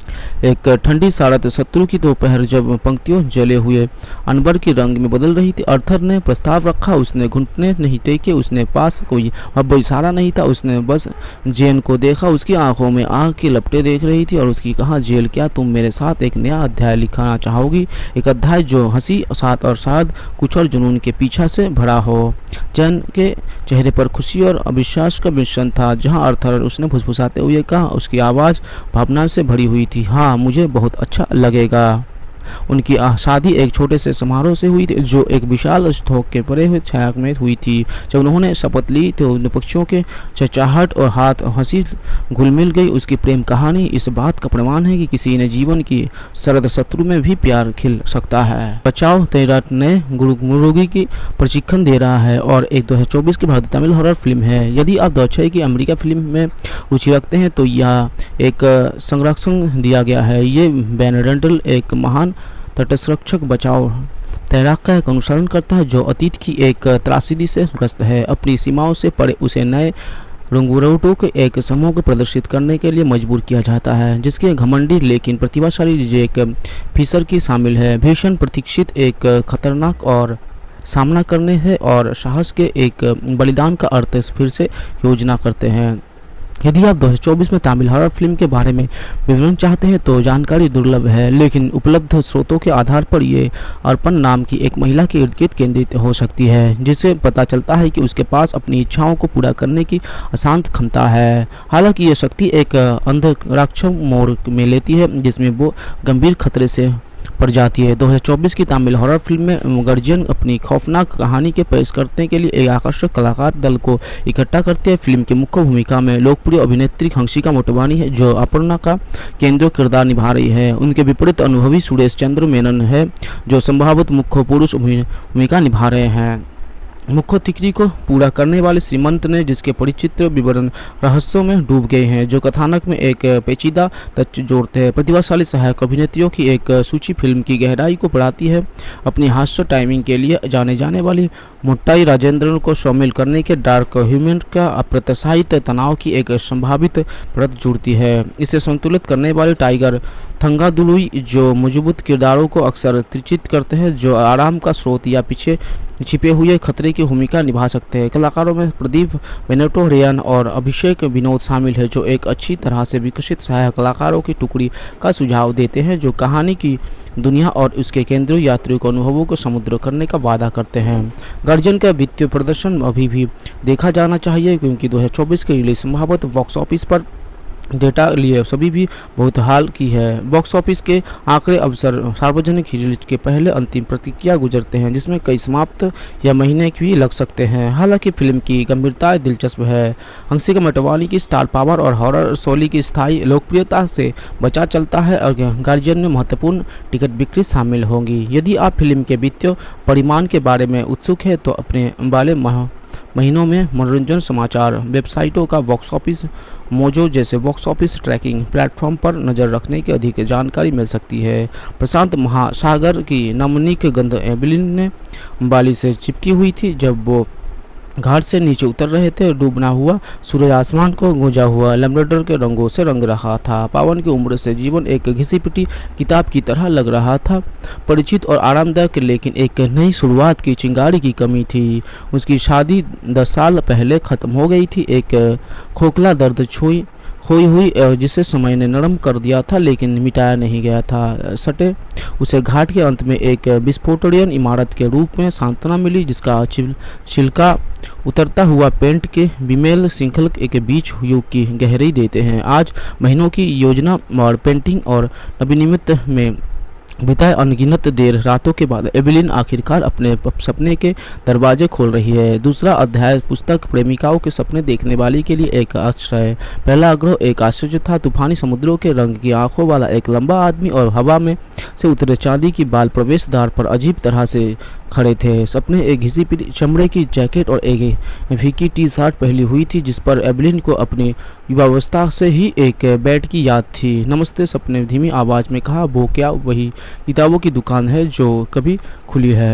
एक ठंडी सारत शत्रु की दोपहर जब पंक्तियों जले हुए अनबर के रंग में बदल रही थी, अर्थर ने प्रस्ताव रखा। उसने घुटने नहीं टेके, उसने पास कोई अब इशारा नहीं था, उसने बस जेन को देखा। उसकी आंखों में आग की लपटें देख रही थी और उसकी कहा, जेल क्या तुम मेरे साथ एक नया अध्याय लिखना चाहोगी? एक अध्याय जो हंसी साथ और शायद कुछ और जुनून के पीछा से भरा हो। जैन के चेहरे पर खुशी और अविश्वास का मिश्रण था। जहां अर्थर, उसने फुसफुसाते हुए कहा, उसकी आवाज़ भावना से भरी हुई थी। हाँ, मुझे बहुत अच्छा लगेगा। उनकी शादी एक छोटे से समारोह से हुई थी जो एक विशाल स्तूप के परे हुए छाया में हुई थी। जब उन्होंने शपथ ली तो उन पक्षियों के चहचहाहट और हाथ हंसी घुल मिल गई। उसकी प्रेम कहानी इस बात का प्रमाण है कि किसी ने जीवन की सरद शत्रु में भी प्यार खिल सकता है। बचाओ तैराट ने मुर्गी की प्रशिक्षण दे रहा है और एक दो हजार चौबीस की भारतीय तमिल हॉरर फिल्म है। यदि आप दो हजार छह की अमेरिका फिल्म में रुचि रखते हैं तो यह एक संरक्षण दिया गया है। ये बेनेडेंटल एक महान तटसंरक्षक बचाव तैराक का एक अनुसरण करता है जो अतीत की एक त्रासदी से ग्रस्त है। अपनी सीमाओं से परे उसे नए रंगूरोटों के एक समूह को प्रदर्शित करने के लिए मजबूर किया जाता है, जिसके घमंडी लेकिन प्रतिभाशाली जैक फिशर की शामिल है। भीषण प्रतीक्षित एक खतरनाक और सामना करने है और साहस के एक बलिदान का अर्थ फिर से योजना करते हैं। यदि आप दो हज़ार चौबीस में तमिल हॉरर फिल्म के बारे में विवरण चाहते हैं तो जानकारी दुर्लभ है, लेकिन उपलब्ध स्रोतों के आधार पर ये अर्पण नाम की एक महिला के इर्द गिर्द केंद्रित हो सकती है, जिससे पता चलता है कि उसके पास अपनी इच्छाओं को पूरा करने की अशांत क्षमता है। हालांकि ये शक्ति एक अंधराक्ष मोड़ में लेती है जिसमें वो गंभीर खतरे से पड़ जाती है। दो हज़ार चौबीस की तमिल हॉरर फिल्म में गार्जियन अपनी खौफनाक कहानी के पेश करने के लिए एक आकर्षक कलाकार दल को इकट्ठा करते हैं। फिल्म की मुख्य भूमिका में लोकप्रिय अभिनेत्री हंसिका मोटवानी है जो अपर्णा का केंद्रीय किरदार निभा रही है। उनके विपरीत अनुभवी सुरेश चंद्र मेनन है जो संभवत मुख्य पुरुष भूमिका निभा रहे हैं। मुख्य तिकड़ी को पूरा करने वाले श्रीमंत ने जिसके परिचित विवरण रहस्यों में डूब गए हैं जो कथानक में एक पेचीदा तथ्य जोड़ते हैं। प्रतिभाशाली सहायक अभिनेत्रियों की एक सूची फिल्म की गहराई को बढ़ाती है। अपनी हास्य टाइमिंग के लिए जाने जाने वाली मुट्टाई राजेंद्रन को शामिल करने के डार्क ह्यूमन का अप्रत्याशित तनाव की एक संभावित परत जुड़ती है। इसे संतुलित करने वाले टाइगर थंगादुलुई जो मजबूत किरदारों को अक्सर त्रिचित करते हैं जो आराम का स्रोत या पीछे छिपे हुए खतरे की भूमिका निभा सकते हैं। कलाकारों में प्रदीप बेनेटो रेयन और अभिषेक विनोद शामिल है जो एक अच्छी तरह से विकसित सहायक कलाकारों की टुकड़ी का सुझाव देते हैं जो कहानी की दुनिया और उसके केंद्रीय यात्रियों के अनुभवों को समुद्र करने का वादा करते हैं। गार्जियन का वित्तीय प्रदर्शन अभी भी देखा जाना चाहिए क्योंकि दो हज़ार चौबीस की रिलीज संभवत बॉक्स ऑफिस पर डेटा लिए सभी भी बहुत हाल की है। बॉक्स ऑफिस के आंकड़े अवसर सार्वजनिक रिलीज के पहले अंतिम प्रतिक्रिया गुजरते हैं जिसमें कई समाप्त या महीने भी लग सकते हैं। हालांकि फिल्म की गंभीरता दिलचस्प है। हंसिका मोटवानी की स्टार पावर और हॉरर शैली की स्थायी लोकप्रियता से बचा चलता है और गार्जियन में महत्वपूर्ण टिकट बिक्री शामिल होंगी। यदि आप फिल्म के वित्तीय परिमाण के बारे में उत्सुक है तो अपने वाले माह महीनों में मनोरंजन समाचार वेबसाइटों का बॉक्स ऑफिस मोजो जैसे बॉक्स ऑफिस ट्रैकिंग प्लेटफॉर्म पर नज़र रखने की अधिक जानकारी मिल सकती है। प्रशांत महासागर की नमनीक गंध एबिलिन ने बाली से चिपकी हुई थी जब वो घाट से नीचे उतर रहे थे। डूबना हुआ सूरज आसमान को गूंजा हुआ लैम्ब्रेडर के रंगों से रंग रहा था। पावन की उम्र से जीवन एक घिसी पिटी किताब की तरह लग रहा था, परिचित और आरामदायक, लेकिन एक नई शुरुआत की चिंगारी की कमी थी। उसकी शादी दस साल पहले ख़त्म हो गई थी। एक खोखला दर्द छुई खोई हुई जिसे समय ने नरम कर दिया था लेकिन मिटाया नहीं गया था। सटे उसे घाट के अंत में एक विस्फोटनीय इमारत के रूप में सांत्वना मिली जिसका छिलका उतरता हुआ पेंट के विमेल श्रृंखल के बीच युग की गहराई देते हैं। आज महीनों की योजना और पेंटिंग और नवीनिमित में बिताए अनगिनत देर रातों के बाद एबिलिन आखिरकार अपने सपने के दरवाजे खोल रही है। दूसरा अध्याय पुस्तक प्रेमिकाओं के सपने देखने वाली के लिए एक आश्रय। पहला आग्रह एक आश्चर्य था। तूफानी समुद्रों के रंग की आंखों वाला एक लंबा आदमी और हवा में से उतरे चांदी की बाल प्रवेश द्वार पर अजीब तरह से खड़े थे। सपने एक घिसी पिटी चमड़े की जैकेट और एक फीकी टी शर्ट पहनी हुई थी जिस पर एबिलिन को अपनी युवावस्था से ही एक बैट की याद थी। नमस्ते सपने ने धीमी आवाज़ में कहा, वो क्या वही किताबों की दुकान है जो कभी खुली है?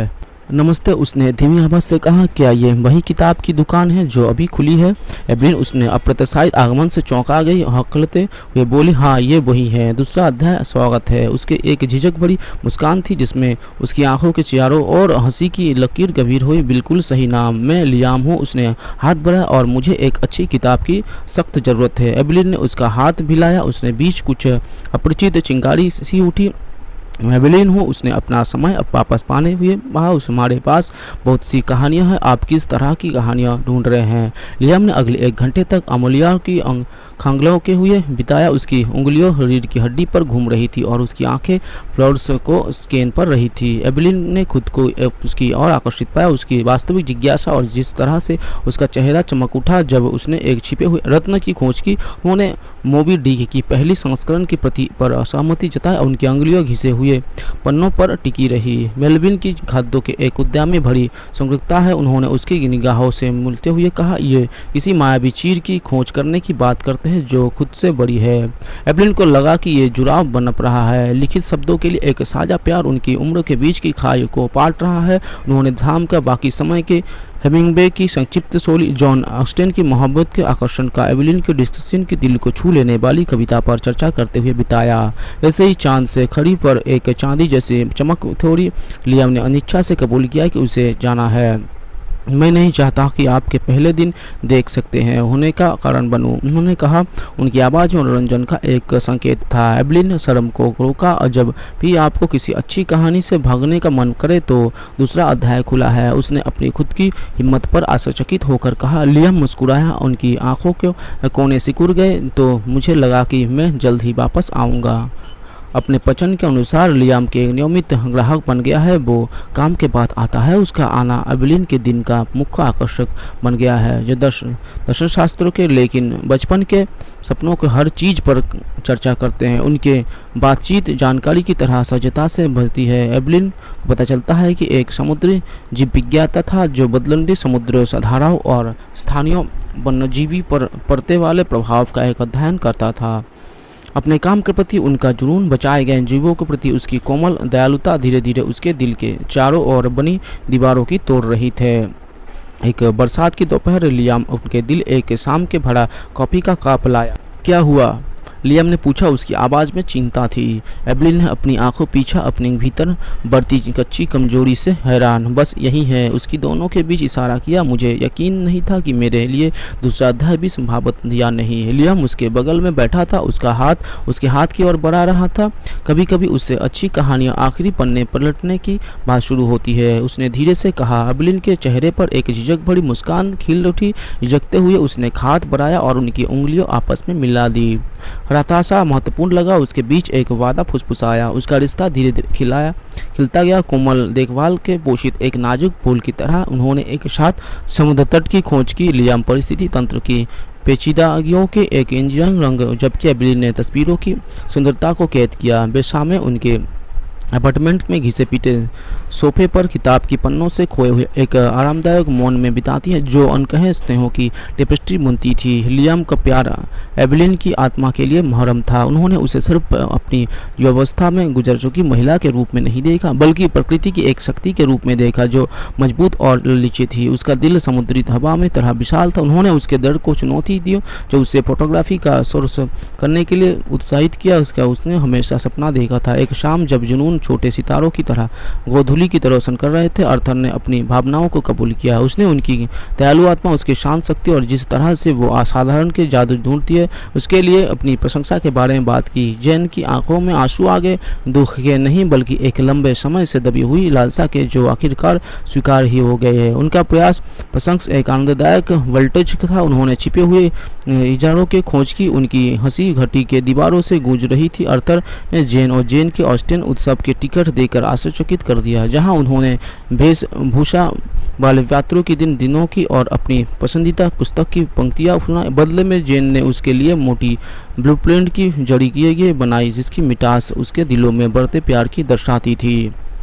नमस्ते, उसने धीमी आवाज़ से कहा। क्या ये वही किताब की दुकान है जो अभी खुली है? एवलिन उसने अप्रत्याशित आगमन से चौंका गई। हकलते हुए बोली, हाँ ये वही है। दूसरा अध्याय स्वागत है। उसके एक झिझक भरी मुस्कान थी जिसमें उसकी आंखों के चारों ओर हंसी की लकीर गंभीर हुई। बिल्कुल सही नाम, मैं लियाम हूँ। उसने हाथ बढ़ाया, और मुझे एक अच्छी किताब की सख्त ज़रूरत है। एवलिन ने उसका हाथ हिलाया। उसने बीच कुछ अपरिचित चिंगारी सी उठी। मैं एवलिन हूँ। उसने अपना समय अब वापस पाने हुए कहा, उस हमारे पास बहुत सी कहानियाँ हैं। आप किस तरह की कहानियाँ ढूंढ रहे हैं? लियाम ने अगले एक घंटे तक अमूल्या की खांगलों के हुए बिताया। उसकी उंगलियों रीढ़ की हड्डी पर घूम रही थी और उसकी आंखें फ्लोर्स को स्कैन पर रही थी। एवलिन ने खुद को उसकी और आकर्षित पाया। उसकी वास्तविक जिज्ञासा और जिस तरह से उसका चेहरा चमक उठा जब उसने एक छिपे हुए रत्न की खोज की। उन्होंने मोबी डिक की पहली संस्करण की प्रति पर असहमति जताई और उनकी उंगलियों घिसे हुए पन्नों पर टिकी रही। मेलविन की खाद्यों के एक उद्यान में भरी संग्रहता है। उन्होंने उसकी निगाहों से मिलते हुए कहा, ये किसी मायावी चीज की खोज करने की बात करते हैं जो खुद से बड़ी है। एवलिन को लगा कि ये जुड़ाव बनप रहा है। लिखित शब्दों के लिए एक साझा प्यार उनकी उम्र के बीच की खाई को पाट रहा है। उन्होंने धाम का बाकी समय के हेमिंगवे की संक्षिप्त शोली, जॉन ऑस्टेन की मोहब्बत के आकर्षण का एवलिन के डिस्कशन के दिल को छू लेने वाली कविता पर चर्चा करते हुए बिताया। ऐसे ही चांद से खड़ी पर एक चांदी जैसी चमक थोड़ी। लियाम ने अनिच्छा से कबूल किया कि उसे जाना है। मैं नहीं चाहता कि आपके पहले दिन देख सकते हैं होने का कारण बनूं, उन्होंने कहा। उनकी आवाज़ में मनोरंजन का एक संकेत था। एवलिन शर्म को रोका। और जब भी आपको किसी अच्छी कहानी से भागने का मन करे तो दूसरा अध्याय खुला है, उसने अपनी खुद की हिम्मत पर आश्चर्यचकित होकर कहा। लियाम मुस्कुराया। उनकी आंखों के कोने सिकुड़ गए। तो मुझे लगा कि मैं जल्द ही वापस आऊँगा। अपने पचन के अनुसार लियाम के नियमित ग्राहक बन गया है। वो काम के बाद आता है। उसका आना एवलिन के दिन का मुख्य आकर्षक बन गया है। जो दर्शन दर्शन शास्त्रों के लेकिन बचपन के सपनों के हर चीज़ पर चर्चा करते हैं। उनके बातचीत जानकारी की तरह सहजता से भरती है। एवलिन को पता चलता है कि एक समुद्री जीव विज्ञाता था जो बदलती समुद्र धाराओं और स्थानीय वन्यजीवी पर पड़ते वाले प्रभाव का एक अध्ययन करता था। अपने काम के प्रति उनका जुनून, बचाए गए जीवों के प्रति उसकी कोमल दयालुता धीरे धीरे उसके दिल के चारों ओर बनी दीवारों की तोड़ रही थे। एक बरसात की दोपहर लियाम उनके दिल एक शाम के भरा कॉफी का कप लाया। क्या हुआ? लियाम ने पूछा। उसकी आवाज़ में चिंता थी। एवलिन ने अपनी आंखों पीछा, अपने भीतर बढ़ती कच्ची कमजोरी से हैरान। बस यही है, उसकी दोनों के बीच इशारा किया। मुझे यकीन नहीं था कि मेरे लिए दूसरा अध्याय भी संभावित या नहीं है। लियाम उसके बगल में बैठा था। उसका हाथ उसके हाथ की ओर बढ़ा रहा था। कभी कभी उससे अच्छी कहानियाँ आखिरी पन्ने पलटने की बात शुरू होती है, उसने धीरे से कहा। एवलिन के चेहरे पर एक झिझक भरी मुस्कान खिल उठी। झिझकते हुए उसने हाथ बढ़ाया और उनकी उंगलियों आपस में मिला दी। हताशा महत्वपूर्ण लगा। उसके बीच एक वादा फुसफुसाया। उसका रिश्ता धीरे धीरे खिलाया खिलता गया, कोमल देखभाल के पोषित एक नाजुक फूल की तरह। उन्होंने एक साथ समुद्र तट की खोज की। लियाम परिस्थिति तंत्र की पेचीदगियों के एक इंजीनियरिंग रंग, जबकि एवलिन ने तस्वीरों की सुंदरता को कैद किया। बेशामे उनके अपार्टमेंट में घिसे पीटे सोफे पर किताब की पन्नों से खोए हुए एक आरामदायक मौन में बिताती है जो अनकहे स्नेहों की टेपेस्ट्री बुनती थी। लियाम का प्यार एवलिन की आत्मा के लिए मुहर्रम था। उन्होंने उसे सिर्फ अपनी युवावस्था में गुजर चुकी महिला के रूप में नहीं देखा, बल्कि प्रकृति की एक शक्ति के रूप में देखा जो मजबूत और ललीची थी। उसका दिल समुद्री हवा में तरह विशाल था। उन्होंने उसके दर्द को चुनौती दी जो उसे फोटोग्राफी का सोर्स करने के लिए उत्साहित किया। उसका उसने हमेशा सपना देखा था। एक शाम जब जुनून छोटे सितारों की तरह गोधूली की तरह रोशन कर रहे थे, आर्थर ने अपनी भावनाओं को कबूल किया। उसने उनकी दयालु आत्मा, उसकी शांत शक्ति और जिस तरह से वो असाधारण के जादू ढूंढती है उसके लिए अपनी प्रशंसा के बारे में बात की। जैन की आंखों में आंसू आ गए, दुख के नहीं बल्कि एक लंबे समय से दबी हुई लालसा के जो आखिरकार स्वीकार ही हो गए हैं। उनका प्रयास प्रशंस एक आनंददायक वोल्टेज था। उन्होंने छिपे हुए इजारों की खोज की। उनकी हंसी घटी के दीवारों से गूंज रही थी। आर्थर ने जैन और जैन के ऑस्टिन उत्सव के टिकट देकर आश्चर्यचकित कर दिया, जहां उन्होंने वेशभूषा वाले यात्रियों की दिन दिनों की और अपनी पसंदीदा पुस्तक की पंक्तियां सुनाई। बदले में जैन ने उसके लिए मोटी ब्लूप्रिंट की जड़ी किए गए बनाई जिसकी मिठास उसके दिलों में बढ़ते प्यार की दर्शाती थी।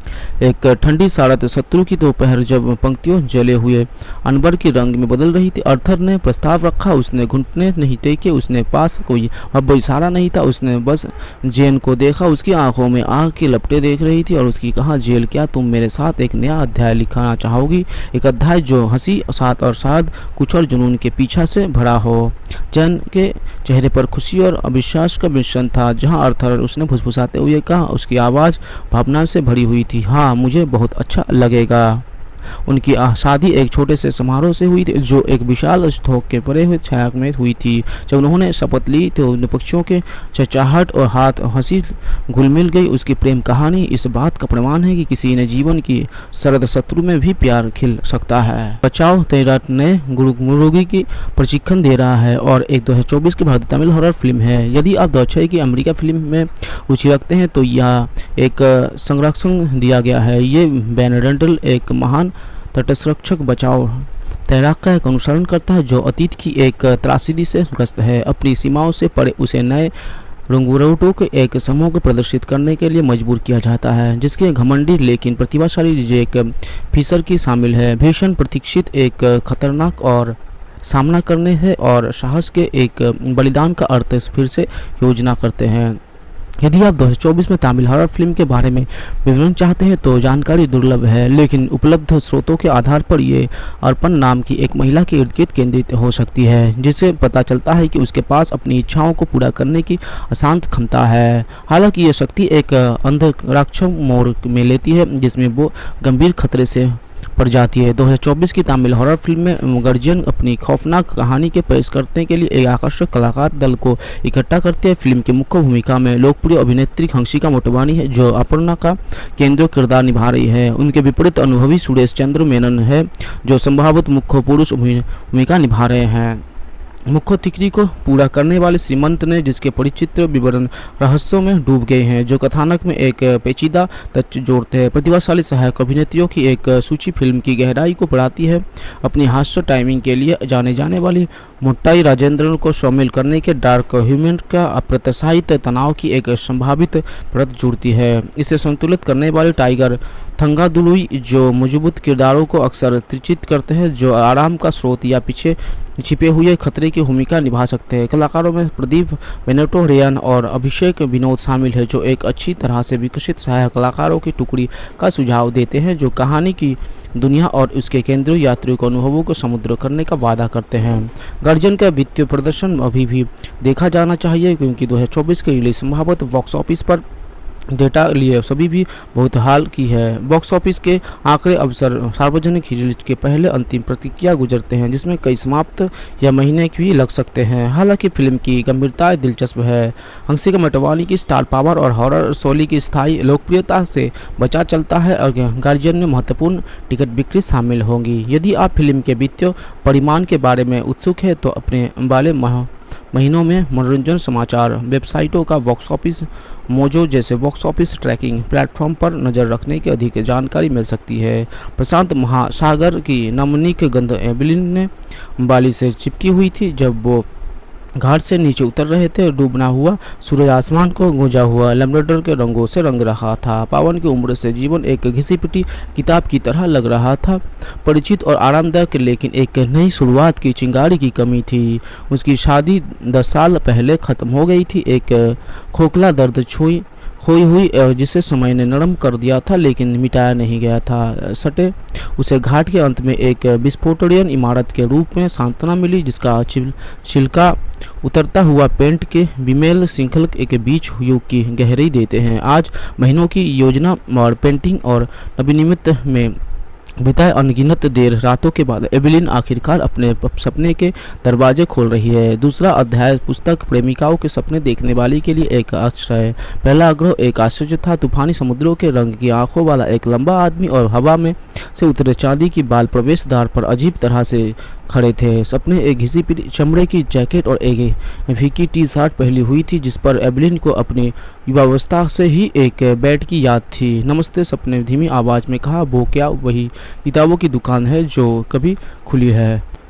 एक ठंडी सारत शत्रु की दोपहर जब पंक्तियों जले हुए अनबर के रंग में बदल रही थी, अर्थर ने प्रस्ताव रखा। उसने घुटने नहीं टेके, उसने पास कोई अब इशारा नहीं था, उसने बस जेन को देखा। उसकी आंखों में आग की लपटें देख रही थी और उसकी कहा, जेल क्या तुम मेरे साथ एक नया अध्याय लिखना चाहोगी? एक अध्याय जो हंसी साथ और शायद कुछ और जुनून के पीछा से भरा हो। जेन के चेहरे पर खुशी और अविश्वास का मिश्रण था। जहाँ अर्थर, उसने फुसफुसाते हुए कहा, उसकी आवाज़ भावना से भरी हुई थी। हाँ, मुझे बहुत अच्छा लगेगा। उनकी शादी एक छोटे से समारोह से हुई थी जो एक विशाल स्तूप के परे हुए छाया में हुई थी। जब उन्होंने शपथ ली तो उन पक्षियों के चहचहाहट और हाथ हंसी घुल मिल गई। उसकी प्रेम कहानी इस बात का प्रमाण है कि किसी ने जीवन की सरद शत्रु में भी प्यार खिल सकता है। बचाओ तेरा नए मुर्गी की प्रशिक्षण दे रहा है और एक दो हजार चौबीस की भारतीय तमिल हॉरर फिल्म है। यदि आप दो हजार छह की अमेरिका फिल्म में रुचि रखते हैं तो यह एक संरक्षण दिया गया है। ये बेनेडेंटल एक महान तटसंरक्षक बचाव तैराक का एक अनुसरण करता है जो अतीत की एक त्रासदी से ग्रस्त है। अपनी सीमाओं से परे उसे नए रंगूरोटों के एक समूह को प्रदर्शित करने के लिए मजबूर किया जाता है, जिसके घमंडी लेकिन प्रतिभाशाली एक फीसर की शामिल है। भीषण प्रतीक्षित एक खतरनाक और सामना करने है और साहस के एक बलिदान का अर्थ फिर से योजना करते हैं। यदि आप दो हज़ार चौबीस में तमिल हॉरर फिल्म के बारे में विवरण चाहते हैं तो जानकारी दुर्लभ है, लेकिन उपलब्ध स्रोतों के आधार पर ये अर्पण नाम की एक महिला के इर्द गिर्द केंद्रित हो सकती है, जिससे पता चलता है कि उसके पास अपनी इच्छाओं को पूरा करने की अशांत क्षमता है। हालांकि ये शक्ति एक अंधराक्ष मोड़ में लेती है जिसमें वो गंभीर खतरे से पड़ जाती है। दो हज़ार चौबीस की तमिल हॉरर फिल्म में गार्जियन अपनी खौफनाक कहानी के पेश करने के लिए एक आकर्षक कलाकार दल को इकट्ठा करती है। फिल्म की मुख्य भूमिका में लोकप्रिय अभिनेत्री हंसिका मोटवानी है जो अपर्णा का केंद्रीय किरदार निभा रही है। उनके विपरीत अनुभवी सुरेश चंद्र मेनन है जो संभवतः मुख्य पुरुष भूमिका निभा रहे हैं। मुख्य तिकड़ी को पूरा करने वाले श्रीमंत ने जिसके परिचित विवरण रहस्यों में डूब गए हैं जो कथानक में एक पेचीदा तथ्य जोड़ते हैं। प्रतिभाशाली सहायक अभिनेत्रियों की एक सूची फिल्म की गहराई को बढ़ाती है। अपनी हास्य टाइमिंग के लिए जाने जाने वाली मोट्टाई राजेंद्रन को शामिल करने के डार्क ह्यूमन का अप्रत्याशित तनाव की एक संभावित परत जुड़ती है। इसे संतुलित करने वाले टाइगर थंगादुलुई जो मजबूत किरदारों को अक्सर त्रिचित करते हैं जो आराम का स्रोत या पीछे छिपे हुए खतरे की भूमिका निभा सकते हैं। कलाकारों में प्रदीप बेनेटो रेयन और अभिषेक विनोद शामिल है जो एक अच्छी तरह से विकसित सहायक कलाकारों की टुकड़ी का सुझाव देते हैं जो कहानी की दुनिया और उसके केंद्रीय यात्रियों के अनुभवों को समुद्र करने का वादा करते हैं। गार्जियन का वित्तीय प्रदर्शन अभी भी देखा जाना चाहिए क्योंकि दो हज़ार चौबीस की रिलीज संभवत बॉक्स ऑफिस पर डेटा लिए सभी भी बहुत हाल की है। बॉक्स ऑफिस के आंकड़े अवसर सार्वजनिक रिलीज के पहले अंतिम प्रतिक्रिया गुजरते हैं जिसमें कई समाप्त या महीने भी लग सकते हैं। हालांकि फिल्म की गंभीरता दिलचस्प है। हंसिका मोटवानी की स्टार पावर और हॉरर शैली की स्थायी लोकप्रियता से बचा चलता है और गार्जियन में महत्वपूर्ण टिकट बिक्री शामिल होंगी। यदि आप फिल्म के वित्तीय परिमाण के बारे में उत्सुक है तो अपने वाले माह महीनों में मनोरंजन समाचार वेबसाइटों का बॉक्स ऑफिस मोजो जैसे बॉक्स ऑफिस ट्रैकिंग प्लेटफॉर्म पर नज़र रखने की अधिक जानकारी मिल सकती है। प्रशांत महासागर की नमनीक गंध एबिलिन ने बाली से चिपकी हुई थी जब वो घाट से नीचे उतर रहे थे। डूबना हुआ सूरज आसमान को गूंजा हुआ लैवेंडर के रंगों से रंग रहा था। पावन की उम्र से जीवन एक घिसी पिटी किताब की तरह लग रहा था, परिचित और आरामदायक, लेकिन एक नई शुरुआत की चिंगारी की कमी थी। उसकी शादी दस साल पहले ख़त्म हो गई थी। एक खोखला दर्द छुई खोई हुई जिसे समय ने नरम कर दिया था लेकिन मिटाया नहीं गया था। सटे उसे घाट के अंत में एक विस्फोटनीय इमारत के रूप में सांत्वना मिली जिसका छिलका उतरता हुआ पेंट के विमेल श्रृंखल के बीच युग की गहराई देते हैं। आज महीनों की योजना और पेंटिंग और नवीनिमित में बिताए अनगिनत देर रातों के बाद एबिलिन आखिरकार अपने सपने के दरवाजे खोल रही है। दूसरा अध्याय पुस्तक प्रेमिकाओं के सपने देखने वाली के लिए एक आश्रय। पहला आग्रह एक आश्चर्य था। तूफानी समुद्रों के रंग की आंखों वाला एक लंबा आदमी और हवा में से उतरे चांदी की बाल प्रवेश द्वार पर अजीब तरह से खड़े थे। सपने एक घिसी पिटी चमड़े की जैकेट और एक फीकी टी शर्ट पहनी हुई थी जिस पर एबिलिन को अपनी युवावस्था से ही एक बैट की याद थी। नमस्ते सपने धीमी आवाज़ में कहा। वो क्या वही किताबों की दुकान है जो कभी खुली है?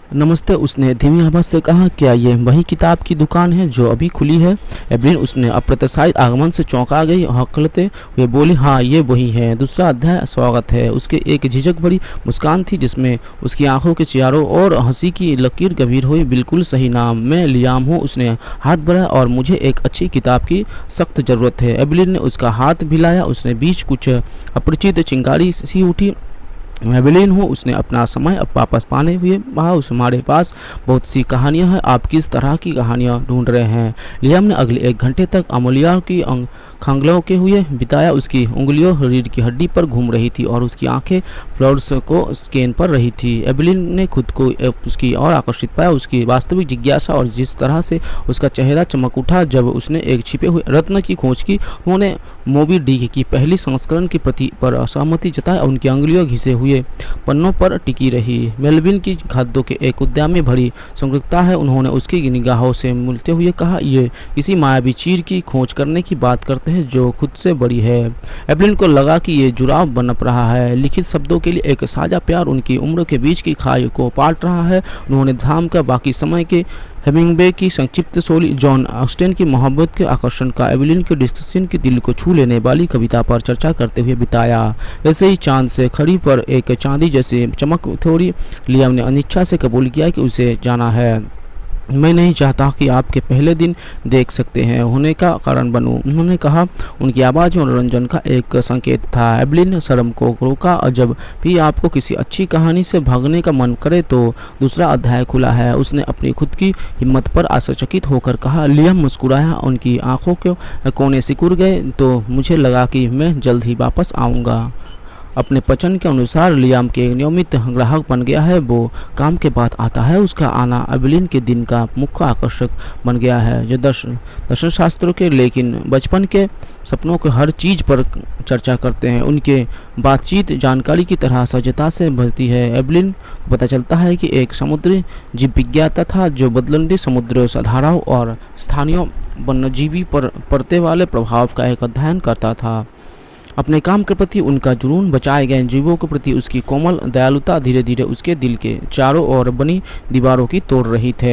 नमस्ते, उसने धीमी आवाज से कहा। क्या ये वही किताब की दुकान है जो अभी खुली है? एवलिन उसने अप्रत्याशित आगमन से चौंका गई। हकलते हुए बोली, हाँ ये वही है। दूसरा अध्याय स्वागत है। उसके एक झिझक भरी मुस्कान थी जिसमें उसकी आंखों के चारों ओर हंसी की लकीर गंभीर हुई। बिल्कुल सही नाम, मैं लियाम हूँ। उसने हाथ बढ़ाया, और मुझे एक अच्छी किताब की सख्त जरूरत है। एवलिन ने उसका हाथ हिलाया। उसने बीच कुछ अपरिचित चिंगारी सी उठी। एवलिन हूँ। उसने अपना समय अब वापस पाने हुए कहा, उस हमारे पास बहुत सी कहानियाँ हैं। आप किस तरह की कहानियाँ ढूंढ रहे हैं? लियाम ने अगले एक घंटे तक अमूल्या की खंगलों के हुए बिताया। उसकी उंगलियों रीढ़ की हड्डी पर घूम रही थी और उसकी आंखें फ्लोर्स को स्कैन पर रही थी। एवलिन ने खुद को उसकी और आकर्षित पाया। उसकी वास्तविक जिज्ञासा और जिस तरह से उसका चेहरा चमक उठा जब उसने एक छिपे हुए रत्न की खोज की। उन्होंने मोबी डिक की पहली संस्करण की प्रति पर असहमति जताई और उनकी उंगलियों घिसे हुए पन्नों पर टिकी रही। मेलविन की खाद्यों के एक उद्यान में भरी संग्रहता है। उन्होंने उसकी निगाहों से मिलते हुए कहा, ये किसी मायावी चीर की खोज करने की बात करते हैं जो खुद से बड़ी है। एवलिन को लगा कि ये जुड़ाव बनप रहा है। लिखित शब्दों के लिए एक साझा प्यार उनकी उम्र के बीच की खाई को पाट रहा है। उन्होंने धाम का बाकी समय के हेमिंगवे की संक्षिप्त शोली, जॉन ऑस्टेन की मोहब्बत के आकर्षण का एवलिन के डिस्कशन के दिल को छू लेने वाली कविता पर चर्चा करते हुए बिताया। ऐसे ही चांद से खड़ी पर एक चांदी जैसे चमक थोड़ी। लियाम ने अनिच्छा से कबूल किया कि उसे जाना है। मैं नहीं चाहता कि आपके पहले दिन देख सकते हैं होने का कारण बनूं, उन्होंने कहा। उनकी आवाज़ में मनोरंजन का एक संकेत था। एवलिन ने शर्म को रोका। और जब भी आपको किसी अच्छी कहानी से भागने का मन करे तो दूसरा अध्याय खुला है, उसने अपनी खुद की हिम्मत पर आश्चर्यचकित होकर कहा। लियाम मुस्कुराया। उनकी आंखों के कोने सिकुड़ गए। तो मुझे लगा कि मैं जल्द ही वापस आऊँगा। अपने पसंद के अनुसार लियाम के नियमित ग्राहक बन गया है। वो काम के बाद आता है। उसका आना एवलिन के दिन का मुख्य आकर्षक बन गया है। जो दर्शन दर्शन शास्त्रों के लेकिन बचपन के सपनों के हर चीज़ पर चर्चा करते हैं। उनके बातचीत जानकारी की तरह सजता से भरती है। एवलिन को पता चलता है कि एक समुद्री जीव विज्ञाता था जो बदलती समुद्र धाराओं और स्थानीय वन्यजीवी पर पड़ने वाले प्रभाव का एक अध्ययन करता था। अपने काम के प्रति उनका जुनून, बचाए गए जीवों के प्रति उसकी कोमल दयालुता धीरे धीरे उसके दिल के चारों ओर बनी दीवारों की तोड़ रही थे।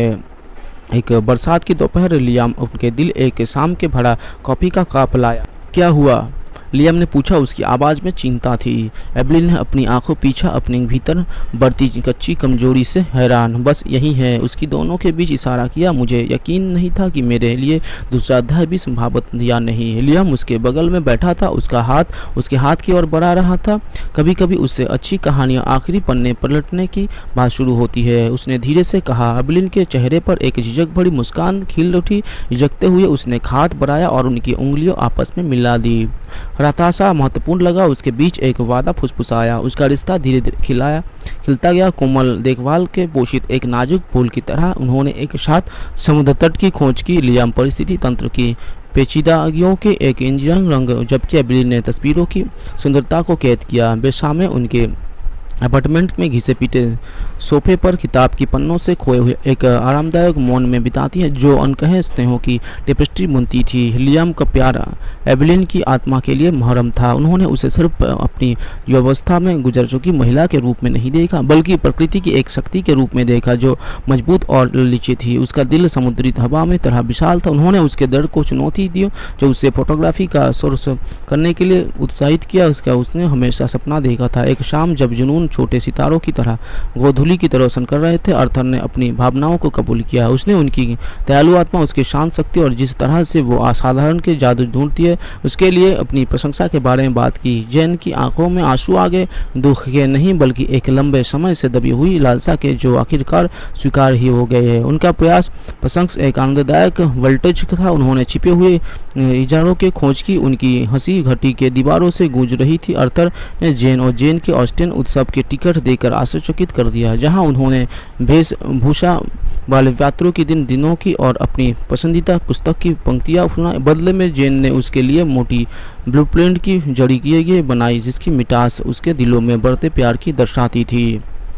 एक बरसात की दोपहर लियाम उनके दिल एक शाम के भरा कॉफी का कप लाया। क्या हुआ? लियाम ने पूछा। उसकी आवाज़ में चिंता थी। एवलिन ने अपनी आंखों पीछा अपने भीतर बढ़ती कच्ची कमजोरी से हैरान। बस यही है, उसकी दोनों के बीच इशारा किया। मुझे यकीन नहीं था कि मेरे लिए दूसरा अध्याय भी संभावित या नहीं। लियाम उसके बगल में बैठा था। उसका हाथ उसके हाथ की ओर बढ़ा रहा था। कभी कभी उससे अच्छी कहानियाँ आखिरी पन्ने पलटने की बात शुरू होती है, उसने धीरे से कहा। एवलिन के चेहरे पर एक झिझक भरी मुस्कान खिल उठी। झिझकते हुए उसने हाथ बढ़ाया और उनकी उंगलियों आपस में मिला दी। हताशा महत्वपूर्ण लगा। उसके बीच एक वादा फुसफुसाया। उसका रिश्ता धीरे धीरे खिलाया खिलता गया, कोमल देखभाल के पोषित एक नाजुक फूल की तरह। उन्होंने एक साथ समुद्र तट की खोज की। लियाम परिस्थिति तंत्र की पेचीदगियों के एक इंजीनियर रंग, जबकि एवलिन ने तस्वीरों की सुंदरता को कैद किया। बेसामे उनके अपार्टमेंट में घिसे पीटे सोफे पर किताब की पन्नों से खोए हुए एक आरामदायक मौन में बिताती है जो अनकहे स्नेहों की टेपेस्ट्री बुनती थी। लियाम का प्यार एवलिन की आत्मा के लिए मुहर्रम था। उन्होंने उसे सिर्फ अपनी युवावस्था में गुजर चुकी महिला के रूप में नहीं देखा, बल्कि प्रकृति की एक शक्ति के रूप में देखा जो मजबूत और ललित थी। उसका दिल समुद्री हवा में तरह विशाल था। उन्होंने उसके दर्द को चुनौती दी जो उसे फोटोग्राफी का सोर्स करने के लिए उत्साहित किया। उसका उसने हमेशा सपना देखा था, एक शाम जब जुनून छोटे सितारों की तरह गोधूली की तरह रोशन कर रहे थे। आर्थर ने अपनी भावनाओं को कबूल किया। उसने उनकी दयालु आत्मा, उसकी शांत शक्ति और जिस तरह से वो असाधारण के जादू ढूंढती है उसके लिए अपनी प्रशंसा के बारे में बात की। जैन की आंखों में आंसू आ गए, दुख के नहीं बल्कि एक लंबे समय से दबी हुई लालसा के जो आखिरकार स्वीकार ही हो गए हैं। उनका प्रयास प्रशंस एक आनंददायक वोल्टेज था। उन्होंने छिपे हुए इजारों के खोज की। उनकी हंसी घटी के दीवारों से गूंज रही थी। आर्थर ने जैन और जैन के ऑस्टिन उत्सव के टिकट देकर आश्चर्यचकित कर दिया, जहां उन्होंने वेशभूषा वाले यात्रियों के दिन दिनों की और अपनी पसंदीदा पुस्तक की पंक्तियां सुनाई। बदले में जैन ने उसके लिए मोटी ब्लूप्रिंट की जड़ी किए बनाई जिसकी मिठास उसके दिलों में बढ़ते प्यार की दर्शाती थी।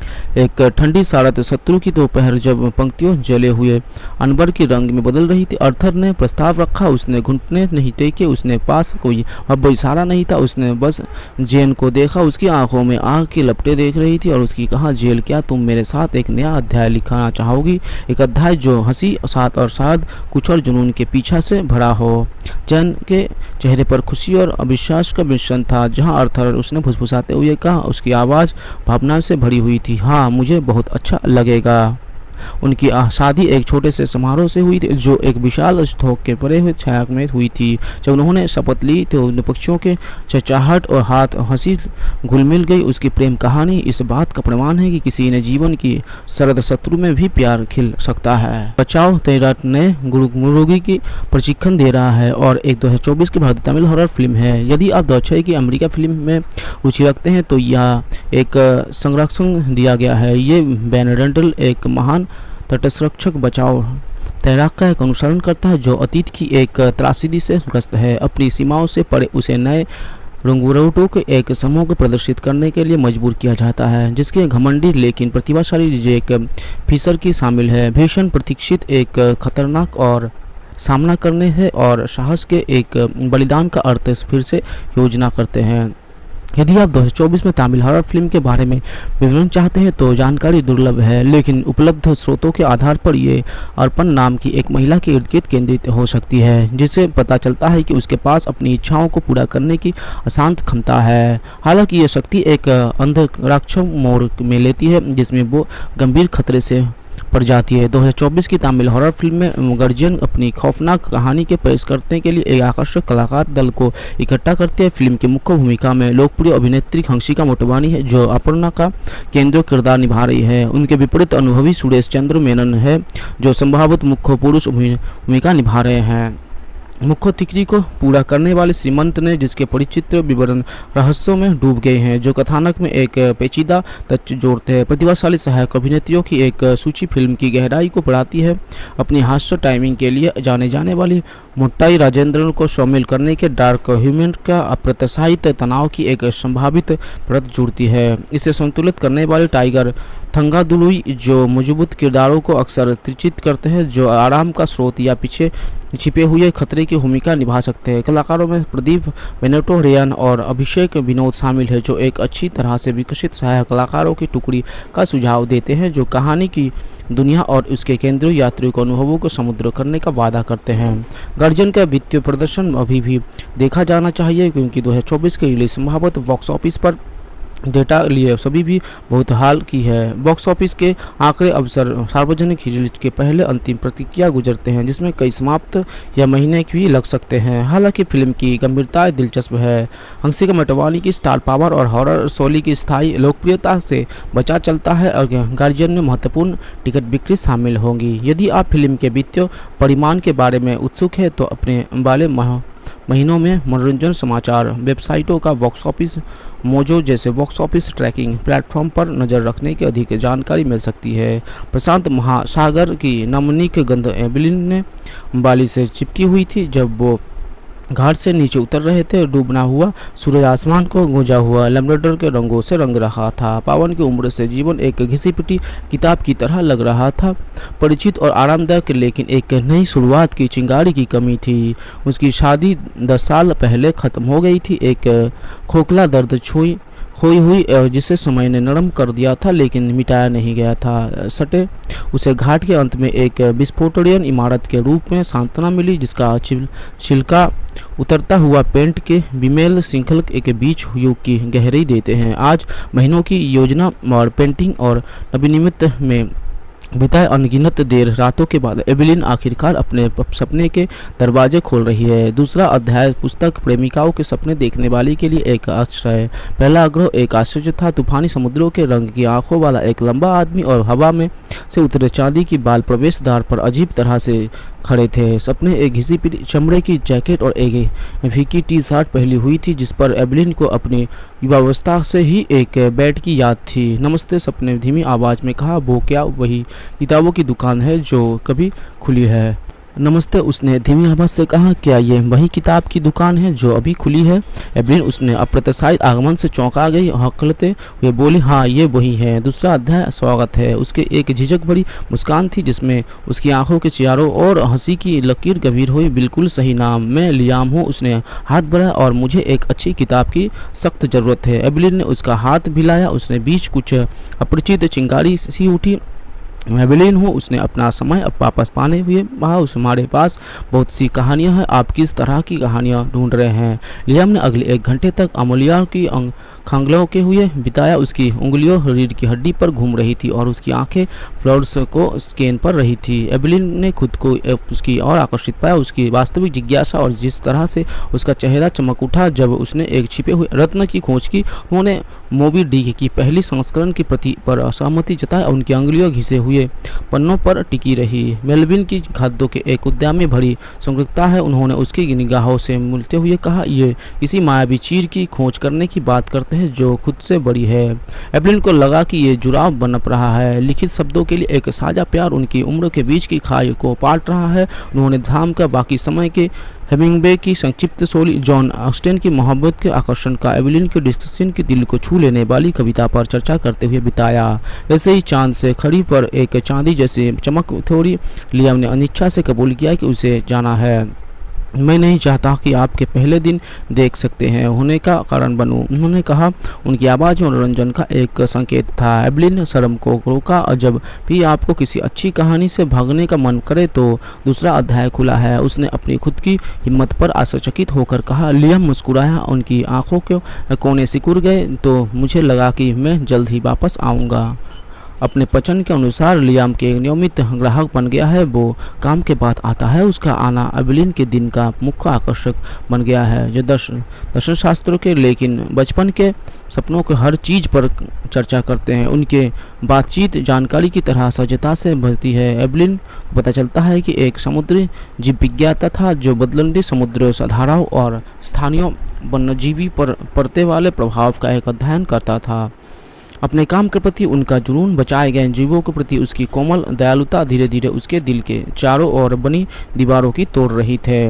एक ठंडी सारत शत्रु की दोपहर जब पंक्तियों जले हुए अनबर के रंग में बदल रही थी, अर्थर ने प्रस्ताव रखा। उसने घुटने नहीं टेके, उसने पास कोई अब इशारा नहीं था, उसने बस जेन को देखा। उसकी आंखों में आग की लपटें देख रही थी और उसकी कहा, जेल क्या तुम मेरे साथ एक नया अध्याय लिखना चाहोगी? एक अध्याय जो हंसी साथ और शायद कुछ और जुनून के पीछा से भरा हो। जैन के चेहरे पर खुशी और अविश्वास का मिश्रण था। जहां अर्थर, उसने फुसफुसाते हुए कहा, उसकी आवाज़ भावना से भरी हुई थी। हाँ, मुझे बहुत अच्छा लगेगा। उनकी शादी एक छोटे से समारोह से हुई थी जो एक विशाल स्टोक के परे हुए छाया में हुई थी। जब उन्होंने शपथ ली तो उन पक्षियों के चहचहाहट और हाथ हंसी घुल मिल गई। उसकी प्रेम कहानी इस बात का प्रमाण है कि किसी ने जीवन की सरद शत्रु में भी प्यार खिल सकता है। बचाओ तेरा नए मुर्गी की प्रशिक्षण दे रहा है और एक दो हजार चौबीस की भारतीय तमिल हॉरर फिल्म है। यदि आप दो हजार छह की अमेरिका फिल्म में रुचि रखते हैं तो यह एक संरक्षण दिया गया है। ये बेनेडेंटल एक महान तटसंरक्षक बचाव तैराक का एक अनुसरण करता है जो अतीत की एक त्रासदी से ग्रस्त है। अपनी सीमाओं से परे उसे नए रंगूरोटों के एक समूह को प्रदर्शित करने के लिए मजबूर किया जाता है, जिसके घमंडी लेकिन प्रतिभाशाली जैक फिशर की शामिल है। भीषण प्रतीक्षित एक खतरनाक और सामना करने है और साहस के एक बलिदान का अर्थ फिर से योजना करते हैं। यदि आप दो हज़ार चौबीस में तमिल हॉरर फिल्म के बारे में विवरण चाहते हैं तो जानकारी दुर्लभ है, लेकिन उपलब्ध स्रोतों के आधार पर ये अर्पण नाम की एक महिला के इर्द गिर्द केंद्रित हो सकती है, जिससे पता चलता है कि उसके पास अपनी इच्छाओं को पूरा करने की अशांत क्षमता है। हालांकि ये शक्ति एक अंधराक्ष मोड़ में लेती है जिसमें वो गंभीर खतरे से पड़ जाती है। दो हज़ार चौबीस की तमिल हॉरर फिल्म में गार्जियन अपनी खौफनाक कहानी के पेश करने के लिए एक आकर्षक कलाकार दल को इकट्ठा करते हैं। फिल्म की मुख्य भूमिका में लोकप्रिय अभिनेत्री हंसिका मोटवानी है जो अपर्णा का केंद्रीय किरदार निभा रही है। उनके विपरीत अनुभवी सुरेश चंद्र मेनन है जो संभावित मुख्य पुरुष भूमिका निभा रहे हैं। मुख्य तिकड़ी को पूरा करने वाले श्रीमंत ने जिसके परिचित विवरण रहस्यों में डूब गए हैं जो कथानक में एक पेचीदा तथ्य जोड़ते हैं। प्रतिभाशाली सहायक अभिनेत्रियों की एक सूची फिल्म की गहराई को बढ़ाती है। अपनी हास्य टाइमिंग के लिए जाने जाने वाली मोट्टाई राजेंद्रन को शामिल करने के डार्क ह्यूमन का अप्रत्याशित तनाव की एक संभावित परत जुड़ती है। इसे संतुलित करने वाले टाइगर थंगादुलुई जो मजबूत किरदारों को अक्सर त्रिचित करते हैं जो आराम का स्रोत या पीछे छिपे हुए खतरे की भूमिका निभा सकते हैं। कलाकारों में प्रदीप बेनेटो रेयन और अभिषेक विनोद शामिल है जो एक अच्छी तरह से विकसित सहायक कलाकारों की टुकड़ी का सुझाव देते हैं जो कहानी की दुनिया और उसके केंद्रीय यात्रियों के अनुभवों को समुद्र करने का वादा करते हैं। गार्जियन का वित्तीय प्रदर्शन अभी भी देखा जाना चाहिए क्योंकि दो हज़ार चौबीस की रिलीज संभावित बॉक्स ऑफिस पर डेटा लिए सभी भी बहुत हाल की है। बॉक्स ऑफिस के आंकड़े अवसर सार्वजनिक रिलीज के पहले अंतिम प्रतिक्रिया गुजरते हैं जिसमें कई समाप्त या महीने भी लग सकते हैं। हालांकि फिल्म की गंभीरता दिलचस्प है। हंसिका मोटवानी की स्टार पावर और हॉरर शैली की स्थायी लोकप्रियता से बचा चलता है और गार्जियन में महत्वपूर्ण टिकट बिक्री शामिल होंगी। यदि आप फिल्म के वित्तीय परिमाण के बारे में उत्सुक है तो अपने वाले माह महीनों में मनोरंजन समाचार वेबसाइटों का बॉक्स ऑफिस मोजो जैसे बॉक्स ऑफिस ट्रैकिंग प्लेटफॉर्म पर नज़र रखने की अधिक जानकारी मिल सकती है। प्रशांत महासागर की नमनीक गंध एबलिन ने बाली से चिपकी हुई थी जब वो घाट से नीचे उतर रहे थे। डूबना हुआ सूरज आसमान को गूंजा हुआ लैम्ब्राडोर के रंगों से रंग रहा था। पावन की उम्र से जीवन एक घिसी पिटी किताब की तरह लग रहा था, परिचित और आरामदायक, लेकिन एक नई शुरुआत की चिंगारी की कमी थी। उसकी शादी दस साल पहले ख़त्म हो गई थी। एक खोखला दर्द छुई खोई हुई जिसे समय ने नरम कर दिया था लेकिन मिटाया नहीं गया था। सटे उसे घाट के अंत में एक विस्फोटनीय इमारत के रूप में सांत्वना मिली जिसका छिलका उतरता हुआ पेंट के बिमेल श्रृंखल के बीच युग की गहराई देते हैं। आज महीनों की योजना और पेंटिंग और नवीनिमित में बिताए अनगिनत देर रातों के बाद एबेलिन आखिरकार अपने सपने के दरवाजे खोल रही है। दूसरा अध्याय पुस्तक प्रेमिकाओं के सपने देखने वाली के लिए एक आश्रय। पहला आग्रह एक आश्चर्य था। तूफानी समुद्रों के रंग की आंखों वाला एक लंबा आदमी और हवा में से उतरे चांदी की बाल प्रवेश द्वार पर अजीब तरह से खड़े थे। सपने एक घिसी पिटी चमड़े की जैकेट और एक फीकी टी शर्ट पहनी हुई थी जिस पर एबेलिन को अपनी युवावस्था से ही एक बैट की याद थी। नमस्ते सपने धीमी आवाज़ में कहा। वो क्या वही किताबों की दुकान है जो कभी खुली है? नमस्ते, उसने धीमी आवाज़ से कहा। क्या ये वही किताब की दुकान है जो अभी खुली है? एवलिन उसने अप्रत्याशित आगमन से चौंका गई। हकलते हुए बोली, हाँ ये वही है। दूसरा अध्याय स्वागत है। उसके एक झिझक भरी मुस्कान थी जिसमें उसकी आंखों के चारों ओर हंसी की लकीर गंभीर हुई। बिल्कुल सही नाम, मैं लियाम हूँ। उसने हाथ बढ़ाया, और मुझे एक अच्छी किताब की सख्त ज़रूरत है। एवलिन ने उसका हाथ हिलाया। उसने बीच कुछ अपरिचित चिंगारी सी उठी। मैं एवलिन हूँ। उसने अपना समय अब वापस पाने हुए कहा, उस हमारे पास बहुत सी कहानियाँ हैं। आप किस तरह की कहानियाँ ढूंढ रहे हैं? लियाम ने अगले एक घंटे तक अमूल्या की खांगलों के हुए बिताया। उसकी उंगलियों रीढ़ की हड्डी पर घूम रही थी और उसकी आंखें फ्लोर्स को स्कैन पर रही थी। एवलिन ने खुद को उसकी और आकर्षित पाया। उसकी वास्तविक जिज्ञासा और जिस तरह से उसका चेहरा चमक उठा जब उसने एक छिपे हुए रत्न की खोज की। उन्होंने मोबी डिक की पहली संस्करण की प्रति पर असहमति जताई। उनकी उंगलियों घिसे हुए पन्नों पर टिकी रही। मेलविन की खाद्यों के एक उद्यान में भरी समग्रता है। उन्होंने उसकी निगाहों से मिलते हुए कहा, ये किसी मायावी चीज की खोज करने की बात करते हैं जो खुद से बड़ी है। एवलिन को लगा कि ये जुड़ाव बनप रहा है। लिखित शब्दों के लिए एक साझा प्यार उनकी उम्र के बीच की खाई को पाट रहा है। उन्होंने धाम का बाकी समय के हेमिंगवे की संक्षिप्त शोली, जॉन ऑस्टेन की मोहब्बत के आकर्षण का एवलिन के डिस्कशन के दिल को छू लेने वाली कविता पर चर्चा करते हुए बिताया। वैसे ही चांद से खड़ी पर एक चांदी जैसी चमक थोड़ी। लियाम ने अनिच्छा से कबूल किया कि उसे जाना है। मैं नहीं चाहता कि आपके पहले दिन देख सकते हैं होने का कारण बनूं, उन्होंने कहा। उनकी आवाज़ में मनोरंजन का एक संकेत था। एवलिन ने शर्म को रोका। और जब भी आपको किसी अच्छी कहानी से भागने का मन करे तो दूसरा अध्याय खुला है। उसने अपनी खुद की हिम्मत पर आश्चर्यचकित होकर कहा। लियाम मुस्कुराया। उनकी आंखों के कोने सिकुड़ गए। तो मुझे लगा कि मैं जल्द ही वापस आऊँगा। अपने पचन के अनुसार लियाम के नियमित ग्राहक बन गया है। वो काम के बाद आता है। उसका आना एवलिन के दिन का मुख्य आकर्षक बन गया है। जो दर्शन दर्शन शास्त्रों के लेकिन बचपन के सपनों के हर चीज़ पर चर्चा करते हैं। उनके बातचीत जानकारी की तरह सहजता से भरती है। एवलिन को पता चलता है कि एक समुद्री जीव विज्ञाता था जो बदलती समुद्र धाराओं और स्थानीय वन्यजीवी पर पड़ते वाले प्रभाव का एक अध्ययन करता था। अपने काम के प्रति उनका जुनून, बचाए गए जीवों के प्रति उसकी कोमल दयालुता धीरे धीरे उसके दिल के चारों ओर बनी दीवारों की तोड़ रही थे।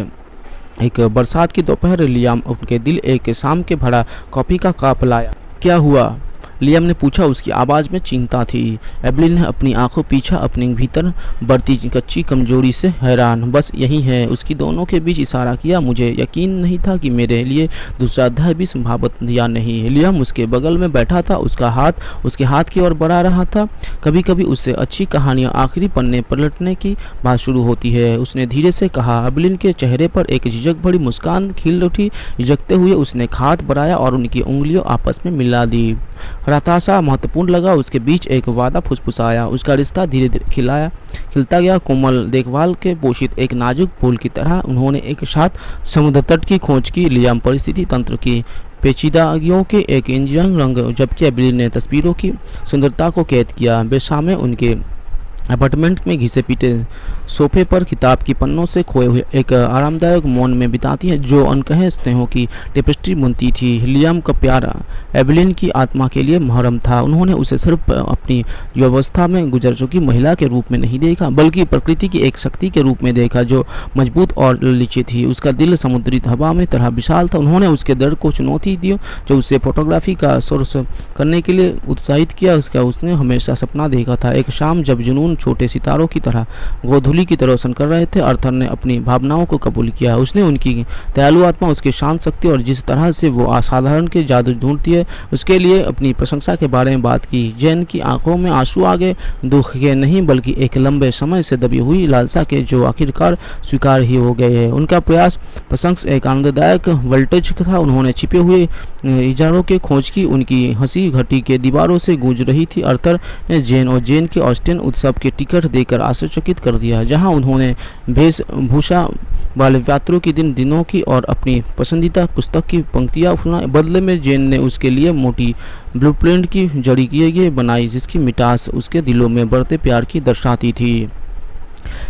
एक बरसात की दोपहर लियाम उनके दिल एक शाम के भरा कॉफी का कप लाया। क्या हुआ? लियाम ने पूछा। उसकी आवाज़ में चिंता थी। एवलिन ने अपनी आंखों पीछा, अपने भीतर बढ़ती कच्ची कमजोरी से हैरान। बस यही है, उसकी दोनों के बीच इशारा किया। मुझे यकीन नहीं था कि मेरे लिए दूसरा अध्याय भी संभावित या नहीं। लियाम उसके बगल में बैठा था। उसका हाथ उसके हाथ की ओर बढ़ा रहा था। कभी कभी उससे अच्छी कहानियाँ आखिरी पन्ने पलटने की बात शुरू होती है, उसने धीरे से कहा। एवलिन के चेहरे पर एक झिझक भरी मुस्कान खिल उठी। झिझकते हुए उसने हाथ बढ़ाया और उनकी उंगलियों आपस में मिला दी। हताशा महत्वपूर्ण लगा। उसके बीच एक वादा फुसफुसाया। उसका रिश्ता धीरे धीरे खिलाया खिलता गया, कोमल देखभाल के पोषित एक नाजुक फूल की तरह। उन्होंने एक साथ समुद्र तट की खोज की। लियाम परिस्थिति तंत्र की पेचीदगियों के एक इंजीनियरिंग रंग, जबकि एवलिन ने तस्वीरों की सुंदरता को कैद किया। बेसामे उनके अपार्टमेंट में घिसे पीटे सोफे पर किताब की पन्नों से खोए हुए एक आरामदायक मौन में बिताती है जो अनकहे स्नेहों की टेपेस्ट्री बुनती थी। लियाम का प्यार एवलिन की आत्मा के लिए मुहर्रम था। उन्होंने उसे सिर्फ अपनी युवावस्था में गुजर चुकी महिला के रूप में नहीं देखा, बल्कि प्रकृति की एक शक्ति के रूप में देखा जो मजबूत और ललीची थी। उसका दिल समुद्री हवा में तरह विशाल था। उन्होंने उसके दर्द को चुनौती दी जो उसे फोटोग्राफी का सोर्स करने के लिए उत्साहित किया। उसका उसने हमेशा सपना देखा था, एक शाम जब जुनून छोटे सितारों की तरह गोधूली की तरह रोशन कर रहे थे। आर्थर ने अपनी भावनाओं को कबूल किया। उसने उनकी दयालु आत्मा, उसकी शांत शक्ति और जिस तरह से वो असाधारण के जादू ढूंढती है उसके लिए अपनी प्रशंसा के बारे में बात की। जैन की आंखों में आंसू आ गए, दुख के नहीं बल्कि एक लंबे समय से दबी हुई लालसा के जो आखिरकार स्वीकार ही हो गए हैं। उनका प्रयास प्रशंसा एक आनंददायक वोल्टेज था। उन्होंने छिपे हुए इजारों के खोज की। उनकी हंसी घटी के दीवारों से गूंज रही थी। आर्थर ने जैन और जैन के ऑस्टिन उत्सव के टिकट देकर आश्चर्यचकित कर दिया, जहां उन्होंने वेशभूषा वाले यात्रियों की दिन दिनों की और अपनी पसंदीदा पुस्तक की पंक्तियां सुनाई। बदले में जैन ने उसके लिए मोटी ब्लूप्रिंट की जड़ी किए गए बनाई जिसकी मिठास उसके दिलों में बढ़ते प्यार की दर्शाती थी।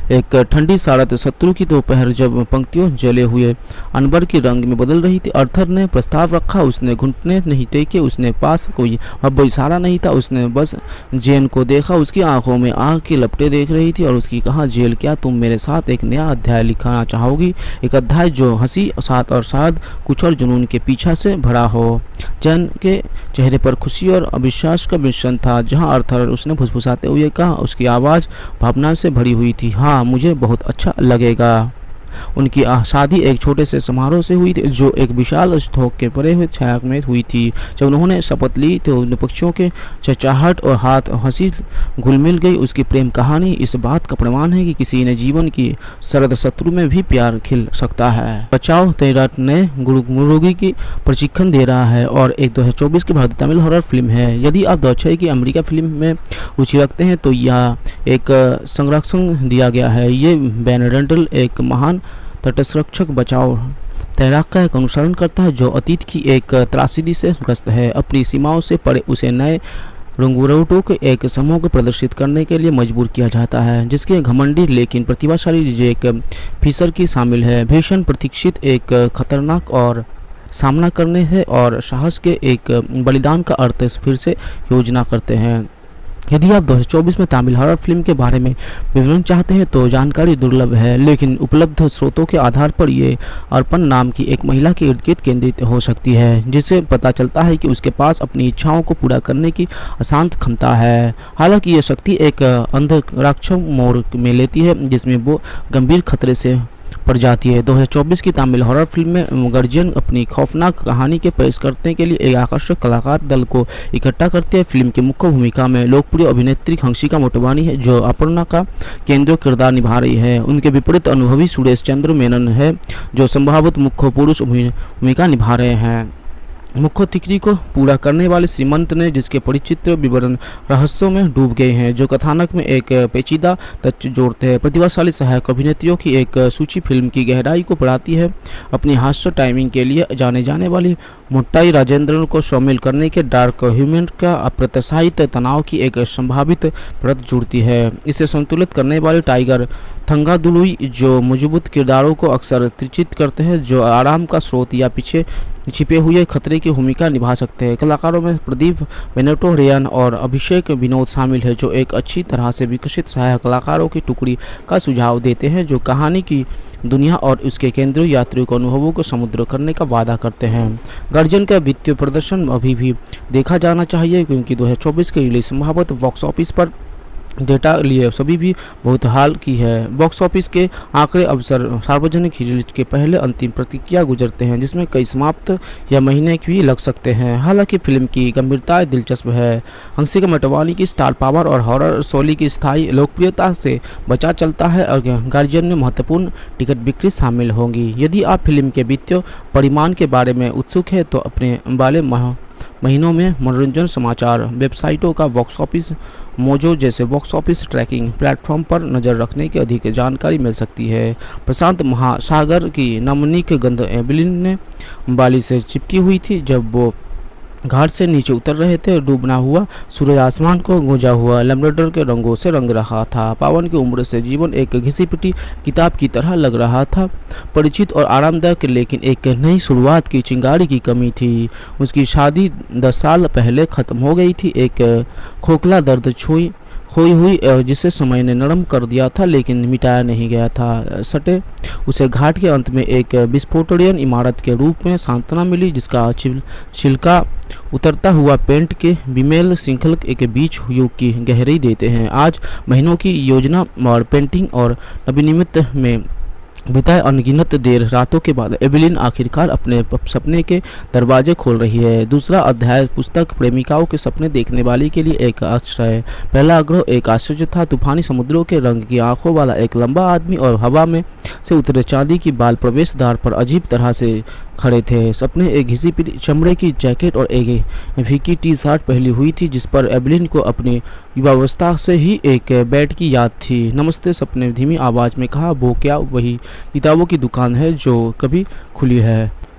एक ठंडी सारत शत्रु की दोपहर जब पंक्तियों जले हुए अनबर के रंग में बदल रही थी, अर्थर ने प्रस्ताव रखा। उसने घुटने नहीं टेके, उसने पास कोई अब इशारा नहीं था, उसने बस जेन को देखा। उसकी आंखों में आग की लपटें देख रही थी और उसकी कहा, जेल क्या तुम मेरे साथ एक नया अध्याय लिखना चाहोगी? एक अध्याय जो हंसी साथ और साथ कुछ और जुनून के पीछा से भरा हो। जेन के चेहरे पर खुशी और अविश्वास का मिश्रण था। जहां अर्थर, उसने फुसफुसाते हुए कहा, उसकी आवाज़ भावना से भरी हुई थी। हाँ, मुझे बहुत अच्छा लगेगा। उनकी शादी एक छोटे से समारोह से हुई थी जो एक विशाल स्तूप के परे हुए छाया में हुई थी। जब उन्होंने शपथ ली तो पक्षियों के चहचहाहट और हाथ हंसी घुल मिल गई। उसकी प्रेम कहानी इस बात का प्रमाण है कि किसी ने जीवन की सरद शत्रु में भी प्यार खिल सकता है। बचाओ तैराट ने मुर्गी की प्रशिक्षण दे रहा है और एक दो हजार चौबीस की भारतीय तमिल हॉरर फिल्म है। यदि आप दो हजार छह की अमेरिका फिल्म में रुचि रखते हैं तो यह एक संरक्षण दिया गया है। ये बेनेडेंटल एक महान तटसंरक्षक बचाव तैराक का एक अनुसरण करता है जो अतीत की एक त्रासदी से ग्रस्त है। अपनी सीमाओं से परे उसे नए रंगूरोटों के एक समूह को प्रदर्शित करने के लिए मजबूर किया जाता है, जिसके घमंडी लेकिन प्रतिभाशाली जैक फिशर की शामिल है। भीषण प्रतीक्षित एक खतरनाक और सामना करने है और साहस के एक बलिदान का अर्थ फिर से योजना करते हैं। यदि आप दो हज़ार चौबीस में तमिल हॉरर फिल्म के बारे में विवरण चाहते हैं तो जानकारी दुर्लभ है, लेकिन उपलब्ध स्रोतों के आधार पर ये अर्पण नाम की एक महिला के इर्द गिर्द केंद्रित हो सकती है, जिससे पता चलता है कि उसके पास अपनी इच्छाओं को पूरा करने की अशांत क्षमता है। हालांकि यह शक्ति एक अंधराक्षस मोड़ में लेती है जिसमें वो गंभीर खतरे से पड़ जाती है। दो हज़ार चौबीस की तमिल हॉरर फिल्म में गार्जियन अपनी खौफनाक कहानी के पेश करने के लिए एक आकर्षक कलाकार दल को इकट्ठा करते हैं। फिल्म की मुख्य भूमिका में लोकप्रिय अभिनेत्री हंसिका मोटवानी है जो अपर्णा का केंद्रीय किरदार निभा रही है। उनके विपरीत अनुभवी सुरेश चंद्र मेनन है जो संभावित मुख्य पुरुष भूमिका निभा रहे हैं। मुख्य तिकड़ी को पूरा करने वाले श्रीमंत ने जिसके परिचित विवरण रहस्यों में डूब गए हैं जो कथानक में एक पेचीदा तथ्य जोड़ते हैं। प्रतिभाशाली सहायक अभिनेत्रियों की एक सूची फिल्म की गहराई को बढ़ाती है। अपनी हास्य टाइमिंग के लिए जाने जाने वाली मुट्टाई राजेंद्रन को शामिल करने के डार्क ह्यूमन का अप्रत्याशित तनाव की एक संभावित परत जुड़ती है। इसे संतुलित करने वाले टाइगर थंगादुलुई जो मजबूत किरदारों को अक्सर त्रिचित करते हैं जो आराम का स्रोत या पीछे छिपे हुए खतरे की भूमिका निभा सकते हैं। कलाकारों में प्रदीप बेनेटो रेयन और अभिषेक विनोद शामिल है जो एक अच्छी तरह से विकसित सहायक कलाकारों की टुकड़ी का सुझाव देते हैं जो कहानी की दुनिया और उसके केंद्रीय यात्रियों के अनुभवों को समुद्र करने का वादा करते हैं। गार्जियन का वित्तीय प्रदर्शन अभी भी देखा जाना चाहिए क्योंकि दो हज़ार चौबीस की रिलीज संभवत बॉक्स ऑफिस पर डेटा लिए सभी भी बहुत हाल की है। बॉक्स ऑफिस के आंकड़े अवसर सार्वजनिक रिलीज के पहले अंतिम प्रतिक्रिया गुजरते हैं जिसमें कई समाप्त या महीने भी लग सकते हैं। हालांकि फिल्म की गंभीरता दिलचस्प है। हंसिका मोटवानी की स्टार पावर और हॉरर शैली की स्थायी लोकप्रियता से बचा चलता है और गार्जियन में महत्वपूर्ण टिकट बिक्री शामिल होंगी। यदि आप फिल्म के वित्तीय परिमाण के बारे में उत्सुक है तो अपने वाले माह महीनों में मनोरंजन समाचार वेबसाइटों का बॉक्स ऑफिस मोजो जैसे बॉक्स ऑफिस ट्रैकिंग प्लेटफॉर्म पर नज़र रखने की अधिक जानकारी मिल सकती है। प्रशांत महासागर की नमनीक गंध एवेलिन ने बाली से चिपकी हुई थी जब वो घाट से नीचे उतर रहे थे। डूबना हुआ सूरज आसमान को गूंजा हुआ लैवेंडर के रंगों से रंग रहा था। पावन की उम्र से जीवन एक घिसी पिटी किताब की तरह लग रहा था, परिचित और आरामदायक, लेकिन एक नई शुरुआत की चिंगारी की कमी थी। उसकी शादी दस साल पहले ख़त्म हो गई थी। एक खोखला दर्द छुई खोई हुई जिसे समय ने नरम कर दिया था लेकिन मिटाया नहीं गया था। सटे उसे घाट के अंत में एक विस्फोटनीय इमारत के रूप में सांत्वना मिली जिसका छिलका उतरता हुआ पेंट के विमेल श्रृंखल के बीच युग की गहराई देते हैं। आज महीनों की योजना और पेंटिंग और नवीनिमित में बिताए अनगिनत देर रातों के बाद एवेलिन आखिरकार अपने सपने के दरवाजे खोल रही है। दूसरा अध्याय पुस्तक प्रेमिकाओं के सपने देखने वाली के लिए एक आश्रय। पहला आग्रह एक आश्चर्य था, तूफानी समुद्रों के रंग की आंखों वाला एक लंबा आदमी और हवा में से उतरे चांदी की बाल प्रवेश द्वार पर अजीब तरह से खड़े थे। सपने एक घिसी पिटी चमड़े की जैकेट और एक फीकी टी शर्ट पहनी हुई थी जिस पर एवेलिन को अपनी युवावस्था से ही एक बैट की याद थी। नमस्ते सपने धीमी आवाज़ में कहा, वो क्या वही किताबों की दुकान है जो कभी खुली है?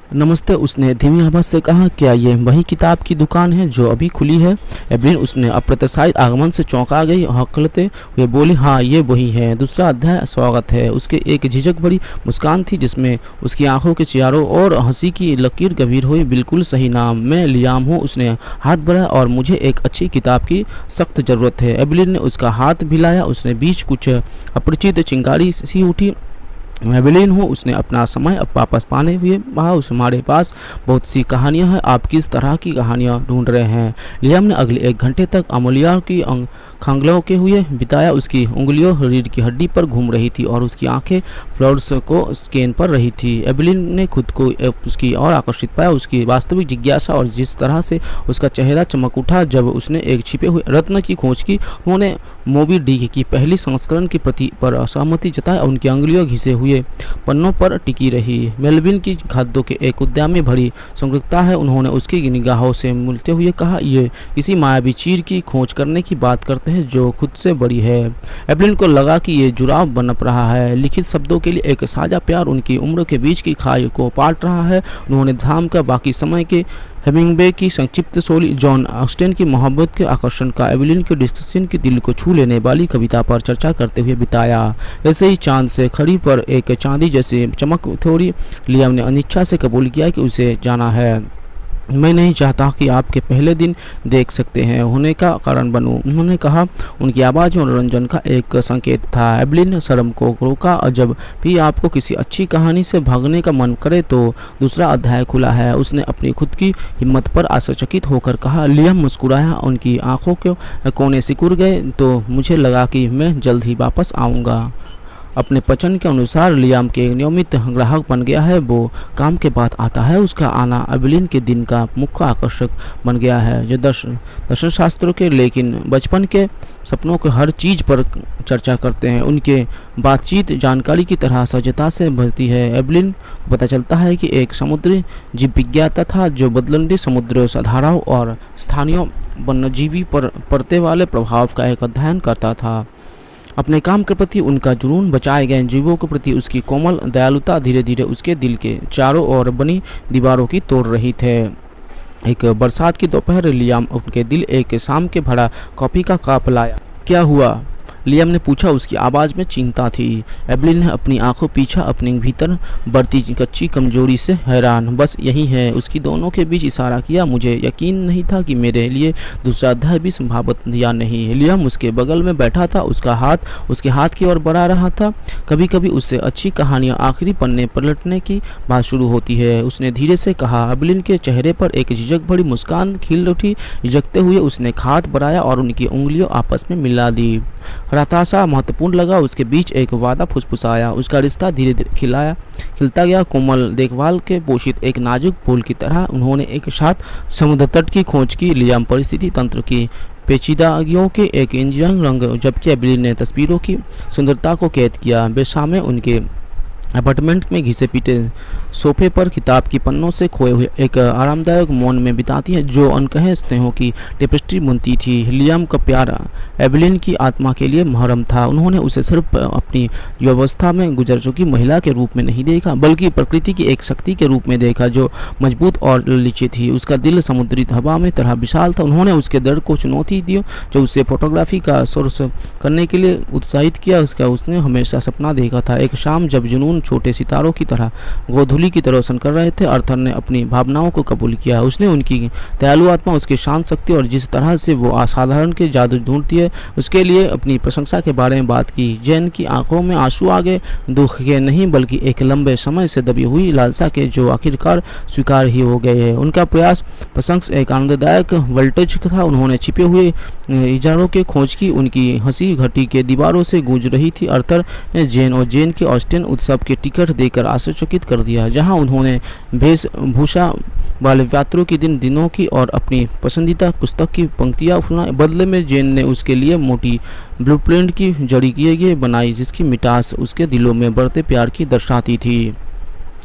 नमस्ते, उसने धीमी आवाज़ से कहा। क्या ये वही किताब की दुकान है जो अभी खुली है? एवलिन उसने अप्रत्याशित आगमन से चौंका गई, हकलते हुए बोली, हाँ ये वही है। दूसरा अध्याय स्वागत है। उसके एक झिझक भरी मुस्कान थी जिसमें उसकी आंखों के चारों ओर हंसी की लकीर गंभीर हुई। बिल्कुल सही नाम, मैं लियाम हूँ। उसने हाथ बढ़ाया, और मुझे एक अच्छी किताब की सख्त ज़रूरत है। एवलिन ने उसका हाथ हिलाया। उसने बीच कुछ अपरिचित चिंगारी सी उठी। एवलिन हूँ, उसने अपना समय अब वापस पाने हुए कहा, उस हमारे पास बहुत सी कहानियाँ हैं। आप किस तरह की कहानियाँ ढूंढ रहे हैं? लियाम ने अगले एक घंटे तक अमूल्या की खांगलों के हुए बिताया। उसकी उंगलियों रीढ़ की हड्डी पर घूम रही थी और उसकी आंखें फ्लोर्स को स्कैन पर रही थी। एवलिन ने खुद को उसकी और आकर्षित पाया। उसकी वास्तविक जिज्ञासा और जिस तरह से उसका चेहरा चमक उठा जब उसने एक छिपे हुए रत्न की खोज की। उन्होंने मोबी डिक की पहली संस्करण के प्रति पर असहमति जताई। उनकी उंगलियों घिसे हुए पन्नों पर टिकी रही। मेलविन की खाद्यों के एक उद्यान में भरी संग्रहता है। उन्होंने उसकी निगाहों से मिलते हुए कहा, ये किसी मायावी चीज की खोज करने की बात करते हैं जो खुद से बड़ी है। एवलिन को लगा कि ये जुड़ाव बनप रहा है। लिखित शब्दों के लिए एक साझा प्यार उनकी उम्र के बीच की खाई को पाट रहा है। उन्होंने धाम का बाकी समय के हेमिंग्वे की संक्षिप्त शोली, जॉन ऑस्टेन की मोहब्बत के आकर्षण का एवलिन के डिस्कशन के दिल को छू लेने वाली कविता पर चर्चा करते हुए बिताया। ऐसे ही चांद से खड़ी पर एक चांदी जैसी चमक थोड़ी। लियाम ने अनिच्छा से कबूल किया कि उसे जाना है। मैं नहीं चाहता कि आपके पहले दिन देख सकते हैं होने का कारण बनूं, उन्होंने कहा। उनकी आवाज़ में मनोरंजन का एक संकेत था। एवलिन ने शर्म को रोका। और जब भी आपको किसी अच्छी कहानी से भागने का मन करे तो दूसरा अध्याय खुला है, उसने अपनी खुद की हिम्मत पर आश्चर्यचकित होकर कहा। लियाम मुस्कुराया। उनकी आंखों के कोने सिकुड़ गए। तो मुझे लगा कि मैं जल्द ही वापस आऊँगा। अपने पचन के अनुसार लियाम के नियमित ग्राहक बन गया है। वो काम के बाद आता है। उसका आना एवलिन के दिन का मुख्य आकर्षक बन गया है। जो दर्शन दर्शन शास्त्रों के लेकिन बचपन के सपनों के हर चीज़ पर चर्चा करते हैं। उनके बातचीत जानकारी की तरह सहजता से भरती है। एवलिन को पता चलता है कि एक समुद्री जीव विज्ञाता था जो बदलती समुद्र धाराओं और स्थानीय वन्यजीवी पर पड़ने वाले प्रभाव का एक अध्ययन करता था। अपने काम के प्रति उनका जुनून, बचाए गए जीवों के प्रति उसकी कोमल दयालुता धीरे धीरे उसके दिल के चारों ओर बनी दीवारों की तोड़ रही थे। एक बरसात की दोपहर लियाम उनके दिल एक शाम के भरा कॉफी का कप लाया। क्या हुआ? लियाम ने पूछा। उसकी आवाज़ में चिंता थी। एवलिन ने अपनी आंखों पीछा, अपने भीतर बढ़ती कच्ची कमजोरी से हैरान। बस यही है, उसकी दोनों के बीच इशारा किया। मुझे यकीन नहीं था कि मेरे लिए दूसरा अध्याय भी संभावित या नहीं। लियाम उसके बगल में बैठा था। उसका हाथ उसके हाथ की ओर बढ़ा रहा था। कभी कभी उससे अच्छी कहानियाँ आखिरी पन्ने पलटने की बात शुरू होती है, उसने धीरे से कहा। एवलिन के चेहरे पर एक झिझक भरी मुस्कान खिल उठी। झिझकते हुए उसने हाथ बढ़ाया और उनकी उंगलियों आपस में मिला दी। हताशा महत्वपूर्ण लगा। उसके बीच एक वादा फुसफुसाया। उसका रिश्ता धीरे धीरे खिलाया खिलता गया, कोमल देखभाल के पोषित एक नाजुक फूल की तरह। उन्होंने एक साथ समुद्र तट की खोज की। लियाम परिस्थिति तंत्र की पेचीदगियों के एक इंजीनियरिंग रंग, जबकि एवलिन ने तस्वीरों की सुंदरता को कैद किया। बेशामे उनके अपार्टमेंट में घिसे पीटे सोफे पर किताब की पन्नों से खोए हुए एक आरामदायक मौन में बिताती है जो अनकहे स्नेहों की टेपेस्ट्री बुनती थी। लियाम का प्यार एवलिन की आत्मा के लिए महरम था। उन्होंने उसे सिर्फ अपनी युवावस्था में गुजर चुकी महिला के रूप में नहीं देखा, बल्कि प्रकृति की एक शक्ति के रूप में देखा जो मजबूत और ललीची थी। उसका दिल समुद्री हवा में तरह विशाल था। उन्होंने उसके दर्द को चुनौती दी जो उसे फोटोग्राफी का सोर्स करने के लिए उत्साहित किया। उसका उसने हमेशा सपना देखा था, एक शाम जब जुनून छोटे सितारों की तरह गोधूली की तरह रोशन कर रहे थे। आर्थर ने अपनी भावनाओं को कबूल किया। उसने उनकी दयालु आत्मा, उसकी शांत शक्ति और जिस तरह से वो असाधारण के जादू ढूंढती है उसके लिए अपनी प्रशंसा के बारे में बात की। जैन की आंखों में आंसू आ गए, दुख के नहीं बल्कि एक लंबे समय से दबी हुई लालसा के जो आखिरकार स्वीकार ही हो गए हैं। उनका प्रयास प्रशंस एक आनंददायक वोल्टेज था। उन्होंने छिपे हुए इजारों के खोज की। उनकी हंसी घटी के दीवारों से गूंज रही थी। आर्थर ने जैन और जैन के ऑस्टिन उत्सव के टिकट देकर आश्चर्यचकित कर दिया, जहां उन्होंने वेशभूषा वाले यात्रियों की दिन दिनों की और अपनी पसंदीदा पुस्तक की पंक्तियां सुनाई। बदले में जैन ने उसके लिए मोटी ब्लूप्रिंट की जड़ी किए बनाई जिसकी मिठास उसके दिलों में बढ़ते प्यार की दर्शाती थी।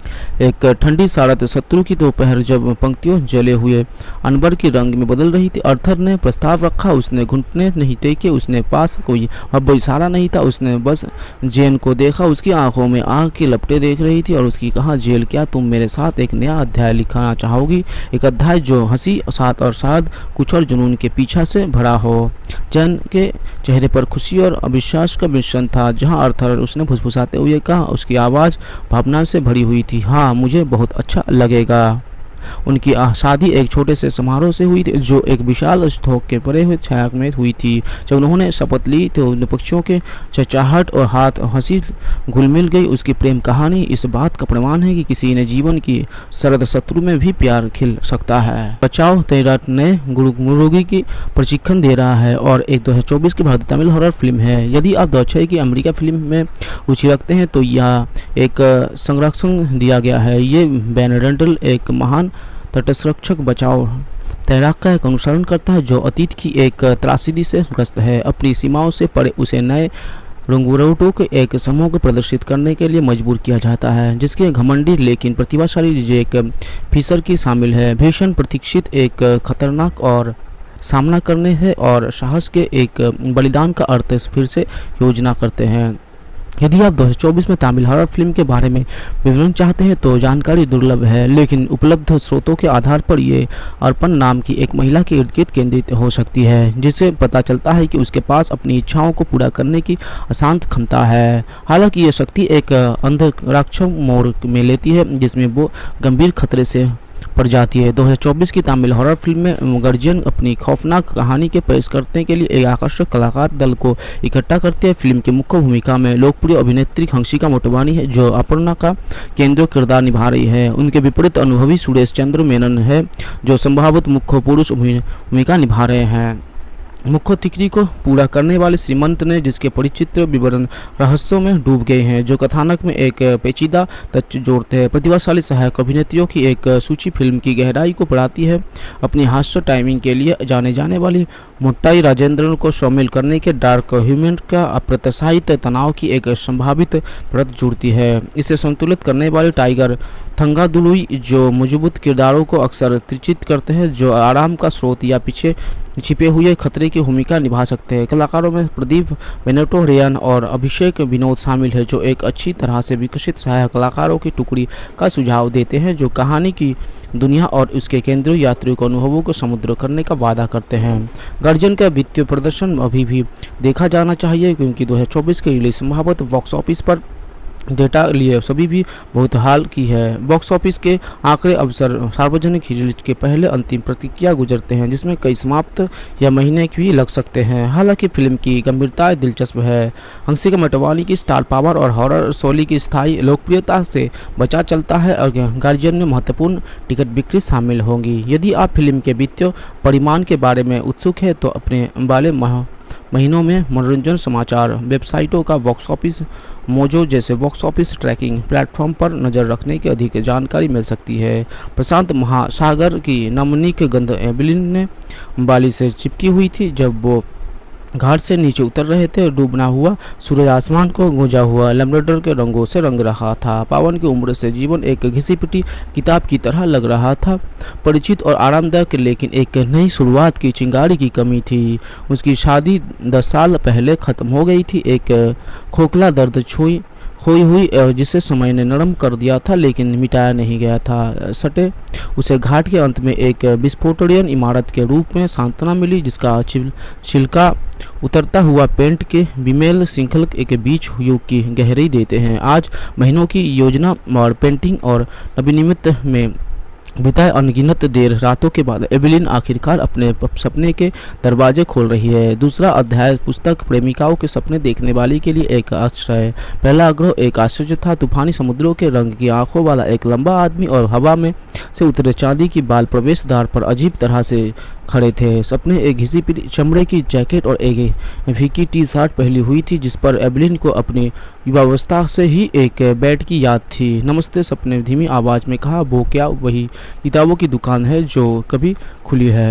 एक ठंडी सारत शत्रु की दोपहर जब पंक्तियों जले हुए अनबर के रंग में बदल रही थी, अर्थर ने प्रस्ताव रखा। उसने घुटने नहीं टेके, उसने पास कोई अब इशारा नहीं था, उसने बस जेन को देखा। उसकी आंखों में आग की लपटें देख रही थी और उसकी कहा, जेल क्या तुम मेरे साथ एक नया अध्याय लिखना चाहोगी? एक अध्याय जो हंसी साथ और शायद कुछ और जुनून के पीछा से भरा हो। जेन के चेहरे पर खुशी और अविश्वास का मिश्रण था। जहाँ अर्थर, उसने फुसफुसाते हुए कहा, उसकी आवाज़ भावना से भरी हुई थी। हाँ, मुझे बहुत अच्छा लगेगा। उनकी शादी एक छोटे से समारोह से हुई थी जो एक विशाल स्टोक के परे हुए छाया में हुई थी। जब उन्होंने शपथ ली तो उन पक्षियों के चहचहाहट और हाथ हंसी घुल मिल गई। उसकी प्रेम कहानी इस बात का प्रमाण है कि किसी ने जीवन की सरद शत्रु में भी प्यार खिल सकता है। बचाओ तेरा नए मुर्गी की प्रशिक्षण दे रहा है और एक दो हजार चौबीस की भारतीय तमिल हॉरर फिल्म है। यदि आप दो हजार छः की अमेरिका फिल्म में रुचि रखते हैं तो यह एक संरक्षण दिया गया है। ये बेनेडेंटल एक महान तटसंरक्षक बचाव तैराक का एक अनुसरण करता है जो अतीत की एक त्रासदी से ग्रस्त है। अपनी सीमाओं से परे उसे नए रंगरूटों के एक समूह को प्रदर्शित करने के लिए मजबूर किया जाता है, जिसके घमंडी लेकिन प्रतिभाशाली जेक फिशर की शामिल है। भीषण प्रतीक्षित एक खतरनाक और सामना करने है और साहस के एक बलिदान का अर्थ फिर से योजना करते हैं। यदि आप दो हज़ार चौबीस में तमिल हॉरर फिल्म के बारे में विवरण चाहते हैं तो जानकारी दुर्लभ है, लेकिन उपलब्ध स्रोतों के आधार पर ये अर्पण नाम की एक महिला के इर्द गिर्द केंद्रित हो सकती है, जिससे पता चलता है कि उसके पास अपनी इच्छाओं को पूरा करने की अशांत क्षमता है। हालांकि ये शक्ति एक अंधराक्षस मोड़ में लेती है जिसमें वो गंभीर खतरे से पड़ जाती है। दो हज़ार चौबीस की तमिल हॉरर फिल्म में गार्जियन अपनी खौफनाक कहानी के पेश करने के लिए एक आकर्षक कलाकार दल को इकट्ठा करती है। फिल्म की मुख्य भूमिका में लोकप्रिय अभिनेत्री हंसिका मोटवानी है जो अपर्णा का केंद्रीय किरदार निभा रही है। उनके विपरीत अनुभवी सुरेश चंद्र मेनन है जो संभावित मुख्य पुरुष भूमिका निभा रहे हैं। मुख्य तिकड़ी को पूरा करने वाले श्रीमंत ने जिसके परिचित विवरण रहस्यों में डूब गए हैं जो कथानक में एक पेचीदा तथ्य जोड़ते हैं। प्रतिभाशाली सहायक अभिनेत्रियों की एक सूची फिल्म की गहराई को बढ़ाती है। अपनी हास्य टाइमिंग के लिए जाने जाने वाली मोट्टाई राजेंद्रन को शामिल करने के डार्क ह्यूमन का अप्रत्याशित तनाव की एक संभावित परत जुड़ती है। इसे संतुलित करने वाले टाइगर थंगादुलुई जो मजबूत किरदारों को अक्सर त्रिचित करते हैं जो आराम का स्रोत या पीछे छिपे हुए खतरे की भूमिका निभा सकते हैं। कलाकारों में प्रदीप बेनेटो रेयन और अभिषेक विनोद शामिल है जो एक अच्छी तरह से विकसित सहायक कलाकारों की टुकड़ी का सुझाव देते हैं जो कहानी की दुनिया और उसके केंद्रीय यात्रियों के अनुभवों को समुद्र करने का वादा करते हैं। गार्जियन का वित्तीय प्रदर्शन अभी भी देखा जाना चाहिए क्योंकि दो हज़ार चौबीस की रिलीज संभावित बॉक्स ऑफिस पर डेटा लिए सभी भी बहुत हाल की है। बॉक्स ऑफिस के आंकड़े अवसर सार्वजनिक रिलीज के पहले अंतिम प्रतिक्रिया गुजरते हैं जिसमें कई समाप्त या महीने भी लग सकते हैं। हालांकि फिल्म की गंभीरता दिलचस्प है। हंसिका मोटवानी की स्टार पावर और हॉरर शैली की स्थायी लोकप्रियता से बचा चलता है और गार्जियन में महत्वपूर्ण टिकट बिक्री शामिल होंगी। यदि आप फिल्म के वित्तीय परिमाण के बारे में उत्सुक है तो अपने वाले माह महीनों में मनोरंजन समाचार वेबसाइटों का बॉक्स ऑफिस मोजो जैसे बॉक्स ऑफिस ट्रैकिंग प्लेटफॉर्म पर नज़र रखने की अधिक जानकारी मिल सकती है। प्रशांत महासागर की नमनीक गंध एबिलिन ने बाली से चिपकी हुई थी जब वो घाट से नीचे उतर रहे थे। डूबना हुआ सूरज आसमान को गूंजा हुआ लैम्ब्रेडोर के रंगों से रंग रहा था। पावन की उम्र से जीवन एक घिसी पिटी किताब की तरह लग रहा था, परिचित और आरामदायक, लेकिन एक नई शुरुआत की चिंगारी की कमी थी। उसकी शादी दस साल पहले ख़त्म हो गई थी। एक खोखला दर्द छुई खोई हुई जिसे समय ने नरम कर दिया था लेकिन मिटाया नहीं गया था। सटे उसे घाट के अंत में एक विस्फोटनीय इमारत के रूप में सांत्वना मिली जिसका छिलका उतरता हुआ पेंट के बिमेल श्रृंखल के बीच युग की गहराई देते हैं। आज महीनों की योजना और पेंटिंग और नवीनिमित में बिताए अनगिनत देर रातों के बाद एबिलिन आखिरकार अपने सपने के दरवाजे खोल रही है। दूसरा अध्याय पुस्तक प्रेमिकाओं के सपने देखने वाली के लिए एक आश्चर्य है। पहला आग्रह एक आश्चर्य था। तूफानी समुद्रों के रंग की आंखों वाला एक लंबा आदमी और हवा में से उतरे चांदी की बाल प्रवेश द्वार पर अजीब तरह से खड़े थे। सपने एक घिसी पिटी चमड़े की जैकेट और एक फीकी टी शर्ट पहनी हुई थी जिस पर एबिलिन को अपनी युवावस्था से ही एक बेड की याद थी। नमस्ते, सपने धीमी आवाज़ में कहा। वो क्या वही किताबों की दुकान है जो कभी खुली है?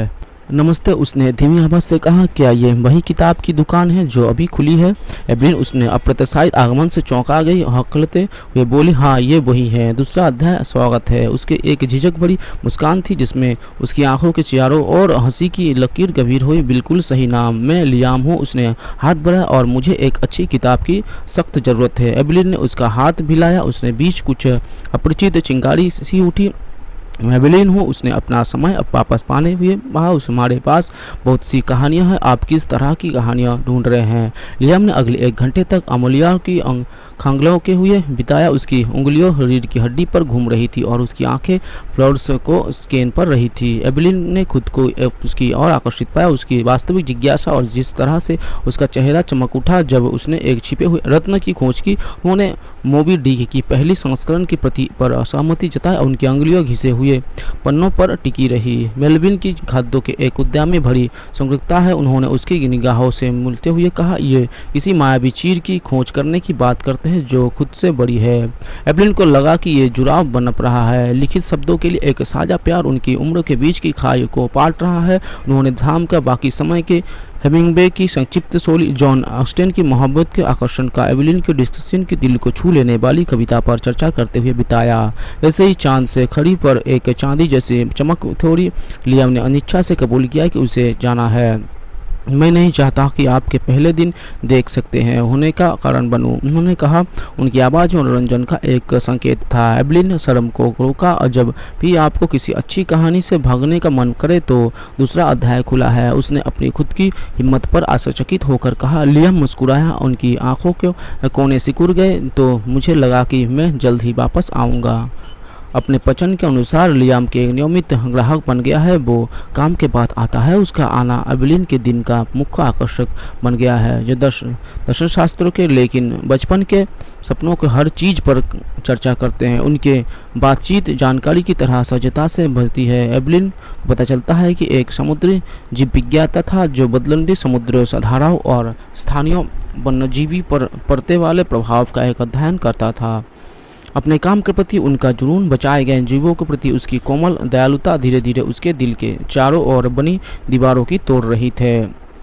नमस्ते, उसने धीमी आवाज़ से कहा। क्या ये वही किताब की दुकान है जो अभी खुली है? एवलिन उसने अप्रत्याशित आगमन से चौंका गई। हकलते हुए बोली, हाँ ये वही है। दूसरा अध्याय स्वागत है। उसके एक झिझक भरी मुस्कान थी जिसमें उसकी आंखों के चारों ओर हंसी की लकीर गंभीर हुई। बिल्कुल सही नाम, मैं लियाम हूँ। उसने हाथ बढ़ाया, और मुझे एक अच्छी किताब की सख्त ज़रूरत है। एवलिन ने उसका हाथ हिलाया। उसने बीच कुछ अपरिचित चिंगारी सी उठी। मैं एवलिन हूँ। उसने अपना समय अब वापस पाने हुए कहा, उस हमारे पास बहुत सी कहानियाँ हैं। आप किस तरह की कहानियाँ ढूंढ रहे हैं? लियाम ने अगले एक घंटे तक अमूल्या की खांगलों के हुए बिताया। उसकी उंगलियों रीढ़ की हड्डी पर घूम रही थी और उसकी आंखें फ्लोर्स को स्कैन पर रही थी। एवलिन ने खुद को उसकी ओर आकर्षित पाया। उसकी वास्तविक जिज्ञासा और जिस तरह से उसका चेहरा चमक उठा जब उसने एक छिपे हुए रत्न की खोज की। उन्होंने मोबी डिक की पहली संस्करण की प्रति पर असहमति जताई। उनकी उंगलियों घिसे हुए पन्नों पर टिकी रही। मेलविन की खाद्यों के एक उद्यान में भरी संग्रहता है। उन्होंने उसकी निगाहों से मिलते हुए कहा, ये किसी मायावी चीज की खोज करने की बात करते हैं जो खुद से बड़ी है। एवलिन को लगा कि ये जुड़ाव बनप रहा है। लिखित शब्दों के लिए एक साझा प्यार उनकी उम्र के बीच की खाई को पाट रहा है। उन्होंने धाम का बाकी समय के हेमिंगवे की संक्षिप्त शोली, जॉन ऑस्टेन की मोहब्बत के आकर्षण का एवलिन के डिस्कशन के दिल को छू लेने वाली कविता पर चर्चा करते हुए बिताया। ऐसे ही चांद से खड़ी पर एक चांदी जैसी चमक थोड़ी। लियाम ने अनिच्छा से कबूल किया कि उसे जाना है। मैं नहीं चाहता कि आपके पहले दिन देख सकते हैं होने का कारण बनूं, उन्होंने कहा। उनकी आवाज़ में मनोरंजन का एक संकेत था। एवलिन शर्म को रोका। और जब भी आपको किसी अच्छी कहानी से भागने का मन करे तो दूसरा अध्याय खुला है, उसने अपनी खुद की हिम्मत पर आश्चर्यचकित होकर कहा। लियाम मुस्कुराया। उनकी आंखों के कोने सिकुड़ गए। तो मुझे लगा कि मैं जल्द ही वापस आऊँगा। अपने पसंद के अनुसार लियाम के नियमित ग्राहक बन गया है। वो काम के बाद आता है। उसका आना एवलिन के दिन का मुख्य आकर्षक बन गया है। जो दर्शन दर्शन शास्त्रों के लेकिन बचपन के सपनों के हर चीज़ पर चर्चा करते हैं। उनके बातचीत जानकारी की तरह सहजता से भरती है। एवलिन को पता चलता है कि एक समुद्री जीव विज्ञाता था जो बदलती समुद्र धाराओं और स्थानीय वन्यजीवी पर पड़ते वाले प्रभाव का एक अध्ययन करता था। अपने काम के प्रति उनका जुनून, बचाए गए जीवों के प्रति उसकी कोमल दयालुता धीरे धीरे उसके दिल के चारों ओर बनी दीवारों की तोड़ रही थे।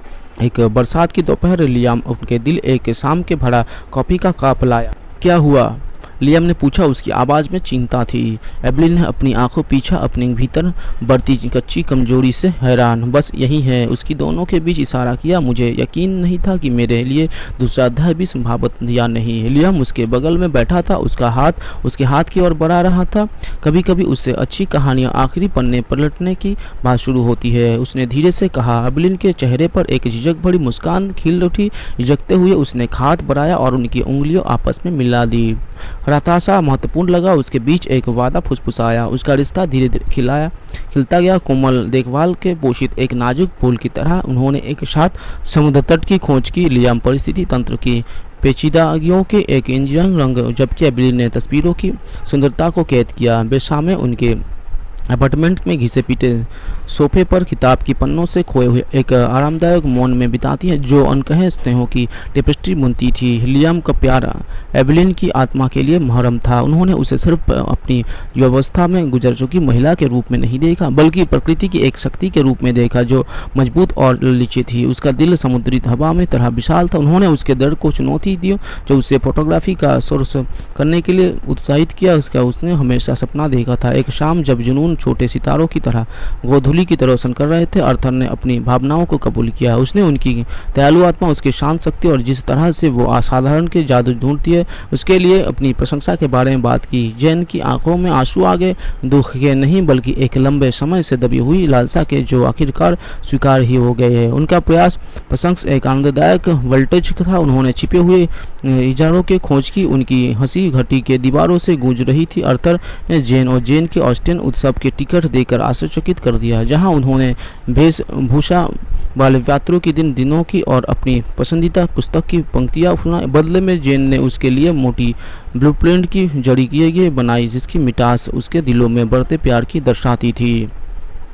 एक बरसात की दोपहर लियाम उनके दिल एक शाम के भरा कॉफी का कप लाया। क्या हुआ? लियाम ने पूछा। उसकी आवाज़ में चिंता थी। एवलिन ने अपनी आंखों पीछा, अपने भीतर बढ़ती कच्ची कमजोरी से हैरान। बस यही है, उसकी दोनों के बीच इशारा किया। मुझे यकीन नहीं था कि मेरे लिए दूसरा अध्याय भी संभावित या नहीं। लियाम उसके बगल में बैठा था। उसका हाथ उसके हाथ की ओर बढ़ा रहा था। कभी कभी उससे अच्छी कहानियाँ आखिरी पन्ने पलटने की बात शुरू होती है, उसने धीरे से कहा। एवलिन के चेहरे पर एक झिझक भरी मुस्कान खिल उठी। झिझकते हुए उसने हाथ बढ़ाया और उनकी उंगलियों आपस में मिला दी। हताशा महत्वपूर्ण लगा। उसके बीच एक वादा फुसफुसाया। उसका रिश्ता धीरे धीरे खिलाया खिलता गया, कोमल देखभाल के पोषित एक नाजुक फूल की तरह। उन्होंने एक साथ समुद्र तट की खोज की। लियाम परिस्थिति तंत्र की पेचीदगियों के एक इंजीनियर रंग, जबकि एवलिन ने तस्वीरों की सुंदरता को कैद किया। बेसामे उनके अपार्टमेंट में घिसे पीटे सोफे पर किताब की पन्नों से खोए हुए एक आरामदायक मौन में बिताती है जो अनकहे स्नेहों की टेपेस्ट्री बुनती थी। लियाम का प्यार एवलिन की आत्मा के लिए मुहर्रम था। उन्होंने उसे सिर्फ अपनी युवावस्था में गुजर चुकी महिला के रूप में नहीं देखा, बल्कि प्रकृति की एक शक्ति के रूप में देखा जो मजबूत और लचीली थी। उसका दिल समुद्री हवा में तरह विशाल था। उन्होंने उसके दर्द को चुनौती दी जो उसे फोटोग्राफी का सोर्स करने के लिए उत्साहित किया। उसका उसने हमेशा सपना देखा था, एक शाम जब जुनून छोटे सितारों की तरह गोधूली की तरह रोशन कर रहे थे। अर्थर ने अपनी भावनाओं को कबूल किया। उसने उनकी दयालु आत्मा, उसकी शांत शक्ति और जिस तरह से वो असाधारण के जादू ढूंढती है उसके लिए अपनी प्रशंसा के बारे में बात की। जैन की आंखों में आंसू आ गए, दुख के नहीं बल्कि एक लंबे समय से दबी हुई लालसा के जो आखिरकार स्वीकार ही हो गए हैं। उनका प्रयास प्रशंस एक आनंददायक वोल्टेज था। उन्होंने छिपे हुए इजारों के खोज की। उनकी हंसी घटी के दीवारों से गूंज रही थी। अर्थर ने जैन और जैन के ऑस्टिन उत्सव के टिकट देकर आश्चर्यचकित कर दिया, जहां उन्होंने वेशभूषा वाले यात्रियों की दिन दिनों की और अपनी पसंदीदा पुस्तक की पंक्तियां सुनाई। बदले में जैन ने उसके लिए मोटी ब्लूप्रिंट की जड़ी किए बनाई जिसकी मिठास उसके दिलों में बढ़ते प्यार की दर्शाती थी।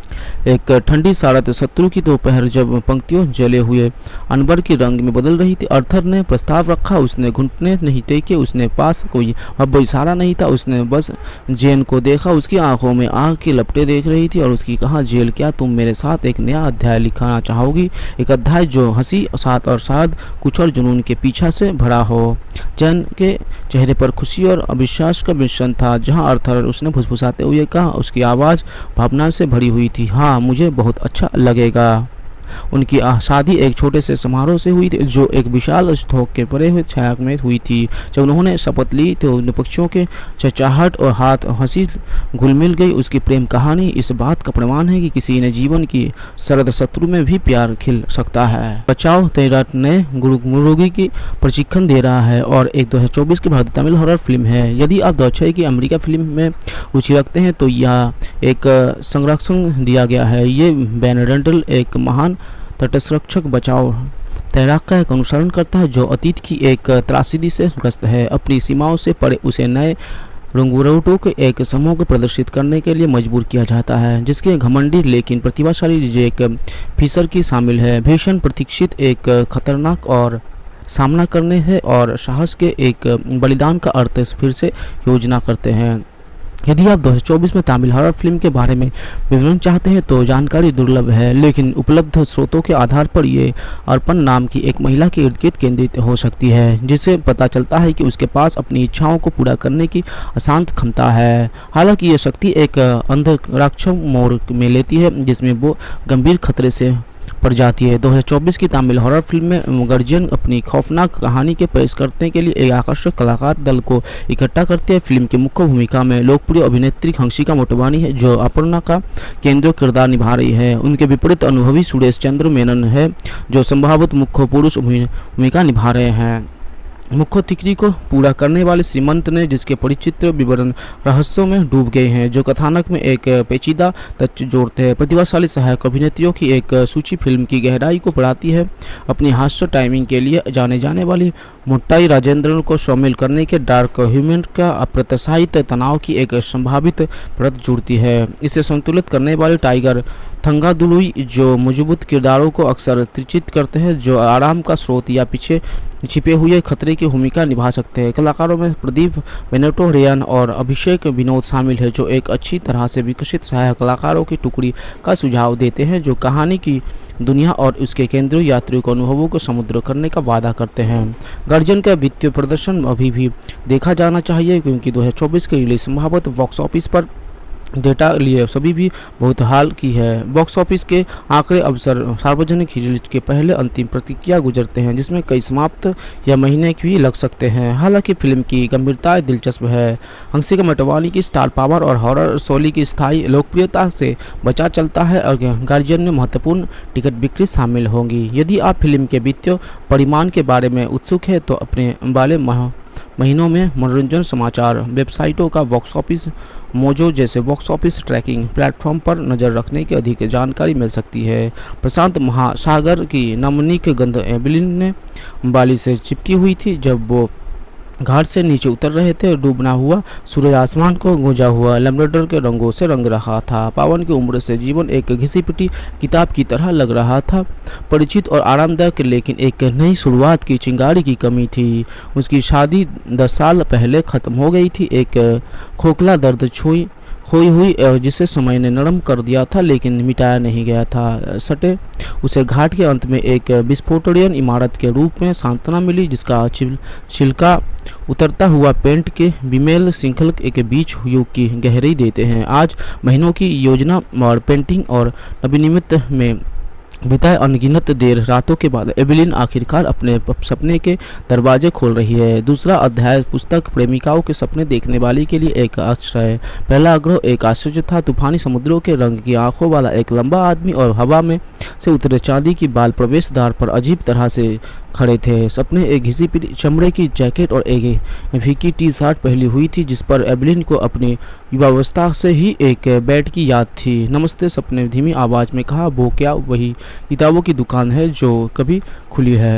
एक ठंडी सारत शत्रु की दोपहर जब पंक्तियों जले हुए अनबर के रंग में बदल रही थी, अर्थर ने प्रस्ताव रखा। उसने घुटने नहीं टेके, उसने पास कोई अब इशारा नहीं था, उसने बस जेन को देखा। उसकी आंखों में आग की लपटें देख रही थी और उसकी कहा, जेल क्या तुम मेरे साथ एक नया अध्याय लिखना चाहोगी? एक अध्याय जो हंसी साथ और शायद कुछ और जुनून के पीछा से भरा हो। जैन के चेहरे पर खुशी और अविश्वास का मिश्रण था। जहाँ अर्थर, उसने फुसफुसाते हुए कहा, उसकी आवाज़ भावना से भरी हुई थी। हाँ, मुझे बहुत अच्छा लगेगा। उनकी शादी एक छोटे से समारोह से हुई थी जो एक विशाल स्तूप के परे हुए छाया में हुई थी। जब उन्होंने शपथ ली तो पक्षियों के चहचहाहट और हाथ हंसी घुल मिल गई। उसकी प्रेम कहानी इस बात का प्रमाण है कि किसी ने जीवन की सरद शत्रु में भी प्यार खिल सकता है। बचाओ तेरा ने मुर्गी की प्रशिक्षण दे रहा है और एक दो हजार चौबीस की भारतीय तमिल हॉरर फिल्म है। यदि आप दो हजार छह की अमेरिका फिल्म में रुचि रखते हैं तो यह एक संरक्षण दिया गया है। ये बैन रेंटल एक महान तटसंरक्षक बचाव तैराक का एक अनुसरण करता है जो अतीत की एक त्रासदी से ग्रस्त है। अपनी सीमाओं से परे उसे नए रंगूरोटों के एक समूह को प्रदर्शित करने के लिए मजबूर किया जाता है, जिसके घमंडी लेकिन प्रतिभाशाली जैक फिशर की शामिल है। भीषण प्रतीक्षित एक खतरनाक और सामना करने है और साहस के एक बलिदान का अर्थ फिर से योजना करते हैं। यदि आप दो हज़ार चौबीस में तमिल हॉरर फिल्म के बारे में विवरण चाहते हैं तो जानकारी दुर्लभ है, लेकिन उपलब्ध स्रोतों के आधार पर ये अर्पण नाम की एक महिला के इर्द गिर्द केंद्रित हो सकती है, जिससे पता चलता है कि उसके पास अपनी इच्छाओं को पूरा करने की अशांत क्षमता है। हालांकि ये शक्ति एक अंधराक्ष मोड़ में लेती है जिसमें वो गंभीर खतरे से पड़ जाती है। दो हज़ार चौबीस की तमिल हॉरर फिल्म में गार्जियन अपनी खौफनाक कहानी के पेश करने के लिए एक आकर्षक कलाकार दल को इकट्ठा करते हैं। फिल्म की मुख्य भूमिका में लोकप्रिय अभिनेत्री हंसिका मोटवानी है जो अपर्णा का केंद्रीय किरदार निभा रही है। उनके विपरीत अनुभवी सुरेश चंद्र मेनन है जो संभवत मुख्य पुरुष भूमिका निभा रहे हैं। मुख्य तिकड़ी को पूरा करने वाले श्रीमंत ने जिसके परिचित विवरण रहस्यों में डूब गए हैं जो कथानक में एक पेचीदा तथ्य जोड़ते हैं। प्रतिभाशाली सहायक अभिनेत्रियों की एक सूची फिल्म की गहराई को बढ़ाती है। अपनी हास्य टाइमिंग के लिए जाने जाने वाली मोट्टाई राजेंद्रन को शामिल करने के डार्क ह्यूमन का अप्रत्याशित तनाव की एक संभावित परत जुड़ती है। इसे संतुलित करने वाले टाइगर थंगादुलुई जो मजबूत किरदारों को अक्सर त्रिचित करते हैं जो आराम का स्रोत या पीछे छिपे हुए खतरे की भूमिका निभा सकते हैं। कलाकारों में प्रदीप बेनेटो रेयन और अभिषेक विनोद शामिल है जो एक अच्छी तरह से विकसित सहायक कलाकारों की टुकड़ी का सुझाव देते हैं जो कहानी की दुनिया और उसके केंद्रीय यात्रियों को अनुभवों को समुद्र करने का वादा करते हैं। गार्जियन का वित्तीय प्रदर्शन अभी भी देखा जाना चाहिए क्योंकि दो हज़ार चौबीस की रिलीज संभवत बॉक्स ऑफिस पर डेटा लिए सभी भी बहुत हाल की है। बॉक्स ऑफिस के आंकड़े अवसर सार्वजनिक रिलीज के पहले अंतिम प्रतिक्रिया गुजरते हैं जिसमें कई समाप्त या महीने भी लग सकते हैं। हालांकि फिल्म की गंभीरता दिलचस्प है। हंसिका मोटवानी की स्टार पावर और हॉरर शैली की स्थायी लोकप्रियता से बचा चलता है और गार्जियन में महत्वपूर्ण टिकट बिक्री शामिल होंगी। यदि आप फिल्म के वित्तीय परिमाण के बारे में उत्सुक है तो अपने वाले माह महीनों में मनोरंजन समाचार वेबसाइटों का बॉक्स ऑफिस मोजो जैसे बॉक्स ऑफिस ट्रैकिंग प्लेटफॉर्म पर नज़र रखने की अधिक जानकारी मिल सकती है। प्रशांत महासागर की नमनीक गंध एबेलिन ने बाली से चिपकी हुई थी जब वो घाट से नीचे उतर रहे थे। डूबना हुआ सूरज आसमान को गूंजा हुआ लैम्ब्राडोर के रंगों से रंग रहा था। पावन की उम्र से जीवन एक घिसी पिटी किताब की तरह लग रहा था, परिचित और आरामदायक, लेकिन एक नई शुरुआत की चिंगारी की कमी थी। उसकी शादी दस साल पहले ख़त्म हो गई थी। एक खोखला दर्द छुई खोई हुई जिसे समय ने नरम कर दिया था लेकिन मिटाया नहीं गया था। सटे उसे घाट के अंत में एक विस्फोटनीय इमारत के रूप में सांत्वना मिली जिसका छिलका उतरता हुआ पेंट के विमेल श्रृंखल के बीच युग की गहराई देते हैं। आज महीनों की योजना और पेंटिंग और नवनिर्मित में बिताए अनगिनत देर रातों के बाद एबेलिन आखिरकार अपने सपने के दरवाजे खोल रही है। दूसरा अध्याय पुस्तक प्रेमिकाओं के सपने देखने वाली के लिए एक आश्रय। पहला आग्रह एक आश्चर्य था। तूफानी समुद्रों के रंग की आंखों वाला एक लंबा आदमी और हवा में से उतरे चांदी की बाल प्रवेश द्वार पर अजीब तरह से खड़े थे। सपने एक घिसी पिटी चमड़े की जैकेट और एक फीकी टी शर्ट पहनी हुई थी जिस पर एबेलिन को अपनी युवावस्था से ही एक बैट की याद थी। नमस्ते सपने ने धीमी आवाज़ में कहा, वो क्या वही किताबों की दुकान है जो कभी खुली है?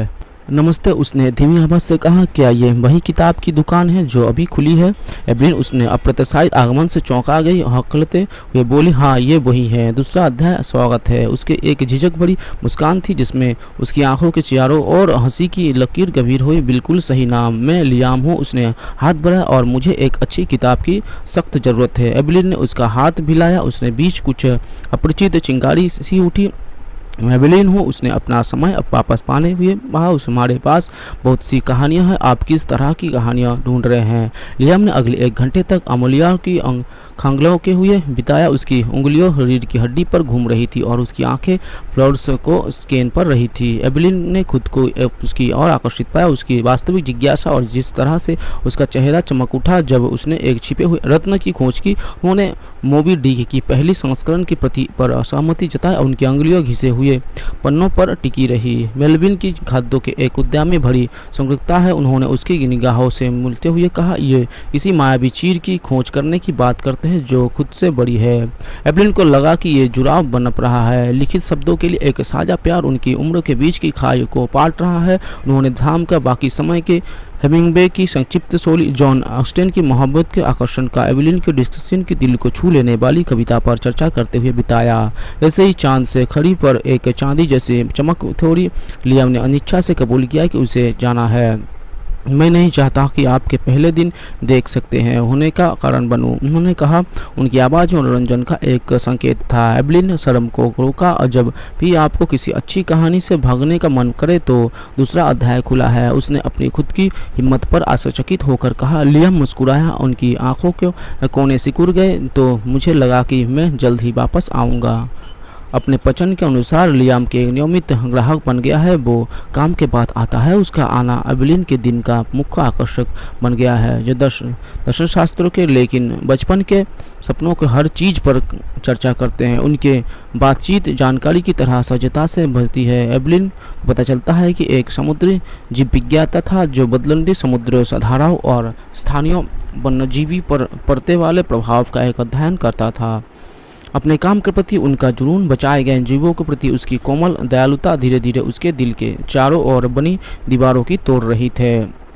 नमस्ते, उसने धीमी आवाज़ से कहा। क्या ये वही किताब की दुकान है जो अभी खुली है? एवलिन उसने अप्रत्याशित आगमन से चौंका गई। हकलते हुए बोली, हाँ ये वही है। दूसरा अध्याय स्वागत है। उसके एक झिझक भरी मुस्कान थी जिसमें उसकी आंखों के चारों ओर हंसी की लकीर गंभीर हुई। बिल्कुल सही नाम, मैं लियाम हूँ। उसने हाथ बढ़ाया, और मुझे एक अच्छी किताब की सख्त ज़रूरत है। एवलिन ने उसका हाथ हिलाया। उसने बीच कुछ अपरिचित चिंगारी सी उठी। एवलिन हूँ, उसने अपना समय अब वापस पाने हुए कहा। उस हमारे पास बहुत सी कहानियाँ हैं। आप किस तरह की कहानियाँ ढूंढ रहे हैं? लियाम ने अगले एक घंटे तक अमूल्या की खांगलों के हुए बिताया। उसकी उंगलियों रीढ़ की हड्डी पर घूम रही थी और उसकी आंखें फ्लोर्स को स्कैन पर रही थी। एवलिन ने खुद को उसकी और आकर्षित पाया। उसकी वास्तविक जिज्ञासा और जिस तरह से उसका चेहरा चमक उठा जब उसने एक छिपे हुए रत्न की खोज की। उन्होंने मोबी डिक की पहली संस्करण की प्रति पर असहमति जताई और उनकी उंगलियों घिसे हुए पन्नों पर टिकी रही। मेलविन की खाद्यों के एक उद्यान में भरी संग्रहता है। उन्होंने उसकी निगाहों से मिलते हुए कहा, ये किसी मायावी चीज की खोज करने की बात करते हैं जो खुद से बड़ी है। एवलिन को लगा कि ये जुड़ाव बनप रहा है। लिखित शब्दों के लिए एक साझा प्यार उनकी उम्र के बीच की खाई को पाट रहा है। उन्होंने धाम का बाकी समय के हेमिंगवे की संक्षिप्त शोली, जॉन ऑस्टेन की मोहब्बत के आकर्षण का एवलिन के डिस्कशन की दिल को छू लेने वाली कविता पर चर्चा करते हुए बिताया। ऐसे ही चांद से खड़ी पर एक चांदी जैसे चमक थोड़ी। लियाम ने अनिच्छा से कबूल किया कि उसे जाना है। मैं नहीं चाहता कि आपके पहले दिन देख सकते हैं होने का कारण बनूं, उन्होंने कहा। उनकी आवाज़ में मनोरंजन का एक संकेत था। एवलिन शर्म को रोका। और जब भी आपको किसी अच्छी कहानी से भागने का मन करे तो दूसरा अध्याय खुला है, उसने अपनी खुद की हिम्मत पर आश्चर्यचकित होकर कहा। लियाम मुस्कुराया। उनकी आंखों के कोने सिकुड़ गए। तो मुझे लगा कि मैं जल्द ही वापस आऊँगा। अपने पचन के अनुसार लियाम के नियमित ग्राहक बन गया है। वो काम के बाद आता है। उसका आना एवलिन के दिन का मुख्य आकर्षक बन गया है। जो दर्श दर्शन शास्त्रों के लेकिन बचपन के सपनों के हर चीज़ पर चर्चा करते हैं। उनके बातचीत जानकारी की तरह सहजता से भरती है। एवलिन को पता चलता है कि एक समुद्री जीव विज्ञाता था जो बदलती समुद्र धाराओं और स्थानीय वन्यजीवी पर पड़ते वाले प्रभाव का एक अध्ययन करता था। अपने काम के प्रति उनका जुनून, बचाए गए जीवों के प्रति उसकी कोमल दयालुता धीरे धीरे उसके दिल के चारों ओर बनी दीवारों की तोड़ रही थे।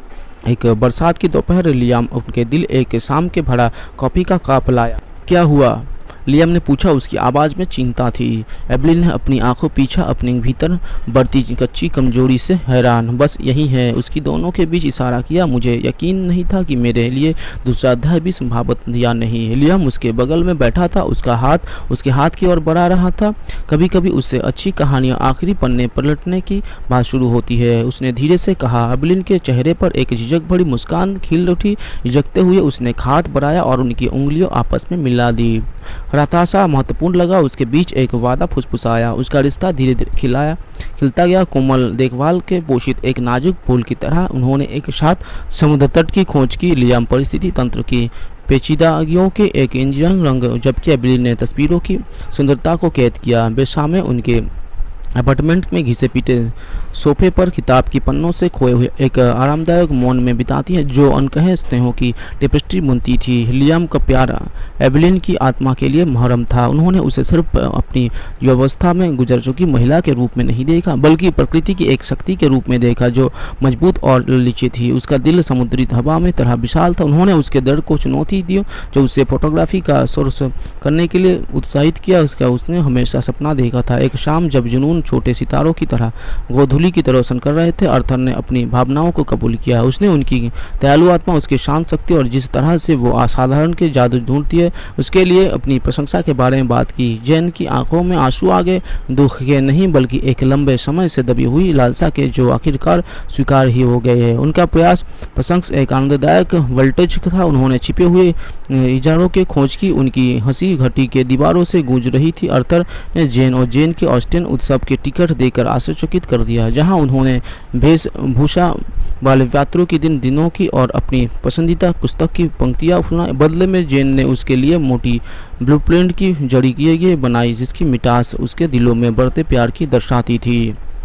एक बरसात की दोपहर लियाम उनके दिल एक शाम के भरा कॉफी का कप लाया। क्या हुआ? लियाम ने पूछा। उसकी आवाज़ में चिंता थी। एवलिन ने अपनी आंखों पीछा, अपने भीतर बढ़ती कच्ची कमजोरी से हैरान। बस यही है, उसकी दोनों के बीच इशारा किया। मुझे यकीन नहीं था कि मेरे लिए दूसरा अध्याय भी संभावित या नहीं। लियाम उसके बगल में बैठा था। उसका हाथ उसके हाथ की ओर बढ़ा रहा था। कभी कभी उससे अच्छी कहानियाँ आखिरी पन्ने पलटने की बात शुरू होती है, उसने धीरे से कहा। एवलिन के चेहरे पर एक झिझक भरी मुस्कान खिल उठी। झिझकते हुए उसने हाथ बढ़ाया और उनकी उंगलियों आपस में मिला दी। हताशा महत्वपूर्ण लगा। उसके बीच एक वादा फुसफुसाया। उसका रिश्ता धीरे धीरे खिलाया खिलता गया, कोमल देखभाल के पोषित एक नाजुक फूल की तरह। उन्होंने एक साथ समुद्र तट की खोज की। लियाम परिस्थिति तंत्र की पेचीदगियों के एक इंजीनियरिंग रंग, जबकि एवलिन ने तस्वीरों की सुंदरता को कैद किया। बेशामे उनके अपार्टमेंट में घिसे पीटे सोफे पर किताब की पन्नों से खोए हुए एक आरामदायक मौन में बिताती है जो अनकहे स्नेहों की टेपेस्ट्री बुनती थी। लियाम का प्यार एवलिन की आत्मा के लिए मुहर्रम था। उन्होंने उसे सिर्फ अपनी युवावस्था में गुजर चुकी महिला के रूप में नहीं देखा, बल्कि प्रकृति की एक शक्ति के रूप में देखा जो मजबूत और लचीली थी। उसका दिल समुद्री हवा में तरह विशाल था। उन्होंने उसके दर्द को चुनौती दी जो उसे फोटोग्राफी का सोर्स करने के लिए उत्साहित किया। उसका उसने हमेशा सपना देखा था। एक शाम जब जुनून छोटे सितारों की तरह गोधूली की तरह रोशन कर रहे थे, आर्थर ने अपनी भावनाओं को कबूल किया। उसने उनकी दयालु आत्मा, उसकी शांत शक्ति और जिस तरह से वो असाधारण के जादू ढूंढती है उसके लिए अपनी प्रशंसा के बारे में बात की। जैन की आंखों में आंसू आ गए, दुख के नहीं बल्कि एक लंबे समय से दबी हुई लालसा के जो आखिरकार स्वीकार ही हो गए हैं। उनका प्रयास प्रशंस एक आनंददायक वोल्टेज था। उन्होंने छिपे हुए इजारों की खोज की। उनकी हंसी घटी के दीवारों से गूंज रही थी। आर्थर ने जैन और जैन के ऑस्टिन उत्सव के टिकट देकर आश्चर्यचकित कर दिया, जहां उन्होंने वेशभूषा वाले यात्रियों की दिन दिनों की और अपनी पसंदीदा पुस्तक की पंक्तियां सुनाई। बदले में जैन ने उसके लिए मोटी ब्लूप्रिंट की जड़ी किए गए बनाई जिसकी मिठास उसके दिलों में बढ़ते प्यार की दर्शाती थी।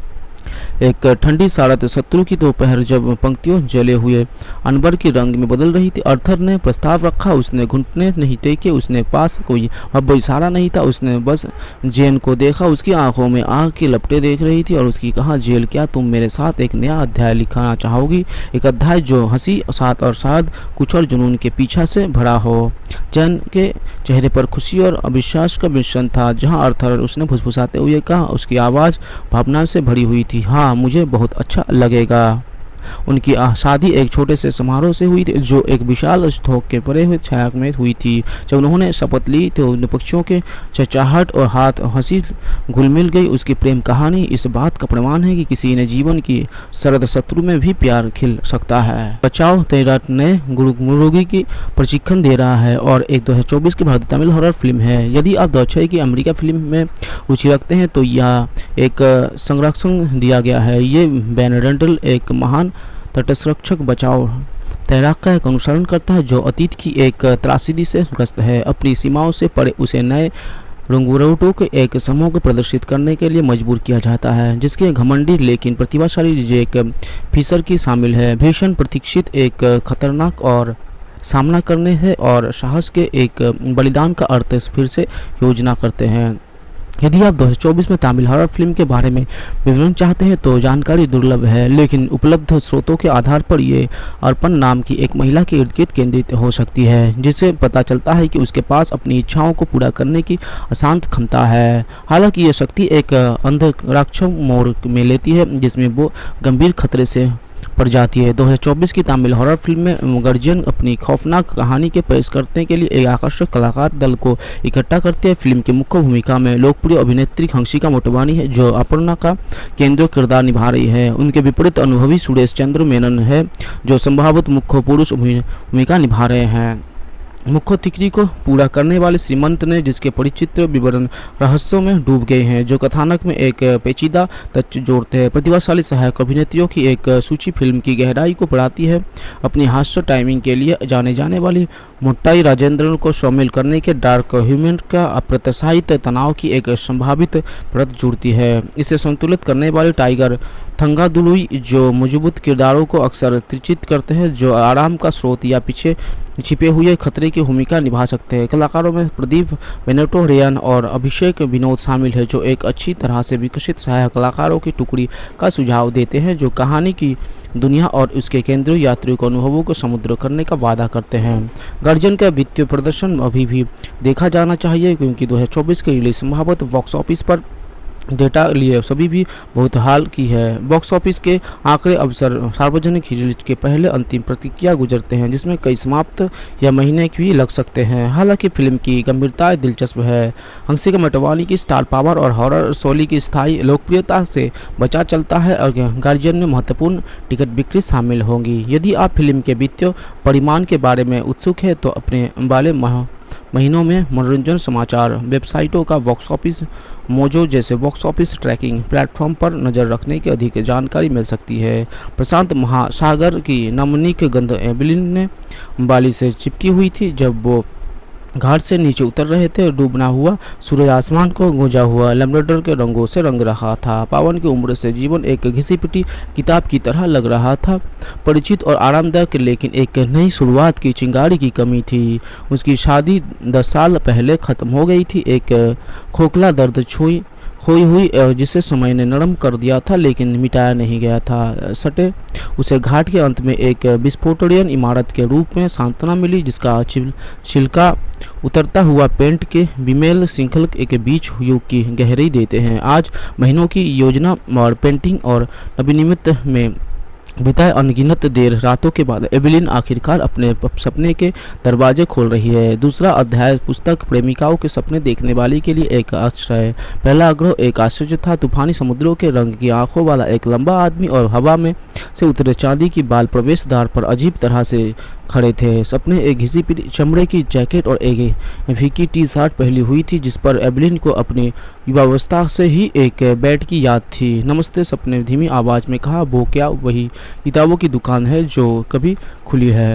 एक ठंडी सारत शत्रु की दोपहर जब पंक्तियों जले हुए अनबर के रंग में बदल रही थी, अर्थर ने प्रस्ताव रखा। उसने घुटने नहीं टेके, उसने पास कोई अब इशारा नहीं था, उसने बस जेन को देखा। उसकी आंखों में आग की लपटें देख रही थी और उसकी कहा, जेल क्या तुम मेरे साथ एक नया अध्याय लिखना चाहोगी? एक अध्याय जो हंसी साथ और शायद कुछ और जुनून के पीछा से भरा हो। जेन के चेहरे पर खुशी और अविश्वास का मिश्रण था। जहाँ अर्थर, उसने फुसफुसाते हुए कहा, उसकी आवाज़ भावना से भरी हुई थी। हाँ, मुझे बहुत अच्छा लगेगा। उनकी शादी एक छोटे से समारोह से हुई थी, जो एक विशाल स्तूप के परे हुए छाया में हुई थी। जब उन्होंने शपथ ली तो पक्षियों के चहचहाहट और हाथ हंसी घुल मिल गई। उसकी प्रेम कहानी इस बात का प्रमाण है कि किसी ने जीवन की सरद शत्रु में भी प्यार खिल सकता है। बचाओ तेरा नए मुर्गी की प्रशिक्षण दे रहा है और एक दो हजार चौबीस की भारतीय तमिल हॉरर फिल्म है। यदि आप दो हजार छह की अमेरिका फिल्म में रुचि रखते हैं तो यह एक संरक्षण दिया गया है। ये बेनेडेंटल एक महान तटसंरक्षक बचाव तैराक का एक अनुसरण करता है जो अतीत की एक त्रासदी से ग्रस्त है। अपनी सीमाओं से परे उसे नए रंगूरोटों के एक समूह को प्रदर्शित करने के लिए मजबूर किया जाता है, जिसके घमंडी लेकिन प्रतिभाशाली जैक फिशर की शामिल है। भीषण प्रतीक्षित एक खतरनाक और सामना करने है और साहस के एक बलिदान का अर्थ फिर से योजना करते हैं। यदि आप दो हज़ार चौबीस में तमिल हॉरर फिल्म के बारे में विवरण चाहते हैं तो जानकारी दुर्लभ है, लेकिन उपलब्ध स्रोतों के आधार पर ये अर्पण नाम की एक महिला के इर्द गिर्द केंद्रित हो सकती है, जिससे पता चलता है कि उसके पास अपनी इच्छाओं को पूरा करने की अशांत क्षमता है। हालांकि ये शक्ति एक अंध राक्षस मोड़ में लेती है, जिसमें वो गंभीर खतरे से पड़ जाती है। दो हज़ार चौबीस की तमिल हॉरर फिल्म में गार्जियन अपनी खौफनाक कहानी के पेश करने के लिए एक आकर्षक कलाकार दल को इकट्ठा करती है। फिल्म की मुख्य भूमिका में लोकप्रिय अभिनेत्री हंसिका मोटवानी है, जो अपर्णा का केंद्रीय किरदार निभा रही है। उनके विपरीत अनुभवी सुरेश चंद्र मेनन है, जो संभवतः मुख्य पुरुष भूमिका निभा रहे हैं। मुख्य तिकड़ी को पूरा करने वाले श्रीमंत ने, जिसके परिचित विवरण रहस्यों में डूब गए हैं, जो कथानक में एक पेचीदा तथ्य जोड़ते हैं। प्रतिभाशाली सहायक अभिनेत्रियों की एक सूची फिल्म की गहराई को बढ़ाती है। अपनी हास्य टाइमिंग के लिए जाने जाने वाली मोट्टाई राजेंद्रन को शामिल करने के डार्क ह्यूमन का अप्रत्याशित तनाव की एक संभावित परत जुड़ती है। इसे संतुलित करने वाले टाइगर थंगादुलुई, जो मजबूत किरदारों को अक्सर त्रिचित करते हैं, जो आराम का स्रोत या पीछे छिपे हुए खतरे की भूमिका निभा सकते हैं। कलाकारों में प्रदीप बेनेटो रेयन और अभिषेक विनोद शामिल है, जो एक अच्छी तरह से विकसित सहायक कलाकारों की टुकड़ी का सुझाव देते हैं, जो कहानी की दुनिया और उसके केंद्रीय यात्रियों के अनुभवों को समुद्र करने का वादा करते हैं। गार्जियन का वित्तीय प्रदर्शन अभी भी देखा जाना चाहिए, क्योंकि दो हज़ार चौबीस की रिलीज संभवतः बॉक्स ऑफिस पर डेटा लिए सभी भी बहुत हाल की है। बॉक्स ऑफिस के आंकड़े अवसर सार्वजनिक रिलीज के पहले अंतिम प्रतिक्रिया गुजरते हैं, जिसमें कई समाप्त या महीने भी लग सकते हैं। हालांकि फिल्म की गंभीरता दिलचस्प है। हंसिका मोटवानी की स्टार पावर और हॉरर शैली की स्थायी लोकप्रियता से बचा चलता है और गार्जियन में महत्वपूर्ण टिकट बिक्री शामिल होंगी। यदि आप फिल्म के वित्तीय परिमाण के बारे में उत्सुक है तो अपने वाले माह महीनों में मनोरंजन समाचार वेबसाइटों का बॉक्स ऑफिस मोजो जैसे बॉक्स ऑफिस ट्रैकिंग प्लेटफॉर्म पर नज़र रखने की अधिक जानकारी मिल सकती है। प्रशांत महासागर की नमनीक गंध एबिलिन ने बाली से चिपकी हुई थी जब वो घाट से नीचे उतर रहे थे। डूबना हुआ सूरज आसमान को गूंजा हुआ लैवेंडर के रंगों से रंग रहा था। पावन की उम्र से जीवन एक घिसी पिटी किताब की तरह लग रहा था, परिचित और आरामदायक, लेकिन एक नई शुरुआत की चिंगारी की कमी थी। उसकी शादी दस साल पहले ख़त्म हो गई थी। एक खोखला दर्द छुई खोई हुई जिसे समय ने नरम कर दिया था, लेकिन मिटाया नहीं गया था। सटे उसे घाट के अंत में एक विस्फोटनीय इमारत के रूप में सांत्वना मिली, जिसका छिलका उतरता हुआ पेंट के विमेल श्रृंखल के बीच युग की गहराई देते हैं। आज महीनों की योजना और पेंटिंग और नवीनिमित में बिताए अनगिनत देर रातों के बाद एबिलिन आखिरकार अपने सपने के दरवाजे खोल रही है। दूसरा अध्याय पुस्तक प्रेमिकाओं के सपने देखने वाली के लिए एक आश्रय। पहला आग्रह एक आश्चर्य था। तूफानी समुद्रों के रंग की आंखों वाला एक लंबा आदमी और हवा में से उतरे चांदी की बाल प्रवेश द्वार पर अजीब तरह से खड़े थे। सपने एक घिसी पिटी चमड़े की जैकेट और एक फीकी टी शर्ट पहनी हुई थी, जिस पर एबिलिन को अपनी युवावस्था से ही एक बैट की याद थी। नमस्ते, सपने धीमी आवाज़ में कहा। वो क्या वही किताबों की दुकान है जो कभी खुली है?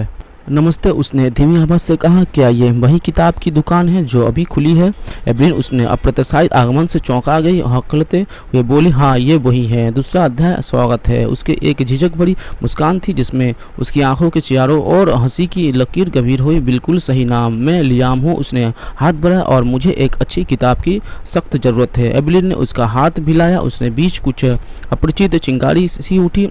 नमस्ते, उसने धीमी आवाज से कहा। क्या ये वही किताब की दुकान है जो अभी खुली है? एवलिन उसने अप्रत्याशित आगमन से चौंका गई। हकलते हुए बोली, हाँ ये वही है। दूसरा अध्याय स्वागत है। उसके एक झिझक भरी मुस्कान थी जिसमें उसकी आंखों के चारों ओर हंसी की लकीर गंभीर हुई। बिल्कुल सही नाम, मैं लियाम हूँ। उसने हाथ बढ़ाया, और मुझे एक अच्छी किताब की सख्त जरूरत है। एवलिन ने उसका हाथ हिलाया। उसने बीच कुछ अपरिचित चिंगारी सी उठी।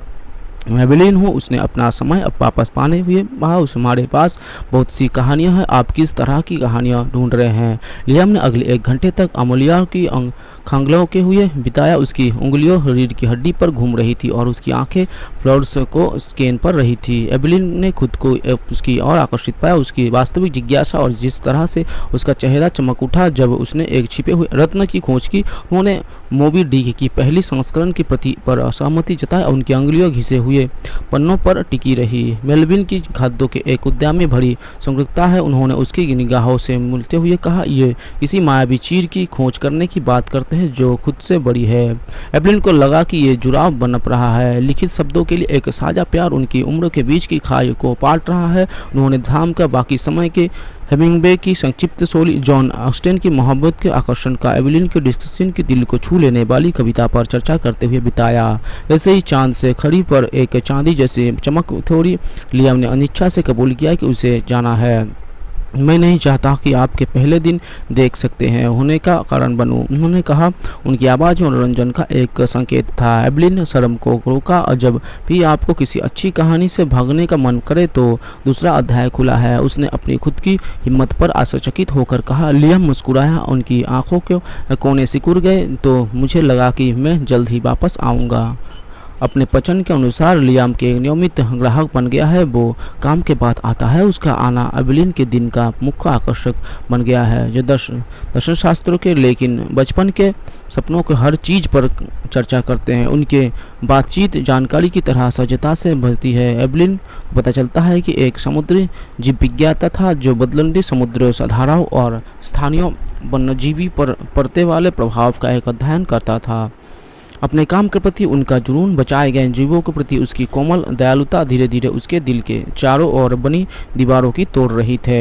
एवलिन हूँ। उसने अपना समय अब वापस पाने हुए कहा, उस हमारे पास बहुत सी कहानियाँ हैं। आप किस तरह की कहानियाँ ढूंढ रहे हैं? लियाम ने अगले एक घंटे तक अमूल्या की खंगलों के हुए बिताया। उसकी उंगलियों रीढ़ की हड्डी पर घूम रही थी और उसकी आंखें फ्लोर्स को स्कैन पर रही थी। एवलिन ने खुद को उसकी और आकर्षित पाया। उसकी वास्तविक जिज्ञासा और जिस तरह से उसका चेहरा चमक उठा जब उसने एक छिपे हुए रत्न की खोज की। उन्होंने मोबी डिक की पहली संस्करण की प्रति पर असहमति जताई और उनकी उंगलियों घिसे हुए पन्नों पर टिकी रही। मेलविन की खाद्यों के एक उद्यान में भरी संग्रहता है। उन्होंने उसकी निगाहों से मिलते हुए कहा, ये किसी मायावी चीर की खोज करने की बात करते हैं जो खुद से बड़ी है। एवलिन को लगा कि ये जुड़ाव बनप रहा है। लिखित शब्दों के लिए एक साझा प्यार उनकी उम्र के बीच की खाई को पाट रहा है। उन्होंने धाम का बाकी समय के हेमिंग्वे की संक्षिप्त शोली, जॉन ऑस्टेन की मोहब्बत के आकर्षण का एवलिन के डिस्कशन के दिल को छू लेने वाली कविता पर चर्चा करते हुए बिताया। ऐसे ही चांद से खड़ी पर एक चांदी जैसे चमक थोड़ी। लियाम ने अनिच्छा से कबूल किया कि उसे जाना है। मैं नहीं चाहता कि आपके पहले दिन देख सकते हैं होने का कारण बनूं, उन्होंने कहा। उनकी आवाज़ मनोरंजन का एक संकेत था। एवलिन ने शर्म को रोका। और जब भी आपको किसी अच्छी कहानी से भागने का मन करे तो दूसरा अध्याय खुला है, उसने अपनी खुद की हिम्मत पर आश्चर्यचकित होकर कहा। लियाम मुस्कुराया। उनकी आंखों के कोने सिकुड़ गए। तो मुझे लगा कि मैं जल्द ही वापस आऊँगा। अपने पसंद के अनुसार लियाम के नियमित ग्राहक बन गया है। वो काम के बाद आता है। उसका आना एवलिन के दिन का मुख्य आकर्षक बन गया है। जो दर्शन दर्शन शास्त्रों के लेकिन बचपन के सपनों के हर चीज़ पर चर्चा करते हैं। उनके बातचीत जानकारी की तरह सजता से भरती है। एवलिन को पता चलता है कि एक समुद्री जीव विज्ञाता था जो बदलती समुद्र धाराओं और स्थानीय वन्यजीवी पर पड़ने वाले प्रभाव का एक अध्ययन करता था। अपने काम के प्रति उनका जुनून, बचाए गए जीवों के प्रति उसकी कोमल दयालुता धीरे धीरे उसके दिल के चारों ओर बनी दीवारों की तोड़ रही थे।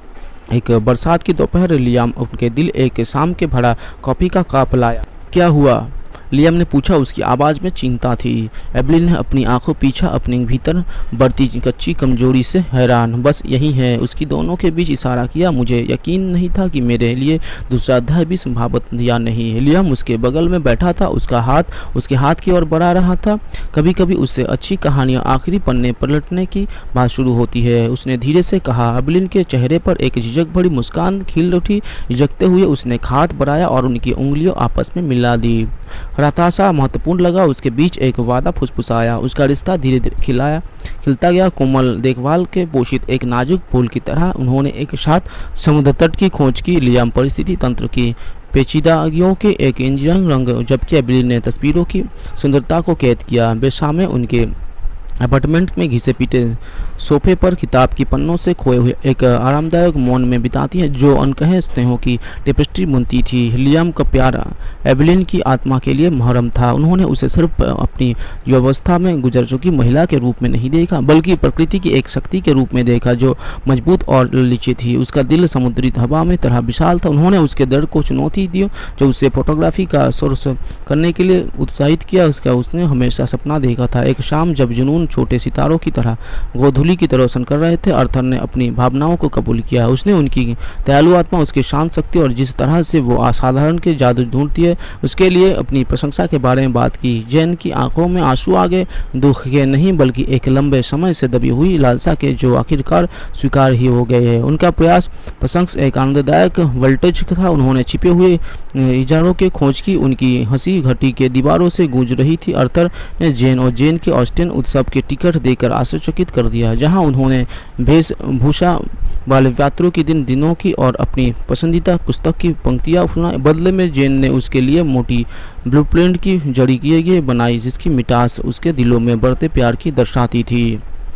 एक बरसात की दोपहर लियाम उनके दिल एक शाम के भरा कॉफी का कप लाया। क्या हुआ? लियाम ने पूछा। उसकी आवाज़ में चिंता थी। एवलिन ने अपनी आंखों पीछा अपने भीतर बढ़ती कच्ची कमजोरी से हैरान। बस यही है, उसकी दोनों के बीच इशारा किया। मुझे यकीन नहीं था कि मेरे लिए दूसरा अध्याय भी संभावित या नहीं। लियाम उसके बगल में बैठा था। उसका हाथ उसके हाथ की ओर बढ़ा रहा था। कभी कभी उससे अच्छी कहानियाँ आखिरी पन्ने पलटने की बात शुरू होती है, उसने धीरे से कहा। एवलिन के चेहरे पर एक झिझक भरी मुस्कान खिल उठी। झिझकते हुए उसने हाथ बढ़ाया और उनकी उंगलियों आपस में मिला दी। हताशा महत्वपूर्ण लगा। उसके बीच एक वादा फुसफुसाया। उसका रिश्ता धीरे धीरे खिलाया खिलता गया, कोमल देखभाल के पोषित एक नाजुक फूल की तरह। उन्होंने एक साथ समुद्र तट की खोज की। लियाम परिस्थिति तंत्र की पेचीदगियों के एक इंजीनियरिंग रंग, जबकि एवलिन ने तस्वीरों की सुंदरता को कैद किया। बेसामे उनके अपार्टमेंट में घिसे पीटे सोफे पर किताब की पन्नों से खोए हुए एक आरामदायक मौन में बिताती है जो अनकहे स्नेहों की टेपेस्ट्री बुनती थी। लियाम का प्यार एवलिन की आत्मा के लिए मुहर्रम था। उन्होंने उसे सिर्फ अपनी युवावस्था में गुजर चुकी महिला के रूप में नहीं देखा, बल्कि प्रकृति की एक शक्ति के रूप में देखा जो मजबूत और ललित थी। उसका दिल समुद्री हवा में तरह विशाल था। उन्होंने उसके दर्द को चुनौती दी जो उसे फोटोग्राफी का सोर्स करने के लिए उत्साहित किया। उसका उसने हमेशा सपना देखा था, एक शाम जब जुनून छोटे सितारों की तरह गोधूली की तरह रोशन कर रहे थे। अर्थर ने अपनी भावनाओं को कबूल किया। उसने उनकी दयालु आत्मा, उसकी शांत शक्ति और जिस तरह से वो असाधारण के जादू ढूंढती है उसके लिए अपनी प्रशंसा के बारे में बात की। जैन की आंखों में आंसू आ गए, दुख के नहीं बल्कि एक लंबे समय से दबी हुई लालसा के जो आखिरकार स्वीकार ही हो गए हैं। उनका प्रयास प्रशंस एक आनंददायक वोल्टेज था। उन्होंने छिपे हुए इजारों के खोज की। उनकी हंसी घटी के दीवारों से गूंज रही थी। अर्थर ने जैन और जैन के ऑस्टिन उत्सव के टिकट देकर आश्चर्यचकित कर दिया, जहां उन्होंने वेशभूषा वाले यात्रियों के दिन दिनों की और अपनी पसंदीदा पुस्तक की पंक्तियां सुनाई। बदले में जैन ने उसके लिए मोटी ब्लूप्रिंट की जड़ी किए गए बनाई जिसकी मिठास उसके दिलों में बढ़ते प्यार की दर्शाती थी।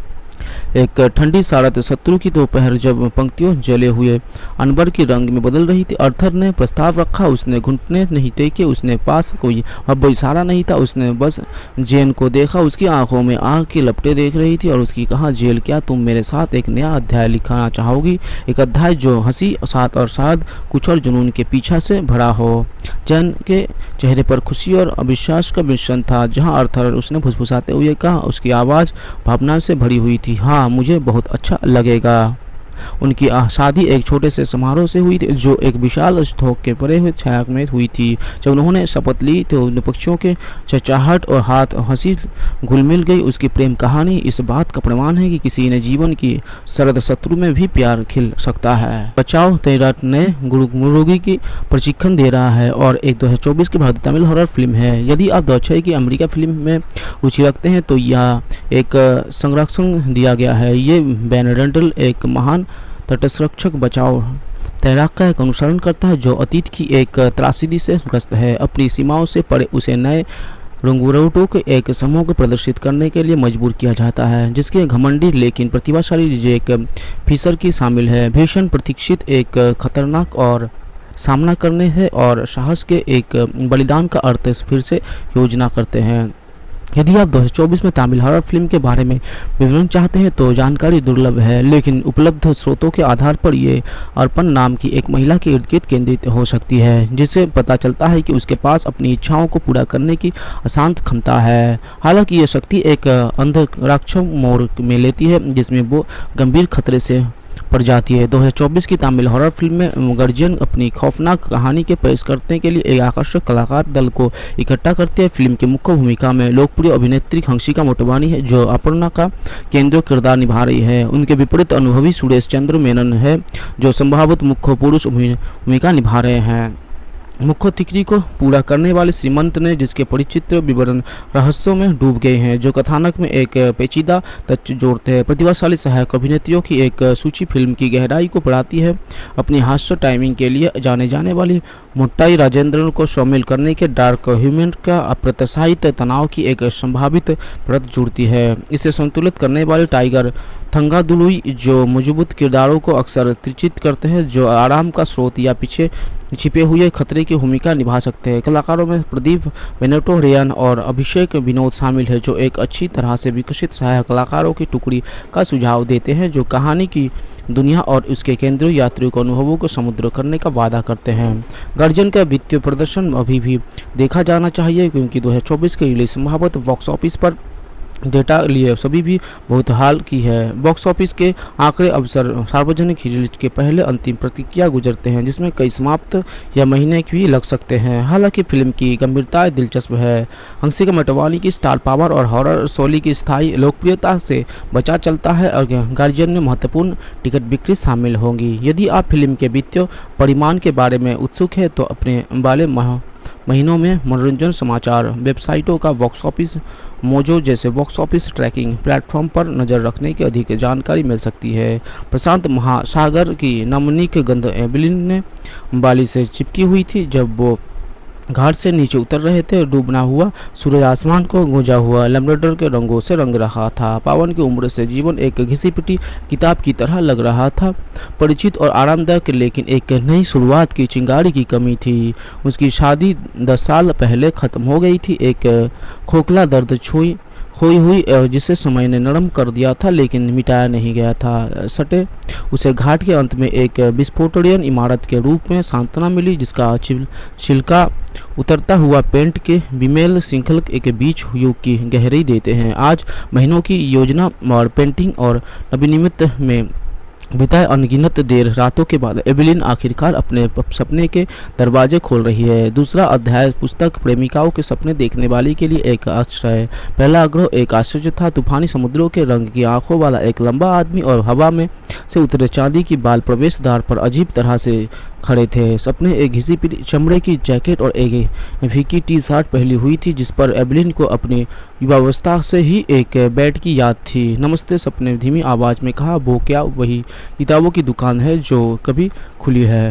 एक ठंडी सारत शत्रु की दोपहर जब पंक्तियों जले हुए अनबर के रंग में बदल रही थी, अर्थर ने प्रस्ताव रखा। उसने घुटने नहीं टेके, उसने पास कोई अब इशारा नहीं था, उसने बस जेन को देखा। उसकी आंखों में आग की लपटें देख रही थी और उसकी कहा, जेल क्या तुम मेरे साथ एक नया अध्याय लिखना चाहोगी? एक अध्याय जो हंसी साथ और साथ कुछ और जुनून के पीछा से भरा हो। जैन के चेहरे पर खुशी और अविश्वास का मिश्रण था। जहां अर्थर उसने फुसफुसाते हुए कहा, उसकी आवाज़ भावना से भरी हुई थी। हाँ, मुझे बहुत अच्छा लगेगा। उनकी शादी एक छोटे से समारोह से हुई थी जो एक विशाल स्टोक के परे हुए छाया में हुई थी। जब उन्होंने शपथ ली तो उन पक्षियों के चहचहाहट और हाथ हंसी घुल मिल गई। उसकी प्रेम कहानी इस बात का प्रमाण है कि किसी ने जीवन की सरद शत्रु में भी प्यार खिल सकता है। बचाओ तेरा नए मुर्गी की प्रशिक्षण दे रहा है और एक दो हजार चौबीस की भारतीय तमिल हॉरर फिल्म है। यदि आप दो हजार छह की अमेरिका फिल्म में रुचि रखते हैं तो यह एक संरक्षण दिया गया है। ये बेनेडेंटल एक महान तटसंरक्षक बचाव तैराक का एक अनुसरण करता है जो अतीत की एक त्रासदी से ग्रस्त है। अपनी सीमाओं से परे उसे नए रंगूरोटों के एक समूह को प्रदर्शित करने के लिए मजबूर किया जाता है, जिसके घमंडी लेकिन प्रतिभाशाली जैक फिशर की शामिल है। भीषण प्रतीक्षित एक खतरनाक और सामना करने है और साहस के एक बलिदान का अर्थ फिर से योजना करते हैं। यदि आप दो हज़ार चौबीस में तमिल हॉरर फिल्म के बारे में विवरण चाहते हैं तो जानकारी दुर्लभ है, लेकिन उपलब्ध स्रोतों के आधार पर ये अर्पण नाम की एक महिला के इर्द गिर्द केंद्रित हो सकती है, जिससे पता चलता है कि उसके पास अपनी इच्छाओं को पूरा करने की अशांत क्षमता है। हालांकि ये शक्ति एक अंधराक्ष मोड़ में लेती है जिसमें वो गंभीर खतरे से पड़ जाती है। दो हज़ार चौबीस की तमिल हॉरर फिल्म में गार्जियन अपनी खौफनाक कहानी के पेश करने के लिए एक आकर्षक कलाकार दल को इकट्ठा करती है। फिल्म की मुख्य भूमिका में लोकप्रिय अभिनेत्री हंसिका मोटवानी है जो अपर्णा का केंद्रीय किरदार निभा रही है। उनके विपरीत अनुभवी सुरेश चंद्र मेनन है जो संभावित मुख्य पुरुष भूमिका निभा रहे हैं। मुख्य तिकड़ी को पूरा करने वाले श्रीमंत ने जिसके परिचित विवरण रहस्यों में डूब गए हैं जो कथानक में एक पेचीदा तथ्य जोड़ते हैं। प्रतिभाशाली सहायक अभिनेत्रियों की एक सूची फिल्म की गहराई को बढ़ाती है। अपनी हास्य टाइमिंग के लिए जाने जाने वाली मोट्टाई राजेंद्रन को शामिल करने के डार्क ह्यूमन का अप्रत्याशित तनाव की एक संभावित परत जुड़ती है। इसे संतुलित करने वाले टाइगर थंगादुलुई जो मजबूत किरदारों को अक्सर त्रिचित करते हैं जो आराम का स्रोत या पीछे छिपे हुए खतरे की भूमिका निभा सकते हैं। कलाकारों में प्रदीप बेनेटो रेयन और अभिषेक विनोद शामिल है जो एक अच्छी तरह से विकसित सहायक कलाकारों की टुकड़ी का सुझाव देते हैं जो कहानी की दुनिया और उसके केंद्रीय यात्रियों के अनुभवों को समुद्र करने का वादा करते हैं। गार्जियन का वित्तीय प्रदर्शन अभी भी देखा जाना चाहिए क्योंकि दो हज़ार चौबीस की रिलीज संभावित बॉक्स ऑफिस पर डेटा लिए सभी भी बहुत हाल की है। बॉक्स ऑफिस के आंकड़े अवसर सार्वजनिक रिलीज के पहले अंतिम प्रतिक्रिया गुजरते हैं जिसमें कई समाप्त या महीने भी लग सकते हैं। हालांकि फिल्म की गंभीरता दिलचस्प है। हंसिका मोटवानी की स्टार पावर और हॉरर शैली की स्थायी लोकप्रियता से बचा चलता है और गार्जियन में महत्वपूर्ण टिकट बिक्री शामिल होंगी। यदि आप फिल्म के वित्तीय परिमाण के बारे में उत्सुक है तो अपने वाले माह महीनों में मनोरंजन समाचार वेबसाइटों का बॉक्स ऑफिस मोजो जैसे बॉक्स ऑफिस ट्रैकिंग प्लेटफॉर्म पर नज़र रखने की अधिक जानकारी मिल सकती है। प्रशांत महासागर की नमनीक गंध एबलिन ने बाली से चिपकी हुई थी जब वो घाट से नीचे उतर रहे थे। डूबना हुआ सूरज आसमान को गूंजा हुआ लैम्ब्राडोर के रंगों से रंग रहा था। पावन की उम्र से जीवन एक घिसी पिटी किताब की तरह लग रहा था, परिचित और आरामदायक, लेकिन एक नई शुरुआत की चिंगारी की कमी थी। उसकी शादी दस साल पहले ख़त्म हो गई थी। एक खोखला दर्द छुई खोई हुई जिसे समय ने नरम कर दिया था लेकिन मिटाया नहीं गया था। सटे उसे घाट के अंत में एक विस्फोटनीय इमारत के रूप में सांत्वना मिली जिसका छिलका उतरता हुआ पेंट के बिमेल श्रृंखल के बीच युग की गहराई देते हैं। आज महीनों की योजना और पेंटिंग और नवीनिमित में बिताए अनगिनत देर रातों के बाद एबेलिन आखिरकार अपने सपने के दरवाजे खोल रही है। दूसरा अध्याय पुस्तक प्रेमिकाओं के सपने देखने वाली के लिए एक आश्रय। पहला आग्रह एक आश्चर्य था। तूफानी समुद्रों के रंग की आंखों वाला एक लंबा आदमी और हवा में से उतरे चांदी की बाल प्रवेश द्वार पर अजीब तरह से खड़े थे। सपने एक घिसी पिटी चमड़े की जैकेट और एक फीकी टी शर्ट पहनी हुई थी जिस पर एबेलिन को अपनी युवावस्था से ही एक बैट की याद थी। नमस्ते सपने धीमी आवाज़ में कहा। वो क्या वही किताबों की दुकान है जो कभी खुली है?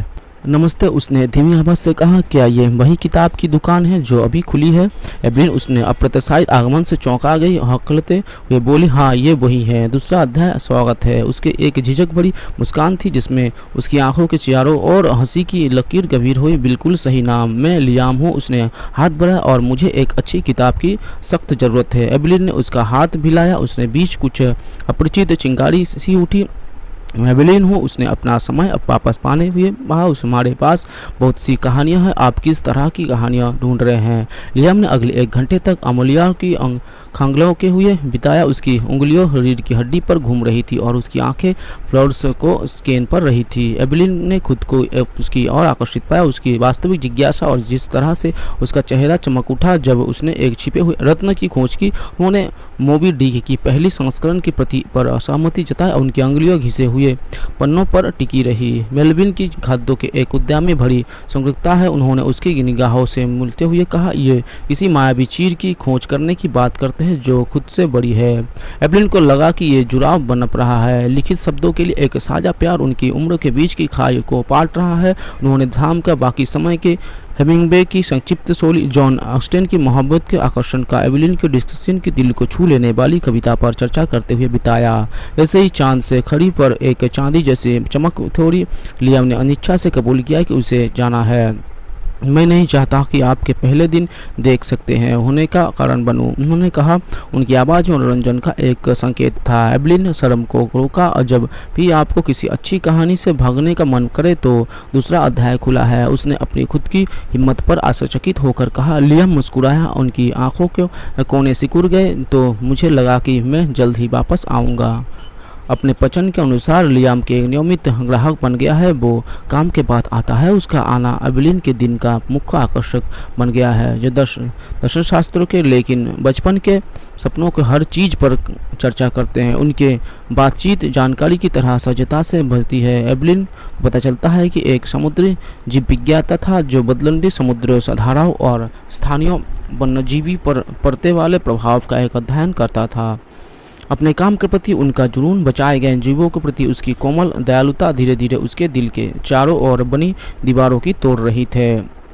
नमस्ते, उसने धीमी आवाज़ से कहा। क्या ये वही किताब की दुकान है जो अभी खुली है? एवलिन उसने अप्रत्याशित आगमन से चौंका गई। हकलते हुए बोली, हाँ ये वही है। दूसरा अध्याय, स्वागत है। उसके एक झिझक भरी मुस्कान थी जिसमें उसकी आंखों के चारों ओर हंसी की लकीर गंभीर हुई। बिल्कुल सही नाम, मैं लियाम हूँ। उसने हाथ बढ़ाया, और मुझे एक अच्छी किताब की सख्त ज़रूरत है। एवलिन ने उसका हाथ हिलाया। उसने बीच कुछ अपरिचित चिंगारी सी उठी। मैं एवलिन हूँ। उसने अपना समय अब वापस पाने हुए कहा, उस हमारे पास बहुत सी कहानियाँ हैं। आप किस तरह की कहानियाँ ढूंढ रहे हैं? लियाम ने अगले एक घंटे तक अमूल्या की खांगलों के हुए बिताया। उसकी उंगलियों रीढ़ की हड्डी पर घूम रही थी और उसकी आंखें फ्लोर्स को स्कैन पर रही थी। एवलिन ने खुद को उसकी और आकर्षित पाया। उसकी वास्तविक जिज्ञासा और जिस तरह से उसका चेहरा चमक उठा जब उसने एक छिपे हुए रत्न की खोज की। उन्होंने मोबी डिक की पहली संस्करण की प्रति पर असहमति जताई। उनकी उंगलियों घिसे हुए पन्नों पर टिकी रही। मेलविन की खाद्यों के एक उद्यान में भरी समृद्धता है। उन्होंने उसकी निगाहों से मिलते हुए कहा, ये किसी मायावी चीज की खोज करने की बात करते हैं जो खुद से बड़ी है। एवलिन को लगा कि ये जुड़ाव बनप रहा है। लिखित शब्दों के लिए एक साझा प्यार उनकी उम्र के बीच की खाई को पाट रहा है। उन्होंने धाम का बाकी समय के हेमिंगवे की संक्षिप्त शोली, जॉन ऑस्टेन की मोहब्बत के आकर्षण का एवलिन के डिस्कशन की दिल को छू लेने वाली कविता पर चर्चा करते हुए बिताया। ऐसे ही चांद से खड़ी पर एक चांदी जैसे चमक थोड़ी। लियाम ने अनिच्छा से कबूल किया कि उसे जाना है। मैं नहीं चाहता कि आपके पहले दिन देख सकते हैं होने का कारण बनूं, उन्होंने कहा। उनकी आवाज़ में मनोरंजन का एक संकेत था। एवलिन शर्म को रोका। और जब भी आपको किसी अच्छी कहानी से भागने का मन करे तो दूसरा अध्याय खुला है। उसने अपनी खुद की हिम्मत पर आश्चर्यचकित होकर कहा। लियाम मुस्कुराया। उनकी आंखों के कोने सिकुड़ गए। तो मुझे लगा कि मैं जल्द ही वापस आऊँगा। अपने पचन के अनुसार लियाम के नियमित ग्राहक बन गया है। वो काम के बाद आता है। उसका आना एवलिन के दिन का मुख्य आकर्षक बन गया है। जो दर्शन दर्शन शास्त्रों के लेकिन बचपन के सपनों के हर चीज़ पर चर्चा करते हैं। उनके बातचीत जानकारी की तरह सजता से भरती है। एवलिन को पता चलता है कि एक समुद्री जीव विज्ञाता था जो बदलती समुद्र धाराओं और स्थानीय वन्यजीवी पर पड़ते वाले प्रभाव का एक अध्ययन करता था। अपने काम के प्रति उनका जुनून, बचाए गए जीवों के प्रति उसकी कोमल दयालुता धीरे धीरे उसके दिल के चारों ओर बनी दीवारों की तोड़ रही थे।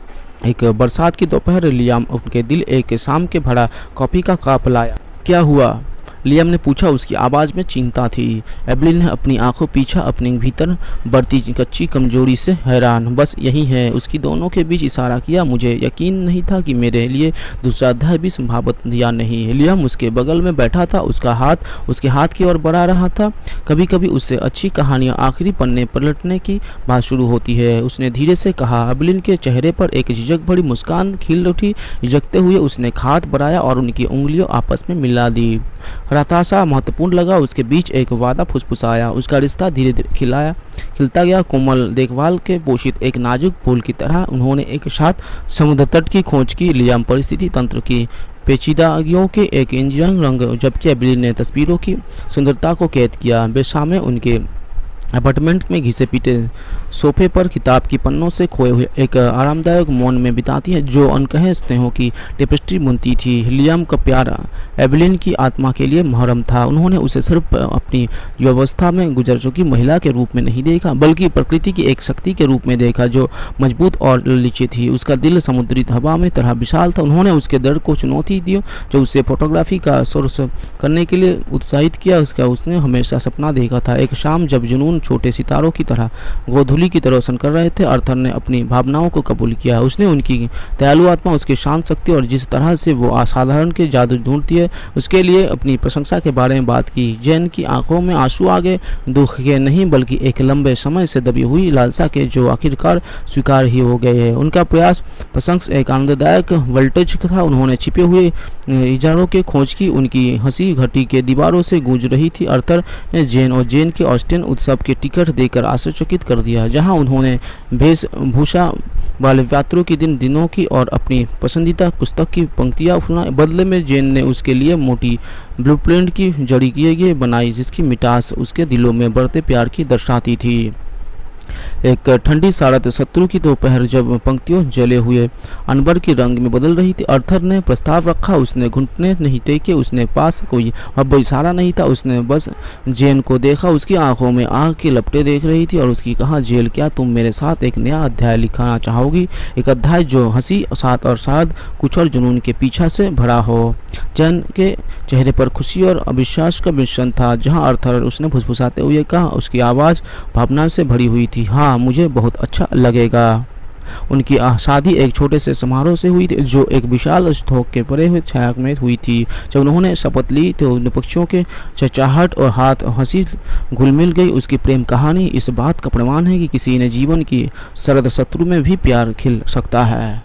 एक बरसात की दोपहर लियाम उनके दिल एक शाम के भरा कॉफ़ी का कप लाया। क्या हुआ? लियाम ने पूछा। उसकी आवाज़ में चिंता थी। एवलिन ने अपनी आंखों पीछा, अपने भीतर बढ़ती कच्ची कमजोरी से हैरान। बस यही है, उसकी दोनों के बीच इशारा किया। मुझे यकीन नहीं था कि मेरे लिए दूसरा अध्याय भी संभावित या नहीं। लियाम उसके बगल में बैठा था। उसका हाथ उसके हाथ की ओर बढ़ा रहा था। कभी कभी उससे अच्छी कहानियाँ आखिरी पन्ने पलटने की बात शुरू होती है, उसने धीरे से कहा। एवलिन के चेहरे पर एक झिझक भरी मुस्कान खिल उठी। झिझकते हुए उसने हाथ बढ़ाया और उनकी उंगलियों आपस में मिला दी। हताशा महत्वपूर्ण लगा। उसके बीच एक वादा फुसफुसाया। उसका रिश्ता धीरे धीरे खिलाया खिलता गया, कोमल देखभाल के पोषित एक नाजुक फूल की तरह। उन्होंने एक साथ समुद्र तट की खोज की। लियाम परिस्थिति तंत्र की पेचीदगियों के एक इंजीनियरिंग रंग, जबकि एवलिन ने तस्वीरों की सुंदरता को कैद किया। वे शाम उनके अपार्टमेंट में घिसे पीटे सोफे पर किताब की पन्नों से खोए हुए एक आरामदायक मौन में बिताती है जो अनकहे स्नेहों की टेपेस्ट्री बुनती थी। लियाम का प्यार एवलिन की आत्मा के लिए मुहर्रम था। उन्होंने उसे सिर्फ अपनी युवावस्था में गुजर चुकी महिला के रूप में नहीं देखा, बल्कि प्रकृति की एक शक्ति के रूप में देखा जो मजबूत और ललीची थी। उसका दिल समुद्री हवा में तरह विशाल था। उन्होंने उसके दर्द को चुनौती दी जो उसे फोटोग्राफी का सोर्स करने के लिए उत्साहित किया। उसका उसने हमेशा सपना देखा था, एक शाम जब जुनून छोटे सितारों की तरह गोधूली की तरह रोशन कर रहे थे। आर्थर ने अपनी भावनाओं को कबूल किया। उसने उनकी दयालु आत्मा, उसकी शांत शक्ति और जिस तरह से वो असाधारण के जादू ढूंढती है उसके लिए अपनी प्रशंसा के बारे में बात की। जैन की आंखों में आंसू आ गए, दुख के नहीं बल्कि एक लंबे समय से दबी हुई लालसा के जो आखिरकार स्वीकार ही हो गए हैं। उनका प्रयास प्रशंसा एक आनंददायक वोल्टेज था। उन्होंने छिपे हुए इजारों के खोज की। उनकी हंसी घटी के दीवारों से गूंज रही थी। आर्थर ने जैन और जैन के ऑस्टिन उत्सव के टिकट देकर आश्चर्यचकित कर दिया, जहां उन्होंने वेशभूषा वाले यात्रियों की दिन दिनों की और अपनी पसंदीदा पुस्तक की पंक्तियां सुना। बदले में जैन ने उसके लिए मोटी ब्लूप्रिंट की जड़ी किए गए बनाई जिसकी मिठास उसके दिलों में बढ़ते प्यार की दर्शाती थी। एक ठंडी सारत शत्रु की दोपहर जब पंक्तियों जले हुए अनबर के रंग में बदल रही थी, अर्थर ने प्रस्ताव रखा। उसने घुटने नहीं टेके, उसने पास कोई अब इशारा नहीं था, उसने बस जेन को देखा। उसकी आंखों में आग की लपटें देख रही थी और उसकी कहा, जेल क्या तुम मेरे साथ एक नया अध्याय लिखना चाहोगी? एक अध्याय जो हंसी साथ और साथ कुछ और जुनून के पीछा से भरा हो। जैन के चेहरे पर खुशी और अविश्वास का मिश्रण था। जहां अर्थर, उसने फुसफुसाते हुए कहा, उसकी आवाज़ भावना से भरी हुई थी। हाँ, मुझे बहुत अच्छा लगेगा। उनकी शादी एक छोटे से समारोह से हुई थी, जो एक विशाल स्तूप के परे हुए छाया में हुई थी। जब उन्होंने शपथ ली तो पक्षियों के चहचहाहट और हाथ हंसी घुल मिल गई। उसकी प्रेम कहानी इस बात का प्रमाण है कि किसी ने जीवन की सरद शत्रु में भी प्यार खिल सकता है।